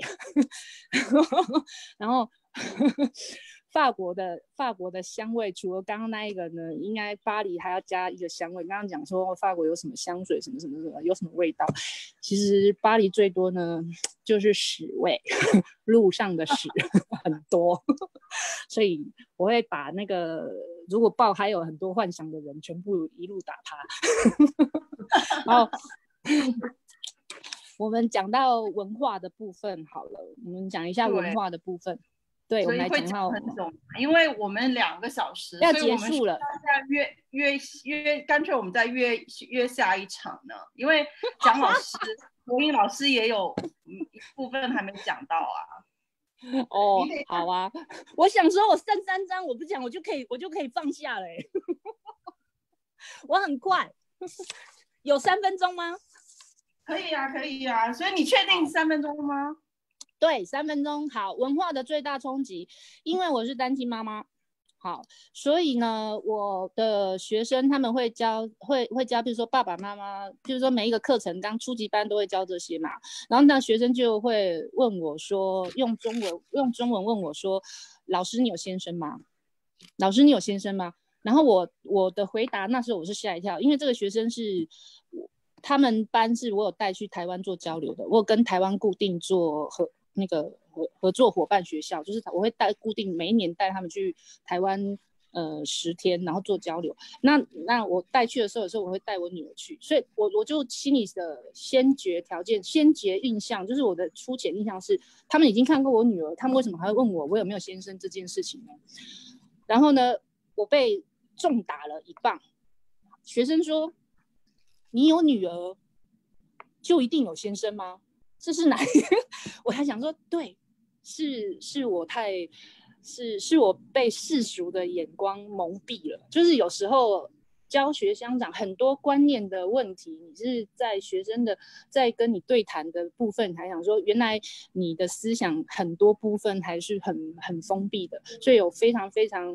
然后法国的香味，除了刚刚那一个呢，应该巴黎还要加一个香味。刚刚讲说法国有什么香水，什么有什么味道，其实巴黎最多呢就是屎味，路上的屎很多，所以我会把那个如果报还有很多幻想的人，全部一路打趴。然后我们讲到文化的部分好了，我们讲一下文化的部部分。对，我们来讲到
很久，因为我们2个小时
要结束了，
约干脆我们再约下一场呢，因为蒋老师、国英老师也有一部分还没讲到啊。
哦，好啊，我想说我剩3张，我不讲我就可以放下了我很快，有3分钟吗？
可以啊，所以你确定3分钟吗？
对，3分钟。好，文化的最大冲击，因为我是单亲妈妈，好，所以呢，我的学生他们会教，比如说爸爸妈妈，比如说每一个课程刚初级班都会教这些嘛，然后那学生就会问我说，用中文问我说，老师你有先生吗？然后我的回答那时候我是吓一跳，因为这个学生是他们班是我有带去台湾做交流的，我有跟台湾固定做合作伙伴学校，就是我会固定每一年带他们去台湾10天，然后做交流。那我带去的时候，有时候我会带我女儿去，所以我就心里的先决印象，就是我的初浅印象是，他们已经看过我女儿，他们为什么还会问我有没有先生这件事情呢？然后呢，我被重打了一棒。学生说：“你有女儿，就一定有先生吗？这是哪一个？”我还想说，对，是我被世俗的眼光蒙蔽了。就是有时候教学相长很多观念的问题，你是在学生的在跟你对谈的部分，还想说，原来你的思想很多部分还是很封闭的，所以有非常非常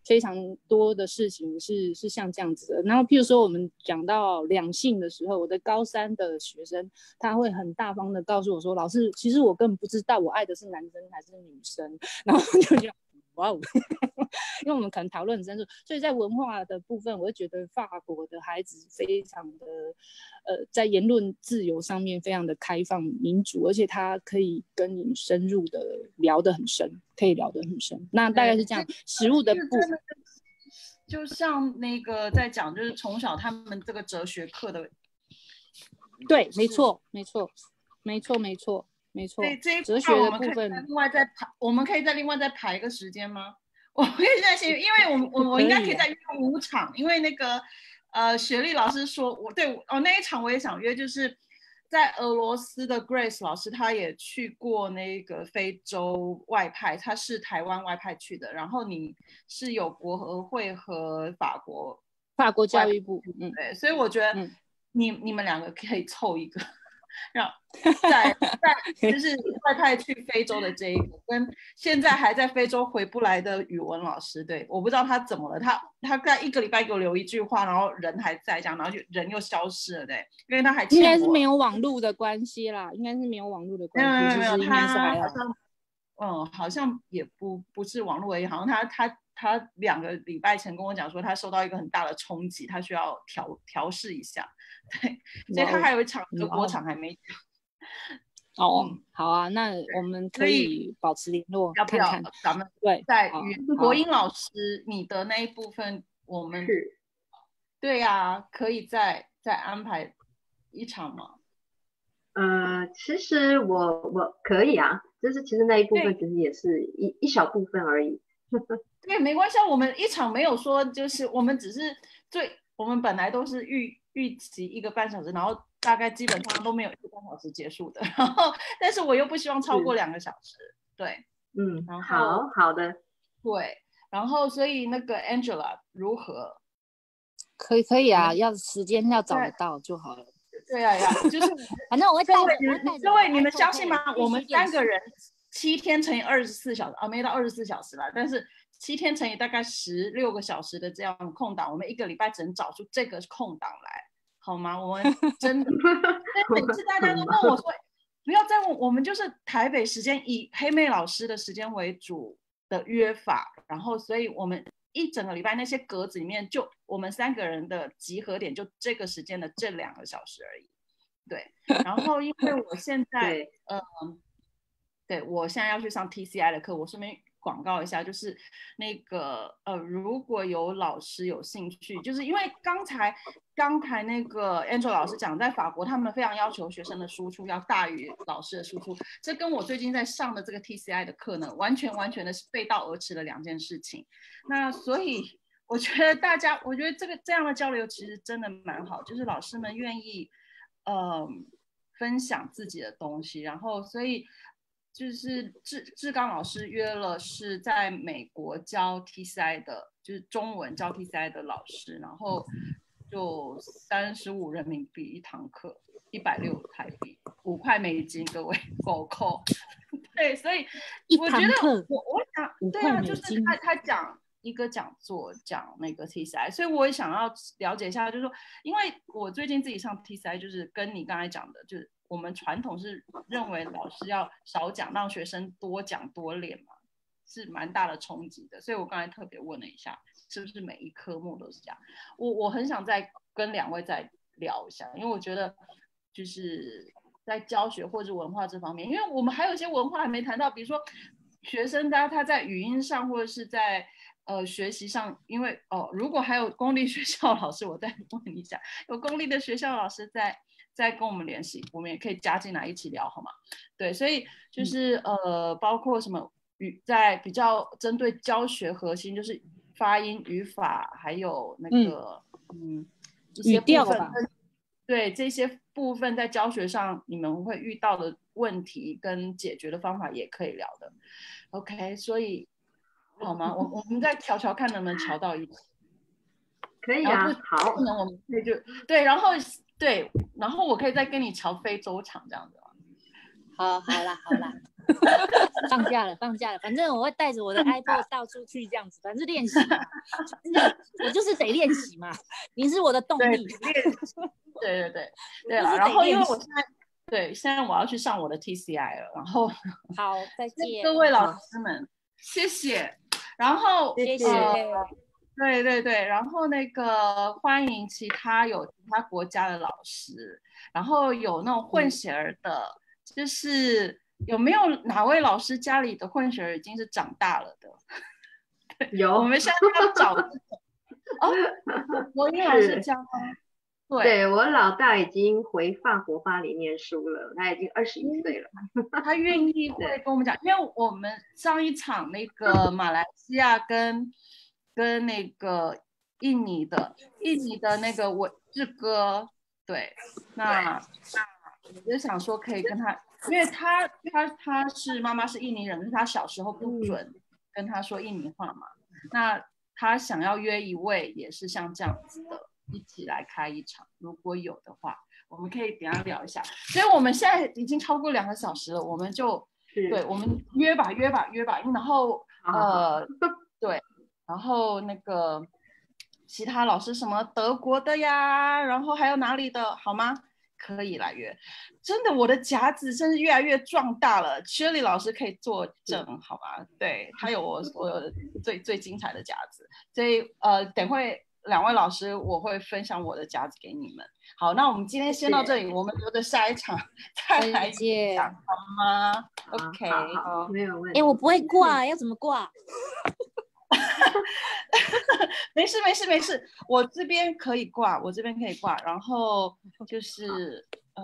非常多的事情是像这样子的。然后譬如说我们讲到两性的时候，我的高3的学生他会很大方的告诉我说，老师，其实我根本不知道我爱的是男生还是女生，然后就讲哇哦，因为我们可能讨论很深入，所以在文化的部分，我会觉得法国的孩子非常的在言论自由上面非常的开放民主，而且他可以跟你深入的聊得很深，可以聊得很深。那大概是这样。食物的部分，
就像那个在讲，就是从小他们这个哲学课的，
对，没错，没错，没错，没错。没错，
这
哲学的部分，
我们可以再另外再排一个时间吗？我可以再先，因为我应该可以再约5场，因为那个雪莉老师说，那一场我也想约，就是在俄罗斯的 Grace 老师，他也去过那个非洲外派，他是台湾外派去的，然后你是有国合会和法国
教育部，
对，所以我觉得你们2个可以凑一个。让在就是外派去非洲的这一个，跟现在还在非洲回不来的语文老师，对，我不知道他怎么了，他在1个礼拜给我留一句话，然后人还在这样，然后就人又消失了，对，因为他还
应该是没有网络的关系啦，应该是没有网络的关系，
没有，
应该是还
好像也不是网络而已，好像他2个礼拜前跟我讲说，他受到一个很大的冲击，他需要调试一下，对，所以他还有一场德国场还没讲。
好啊，那我们可以保持联络，
要不要
看看
咱们
对
在国英老师你的那一部分，我们对呀，可以再安排一场吗？
其实我可以啊，就是其实那一部分其实也是一小部分而已。
对，没关系，我们一场没有说，就是我们只是我们本来都是预期1个半小时，然后大概基本上都没有1个半小时结束的，然后但是我又不希望超过2个小时，对，然后
好的，
对，然后所以那个 Angela 如何？
可以啊，要时间要找得到就好了。
对啊，就是
反正我会
各位你们相信吗？我们3个人7天乘以24小时啊，没到24小时啦，但是7天乘以大概16个小时的这样空档，我们1个礼拜只能找出这个空档来，好吗？我们真的，每次大家都问我说，不要再问，我们就是台北时间以黑妹老师的时间为主的约法，然后所以我们一整个礼拜那些格子里面，就我们3个人的集合点就这个时间的这2个小时而已，对。然后因为我现在对，我现在要去上 TCI 的课，我顺便广告一下，就是那个如果有老师有兴趣，就是因为刚才那个 Angel 老师讲，在法国他们非常要求学生的输出要大于老师的输出，这跟我最近在上的这个 TCI 的课呢，完全的是背道而驰的2件事情。那所以我觉得这样的交流其实真的蛮好，就是老师们愿意分享自己的东西，然后所以就是志刚老师约了是在美国教 TCI 的，就是中文教 TCI 的老师，然后就35人民币一堂课，160台币，5块美金，各位狗扣。对，所以我觉得我想，对啊，就是他讲一个讲座讲那个 TCI， 所以我也想要了解一下，就是说，因为我最近自己上 TCI， 就是跟你刚才讲的，就是我们传统是认为老师要少讲，让学生多讲多练嘛，是蛮大的冲击的。所以我刚才特别问了一下，是不是每一科目都是这样？我很想再跟2位再聊一下，因为我觉得就是在教学或者文化这方面，因为我们还有一些文化还没谈到，比如说学生他在语音上或者是在学习上，因为如果还有公立学校老师，我再问一下，有公立的学校老师在跟我们联系，我们也可以加进来一起聊，好吗？对，所以就是包括什么在比较针对教学核心，就是发音、语法，还有那个一些部分，对这些部分在教学上你们会遇到的问题跟解决的方法也可以聊的。OK， 所以好吗？我们再瞧瞧看能不能瞧到一起。
可以啊，好，
不能我们可以就对，然后我可以再跟你瞧非洲场这样子吗？
好啦， 放假了，反正我会带着我的 iPod 到处去这样子，反正练习嘛，我就是得练习嘛，你是我的动力。
对了，然后因为我现在我要去上我的 TCI 了，然后
好，再见，
各位老师们，谢谢，然后
谢谢。
对，然后那个欢迎其他国家的老师，然后有那种混血儿的，就是有没有哪位老师家里的混血儿已经是长大了的？
有，
我们现在要找国英老师家吗？
对，我老大已经回法国巴黎念书了，他已经21岁了。
他愿意会跟我们讲，因为我们上一场那个马来西亚跟那个印尼的那个志哥，对，那我就想说可以跟他，因为他是妈妈是印尼人，但是他小时候不准跟他说印尼话嘛，那他想要约一位也是像这样子的，一起来开一场，如果有的话，我们可以等一下聊一下。所以我们现在已经超过2个小时了，我们就对，我们约吧，然后对，然后那个其他老师什么德国的呀，然后还有哪里的，好吗？可以来约。真的，我的夹子真是越来越壮大了。Shirley 老师可以作证，好吗？对，他有我最精彩的夹子，所以等会2位老师我会分享我的夹子给你们。好，那我们今天先到这里，我们留着下一场再来讲，好吗 ？OK，
好，没有问题。
我不会挂，要怎么挂？
没事，我这边可以挂，然后就是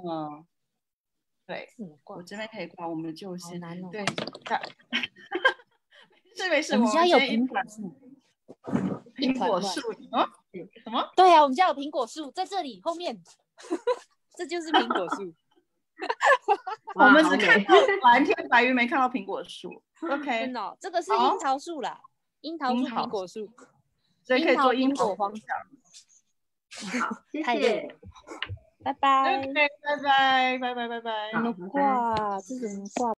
对，我这边可以挂，我们就先对，没事，
我们家有苹果树，
什么？
对啊，我们家有苹果树，在这里后面，这就是苹果树。
我们只看到蓝天白云，没看到苹果树。OK，
真的，这个是樱桃树啦。樱桃树、苹果树，
所以可以做樱
果方向。
好，谢谢，
拜拜。
拜拜。
怎么挂？这怎么挂？